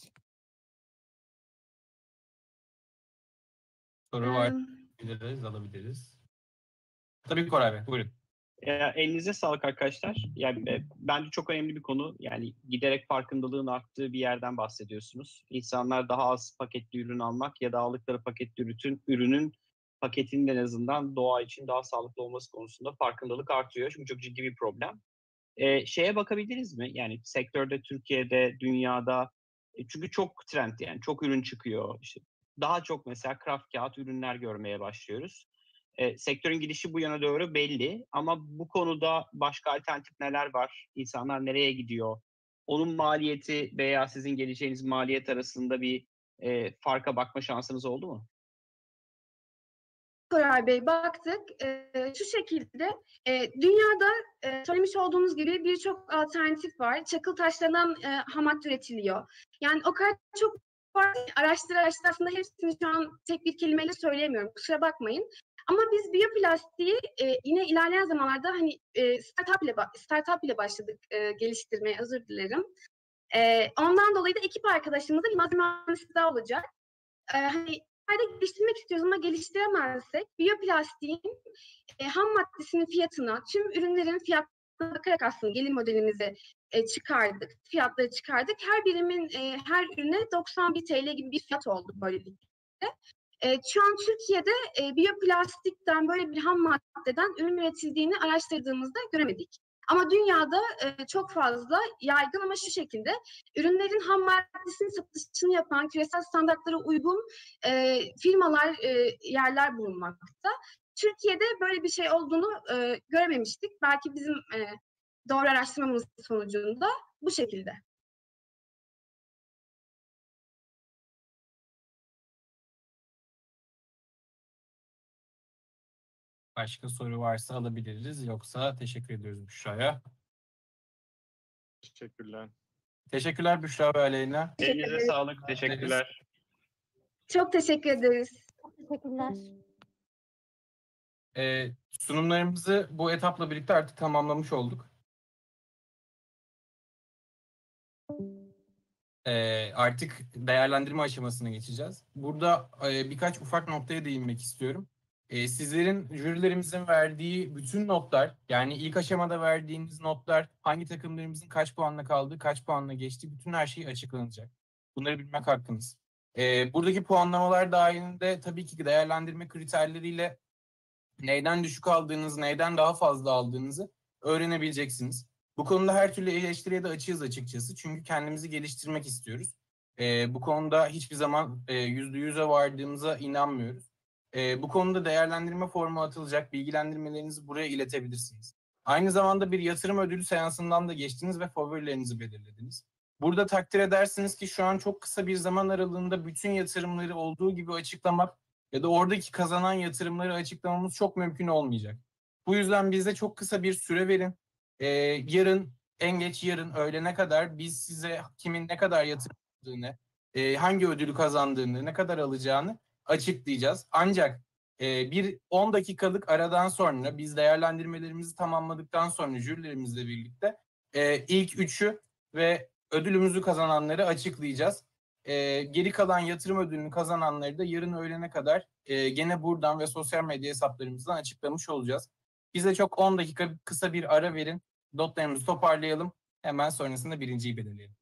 Soru var. Alabiliriz. Tabii Koray Bey, buyurun. Elinize sağlık arkadaşlar. Yani bence çok önemli bir konu. Yani giderek farkındalığın arttığı bir yerden bahsediyorsunuz. İnsanlar daha az paketli ürün almak ya da aldıkları paketli ürünün paketinin en azından doğa için daha sağlıklı olması konusunda farkındalık artıyor. Çünkü çok ciddi bir problem. Şeye bakabiliriz mi? Yani sektörde, Türkiye'de, dünyada çünkü çok trend yani çok ürün çıkıyor. İşte daha çok mesela kraft kağıt ürünler görmeye başlıyoruz. Sektörün gidişi bu yana doğru belli ama bu konuda başka alternatif neler var? İnsanlar nereye gidiyor? Onun maliyeti veya sizin geleceğiniz maliyet arasında bir farka bakma şansınız oldu mu? Koray Bey baktık. Şu şekilde dünyada söylemiş olduğunuz gibi birçok alternatif var. Çakıl taşlarından ham madde üretiliyor. Yani o kadar çok var. Araştıra aslında hepsini şu an tek bir kelimeyle söyleyemiyorum. Kusura bakmayın. Ama biz biyoplastiği yine ilerleyen zamanlarda hani startup ile başladık geliştirmeye. Özür dilerim. Ondan dolayı da ekip arkadaşımızda bir malzeme mühendisi daha olacak. Hani geliştirmek istiyoruz ama geliştiremezsek biyoplastiğin ham maddesinin fiyatına, tüm ürünlerin fiyatına bakarak aslında gelir modelimizi çıkardık, fiyatları çıkardık. Her birimin her ürüne 91 TL gibi bir fiyat oldu böylelikle. Şu an Türkiye'de biyoplastikten böyle bir ham maddeden ürün üretildiğini araştırdığımızda göremedik. Ama dünyada çok fazla yaygın ama şu şekilde ürünlerin ham maddesinin satışını yapan küresel standartlara uygun firmalar, yerler bulunmakta. Türkiye'de böyle bir şey olduğunu görememiştik. Belki bizim doğru araştırmamız sonucunda bu şekilde. Başka soru varsa alabiliriz. Yoksa teşekkür ediyoruz Büşra'ya. Teşekkürler. Teşekkürler Büşra ve Aleyna. Elinize sağlık. Teşekkürler. Çok teşekkür ederiz. Teşekkürler. Sunumlarımızı bu etapla birlikte artık tamamlamış olduk. Artık değerlendirme aşamasına geçeceğiz. Burada birkaç ufak noktaya değinmek istiyorum. Sizlerin, jürilerimizin verdiği bütün notlar, yani ilk aşamada verdiğiniz notlar, hangi takımlarımızın kaç puanla kaldığı, kaç puanla geçtiği, bütün her şey açıklanacak. Bunları bilmek hakkınız. Buradaki puanlamalar dahilinde tabii ki değerlendirme kriterleriyle neyden düşük aldığınız, neyden daha fazla aldığınızı öğrenebileceksiniz. Bu konuda her türlü eleştiriye de açığız açıkçası. Çünkü kendimizi geliştirmek istiyoruz. Bu konuda hiçbir zaman %100'e vardığımıza inanmıyoruz. Bu konuda değerlendirme formu atılacak, bilgilendirmelerinizi buraya iletebilirsiniz. Aynı zamanda bir yatırım ödülü seansından da geçtiniz ve favorilerinizi belirlediniz. Burada takdir edersiniz ki şu an çok kısa bir zaman aralığında bütün yatırımları olduğu gibi açıklamak ya da oradaki kazanan yatırımları açıklamamız çok mümkün olmayacak. Bu yüzden bize çok kısa bir süre verin. Yarın, en geç yarın öğlene kadar biz size kimin ne kadar yatırım yaptığını, hangi ödülü kazandığını, ne kadar alacağını açıklayacağız. Ancak bir 10 dakikalık aradan sonra biz değerlendirmelerimizi tamamladıktan sonra jürilerimizle birlikte ilk 3'ü ve ödülümüzü kazananları açıklayacağız. Geri kalan yatırım ödülünü kazananları da yarın öğlene kadar gene buradan ve sosyal medya hesaplarımızdan açıklamış olacağız. Bize çok 10 dakika kısa bir ara verin. Notlarımızı toparlayalım. Hemen sonrasında birinciyi belirleyelim.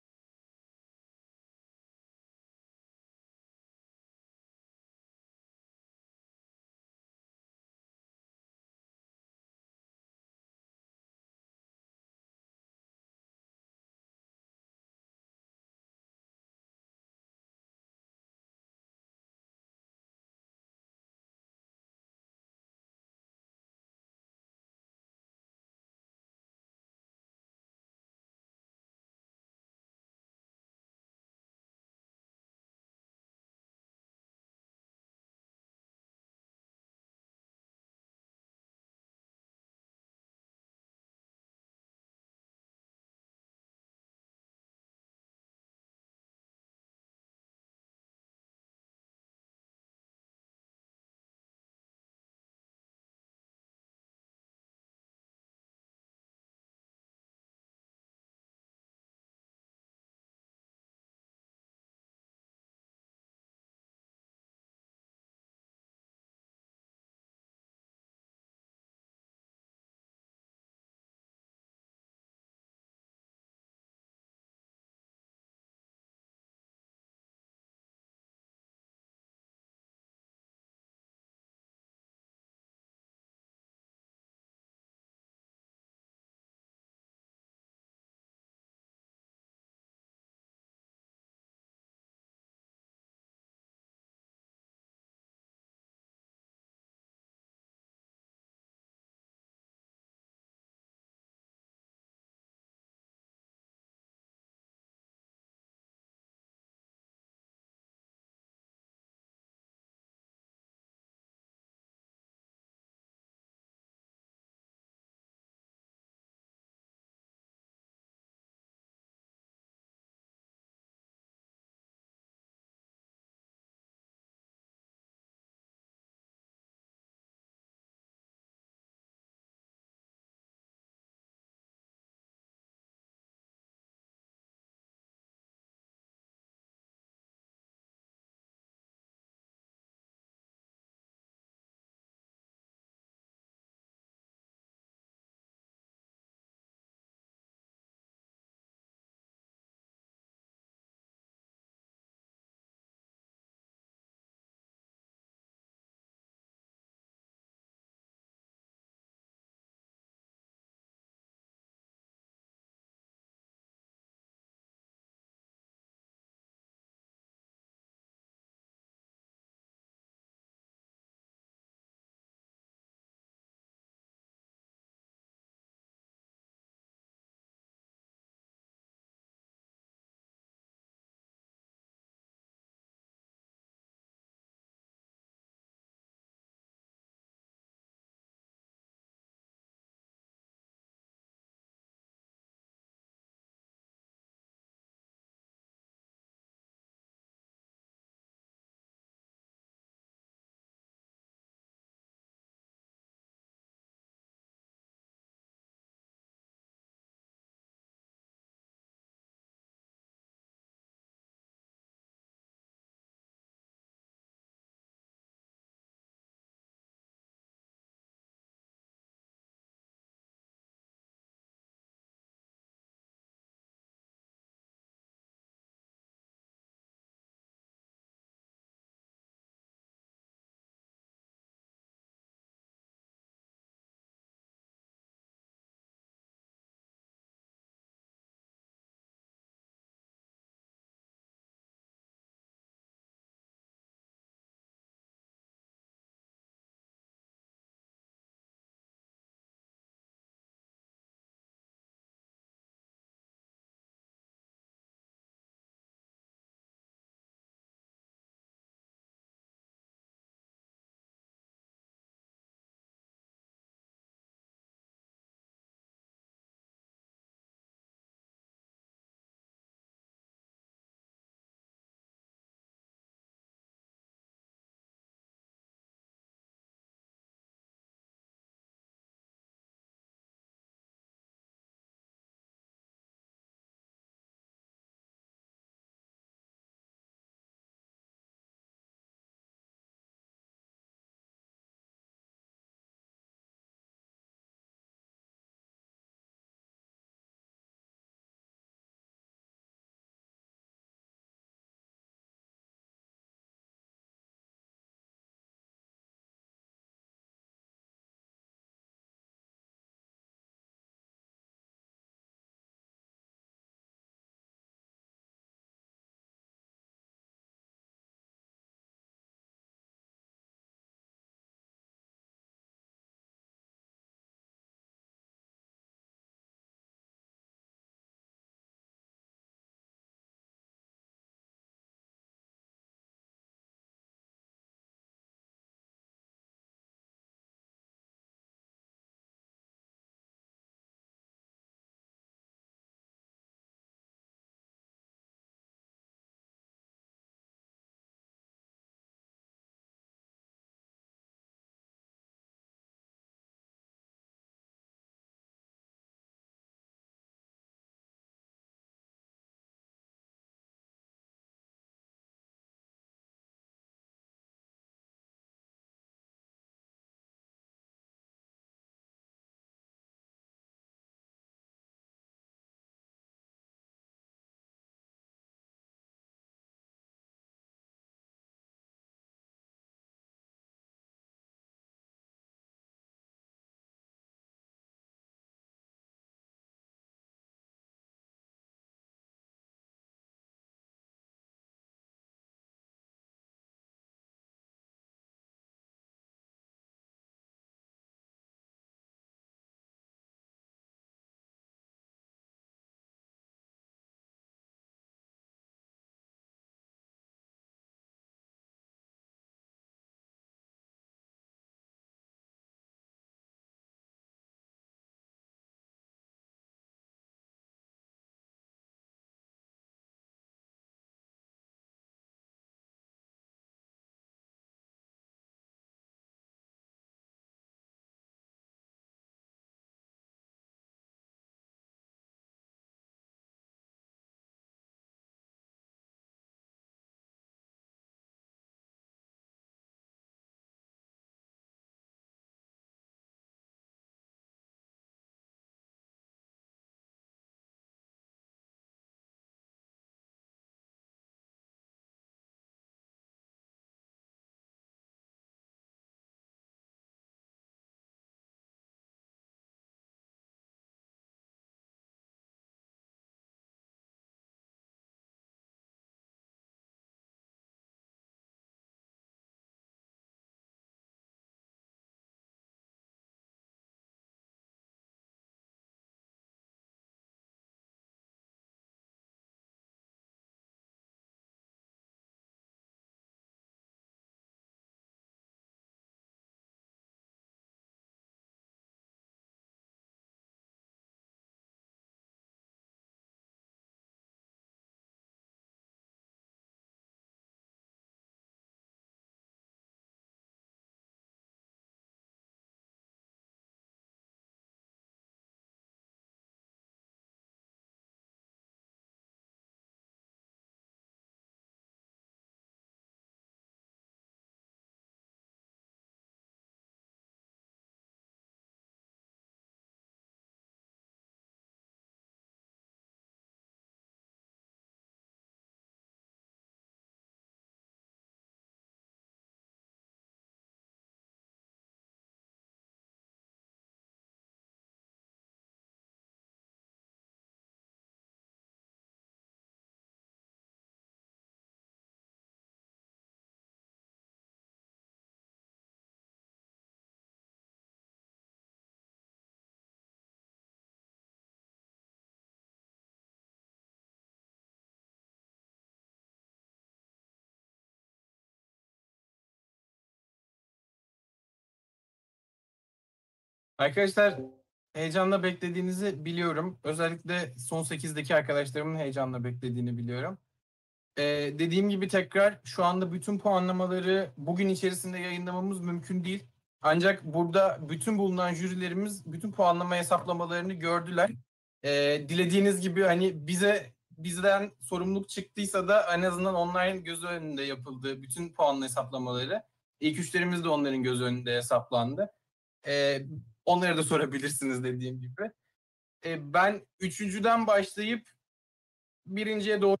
Arkadaşlar heyecanla beklediğinizi biliyorum. Özellikle son 8'deki arkadaşlarımın heyecanla beklediğini biliyorum. Dediğim gibi tekrar şu anda bütün puanlamaları bugün içerisinde yayınlamamız mümkün değil. Ancak burada bütün bulunan jürilerimiz bütün puanlama hesaplamalarını gördüler. Dilediğiniz gibi hani bizden sorumluluk çıktıysa da en azından onların gözü önünde yapıldı bütün puanlı hesaplamaları. İlk üçlerimiz de onların gözü önünde hesaplandı. Onlara da sorabilirsiniz dediğim gibi. Ben üçüncüden başlayıp birinciye doğru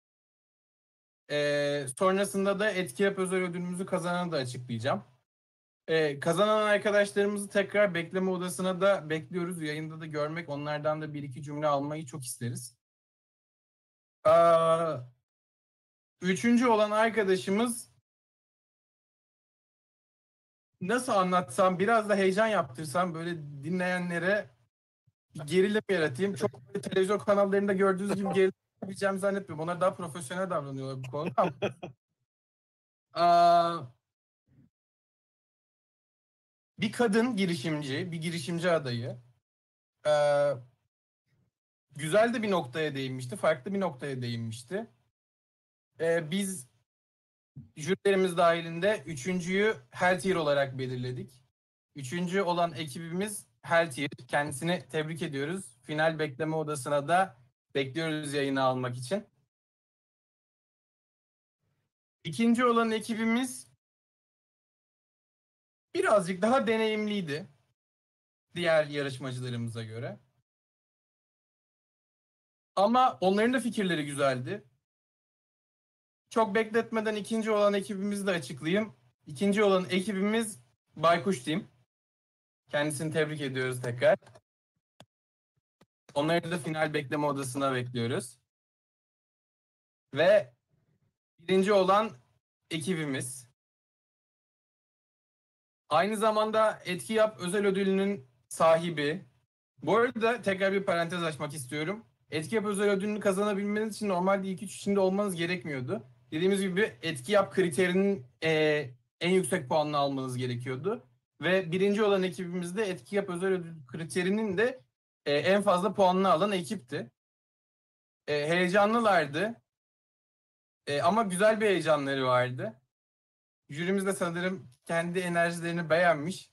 sonrasında da etki yap özel ödülümüzü kazananı da açıklayacağım. Kazanan arkadaşlarımızı tekrar bekleme odasına da bekliyoruz. Yayında da görmek, onlardan da bir iki cümle almayı çok isteriz. Üçüncü olan arkadaşımız nasıl anlatsam, biraz da heyecan yaptırsam böyle dinleyenlere gerilim yaratayım. Çok böyle televizyon kanallarında gördüğünüz gibi gerilim yapabileceğimi zannetmiyorum. Onlar daha profesyonel davranıyorlar bu konuda. Bir kadın girişimci, bir girişimci adayı. Güzel de bir noktaya değinmişti, farklı bir noktaya değinmişti. Biz jürilerimiz dahilinde üçüncüyü Healthier olarak belirledik. Üçüncü olan ekibimiz Healthier. Kendisini tebrik ediyoruz. Final bekleme odasına da bekliyoruz yayını almak için. İkinci olan ekibimiz birazcık daha deneyimliydi diğer yarışmacılarımıza göre. Ama onların da fikirleri güzeldi. Çok bekletmeden ikinci olan ekibimizi de açıklayayım. İkinci olan ekibimiz Baykuş Team. Kendisini tebrik ediyoruz tekrar. Onları da final bekleme odasına bekliyoruz. Ve birinci olan ekibimiz. Aynı zamanda Etki Yap özel ödülünün sahibi. Bu arada tekrar bir parantez açmak istiyorum. Etki Yap özel ödülünü kazanabilmeniz için normalde ilk üç içinde olmanız gerekmiyordu. Dediğimiz gibi Etki Yap kriterinin en yüksek puanını almanız gerekiyordu. Ve birinci olan ekibimizde Etki Yap özel ödül kriterinin de en fazla puanını alan ekipti. Heyecanlılardı. Ama güzel bir heyecanları vardı. Jürimiz de sanırım kendi enerjilerini beğenmiş.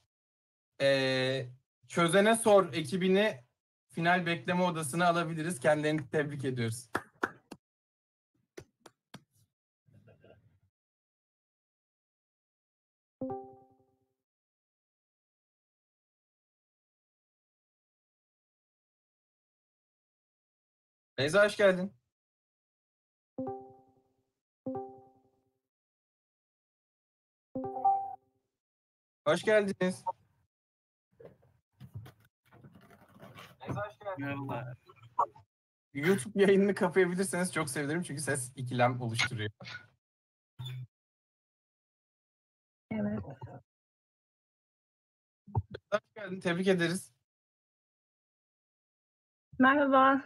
Çözene Sor ekibini final bekleme odasına alabiliriz. Kendilerini tebrik ediyoruz. Beyza hoş geldin. Hoş geldiniz. Beyza hoş geldin. Merhabalar. YouTube yayınını kapayabilirseniz çok sevinirim çünkü ses ikilem oluşturuyor. Evet. Hoş geldin. Tebrik ederiz. Merhaba.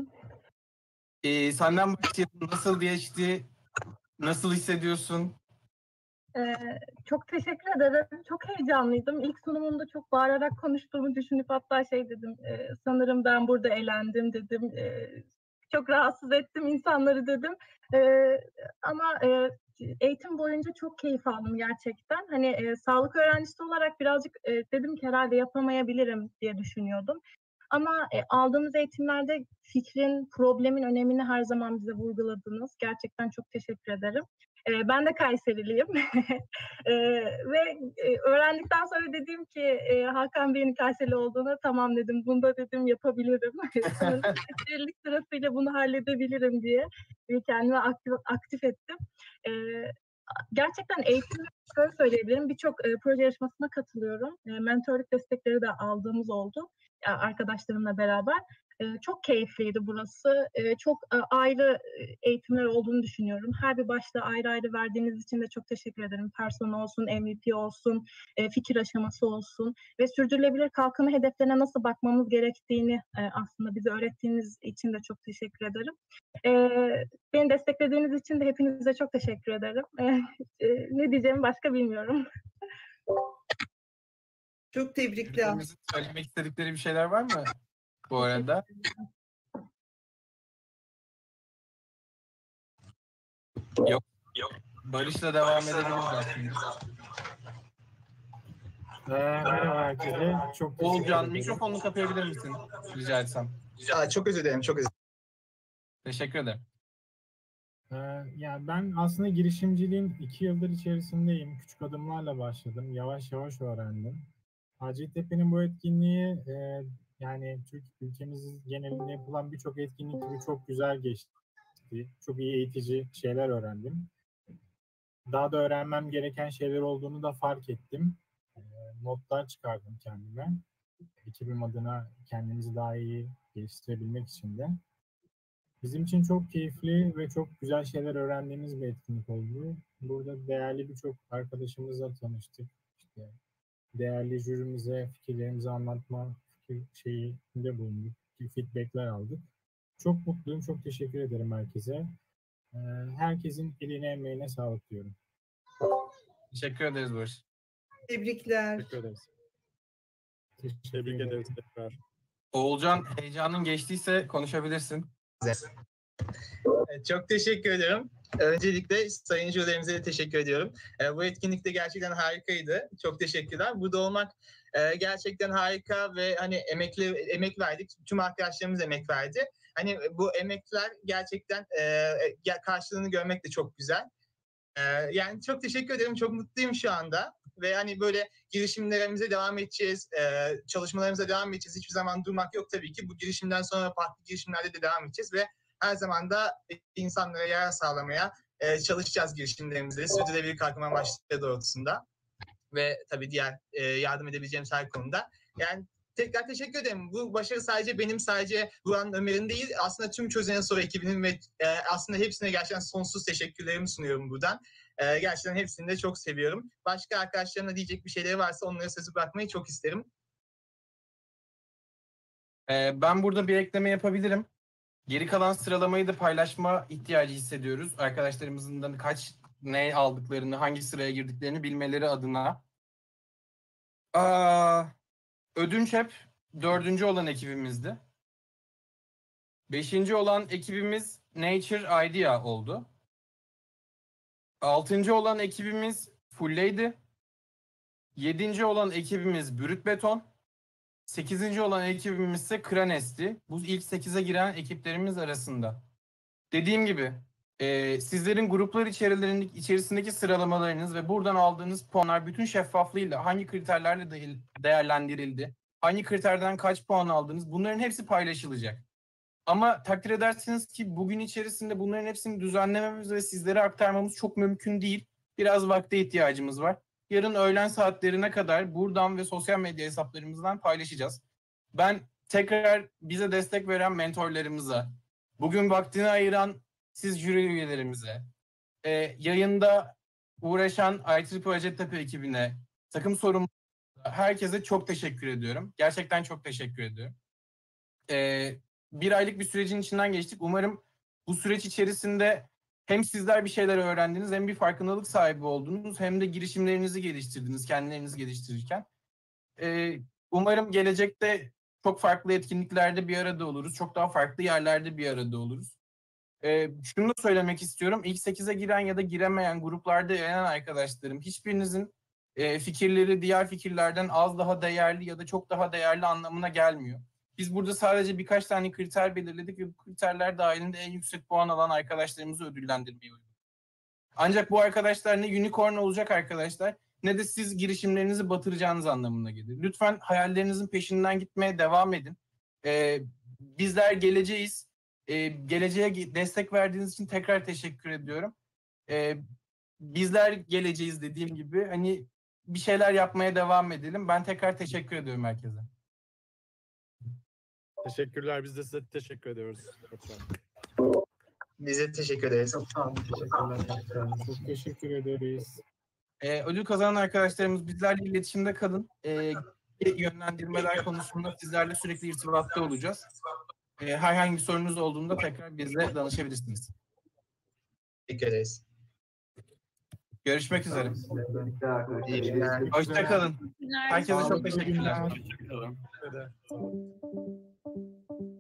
Senden başlayalım. Nasıl geçti? Nasıl hissediyorsun? Çok teşekkür ederim. Çok heyecanlıydım. İlk sunumumda çok bağırarak konuştuğumu düşünüp hatta şey dedim, sanırım ben burada eğlendim dedim. Çok rahatsız ettim insanları dedim. Ama eğitim boyunca çok keyif aldım gerçekten. Hani sağlık öğrencisi olarak birazcık dedim ki herhalde yapamayabilirim diye düşünüyordum. Ama aldığımız eğitimlerde fikrin, problemin önemini her zaman bize vurguladınız. Gerçekten çok teşekkür ederim. Ben de Kayseriliyim. Ve öğrendikten sonra dedim ki Hakan Bey'in Kayserili olduğuna tamam dedim. Bunda dedim yapabilirim. Kayserilik sırasıyla bunu halledebilirim diye kendimi aktif ettim. Gerçekten eğitim şöyle söyleyebilirim. Birçok proje yarışmasına katılıyorum. Mentörlük destekleri de aldığımız oldu arkadaşlarımla beraber. Çok keyifliydi burası. Çok ayrı eğitimler olduğunu düşünüyorum. Her bir başta ayrı ayrı verdiğiniz için de çok teşekkür ederim. Persona olsun, MVP olsun, fikir aşaması olsun ve sürdürülebilir kalkınma hedeflerine nasıl bakmamız gerektiğini aslında bize öğrettiğiniz için de çok teşekkür ederim. Beni desteklediğiniz için de hepinize çok teşekkür ederim. Ne diyeceğimi başka bilmiyorum. Çok tebrikler. Jürilerimizin söylemek istedikleri bir şeyler var mı bu arada? Yok. Barış'la devam edebiliriz aslında. Merhaba herkese. Çok teşekkür Oğulcan, ederim. mikrofonunu kapayabilir misin? Rica etsem. Çok özür dilerim, çok özür dilerim. Teşekkür ederim. Ya ben aslında girişimciliğin 2 yıldır içerisindeyim. Küçük adımlarla başladım. Yavaş yavaş öğrendim. Hacettepe'nin bu etkinliği yani ülkemizin genelinde yapılan birçok etkinlik gibi çok güzel geçti. Çok iyi eğitici şeyler öğrendim. Daha da öğrenmem gereken şeyler olduğunu da fark ettim. Notlar çıkardım kendime. Ekibim adına kendimizi daha iyi geliştirebilmek için de. Bizim için çok keyifli ve çok güzel şeyler öğrendiğimiz bir etkinlik oldu. Burada değerli birçok arkadaşımızla tanıştık. İşte değerli jürimize fikirlerimizi anlatma şeyinde bulunduk. Feedbackler aldık. Çok mutluyum. Çok teşekkür ederim herkese. Herkesin eline emeğine sağlık diyorum. Teşekkür ederiz Barış. Tebrikler. Teşekkür ederiz. Tebrik ederiz tekrar. Oğulcan, heyecanın geçtiyse konuşabilirsin. Çok teşekkür ederim. Öncelikle sayın jürilerimize de teşekkür ediyorum. Bu etkinlik de gerçekten harikaydı. Çok teşekkürler. Burada olmak gerçekten harika ve hani emek verdik. Tüm arkadaşlarımız emek verdi. Hani bu emekler gerçekten karşılığını görmek de çok güzel. Yani çok teşekkür ederim. Çok mutluyum şu anda. Ve hani böyle girişimlerimize devam edeceğiz. Çalışmalarımıza devam edeceğiz. Hiçbir zaman durmak yok tabii ki. Bu girişimden sonra farklı girişimlerde de devam edeceğiz ve her zaman da insanlara yarar sağlamaya çalışacağız girişimlerimizde. Sürdürülebilir kalkınma amaçları doğrultusunda. Ve tabii diğer yardım edebileceğimiz her konuda. Yani tekrar teşekkür ederim. Bu başarı sadece Buran Ömer'in değil, aslında tüm Çözen Soru ekibinin ve aslında hepsine gerçekten sonsuz teşekkürlerimi sunuyorum buradan. Gerçekten hepsini de çok seviyorum. Başka arkadaşlarına diyecek bir şeyleri varsa onlara sözü bırakmayı çok isterim. Ben burada bir ekleme yapabilirim. Geri kalan sıralamayı da paylaşma ihtiyacı hissediyoruz. Arkadaşlarımızın da ne aldıklarını, hangi sıraya girdiklerini bilmeleri adına. Ödünç hep 4. olan ekibimizdi. 5. olan ekibimiz Nature Idea oldu. 6. olan ekibimiz Fulleydi. 7. olan ekibimiz Brüt Beton. 8. olan ekibimiz ise Kranes'ti. Bu ilk 8'e giren ekiplerimiz arasında. Dediğim gibi sizlerin gruplar içerisindeki sıralamalarınız ve buradan aldığınız puanlar bütün şeffaflığıyla hangi kriterlerle değerlendirildi, hangi kriterden kaç puan aldınız, bunların hepsi paylaşılacak. Ama takdir edersiniz ki bugün içerisinde bunların hepsini düzenlememiz ve sizlere aktarmamız çok mümkün değil. Biraz vakte ihtiyacımız var. Yarın öğlen saatlerine kadar buradan ve sosyal medya hesaplarımızdan paylaşacağız. Ben tekrar bize destek veren mentorlarımıza, bugün vaktini ayıran siz jüri üyelerimize, yayında uğraşan IEEE Hacettepe ekibine, takım sorumlularına, herkese çok teşekkür ediyorum. Gerçekten çok teşekkür ediyorum. 1 aylık bir sürecin içinden geçtik. Umarım bu süreç içerisinde hem sizler bir şeyler öğrendiniz, hem bir farkındalık sahibi oldunuz, hem de girişimlerinizi geliştirdiniz, kendilerinizi geliştirirken. Umarım gelecekte çok farklı etkinliklerde bir arada oluruz, çok daha farklı yerlerde bir arada oluruz. Şunu da söylemek istiyorum, ilk 8'e giren ya da giremeyen gruplarda yer alan arkadaşlarım, hiçbirinizin fikirleri diğer fikirlerden az daha değerli ya da çok daha değerli anlamına gelmiyor. Biz burada sadece birkaç tane kriter belirledik ve bu kriterler dahilinde en yüksek puan alan arkadaşlarımızı ödüllendirmeyi uyguladık. Ancak bu arkadaşlar ne unicorn olacak arkadaşlar, ne de siz girişimlerinizi batıracağınız anlamına gelir. Lütfen hayallerinizin peşinden gitmeye devam edin. Bizler geleceğiz. Geleceğe destek verdiğiniz için tekrar teşekkür ediyorum. Bizler geleceğiz dediğim gibi. Hani bir şeyler yapmaya devam edelim. Ben tekrar teşekkür ediyorum herkese. Teşekkürler. Biz de size teşekkür ediyoruz. Biz de teşekkür ederiz. Çok sağ olun. Teşekkürler. Çok teşekkür ederiz. Ödül kazanan arkadaşlarımız bizlerle iletişimde kalın. Yönlendirmeler konusunda sizlerle sürekli irtibatta olacağız. Herhangi bir sorunuz olduğunda tekrar bize danışabilirsiniz. Teşekkür ederiz. Görüşmek üzere. İyi günler. Hoşça kalın. Herkese çok teşekkürler. Hoşçakalın.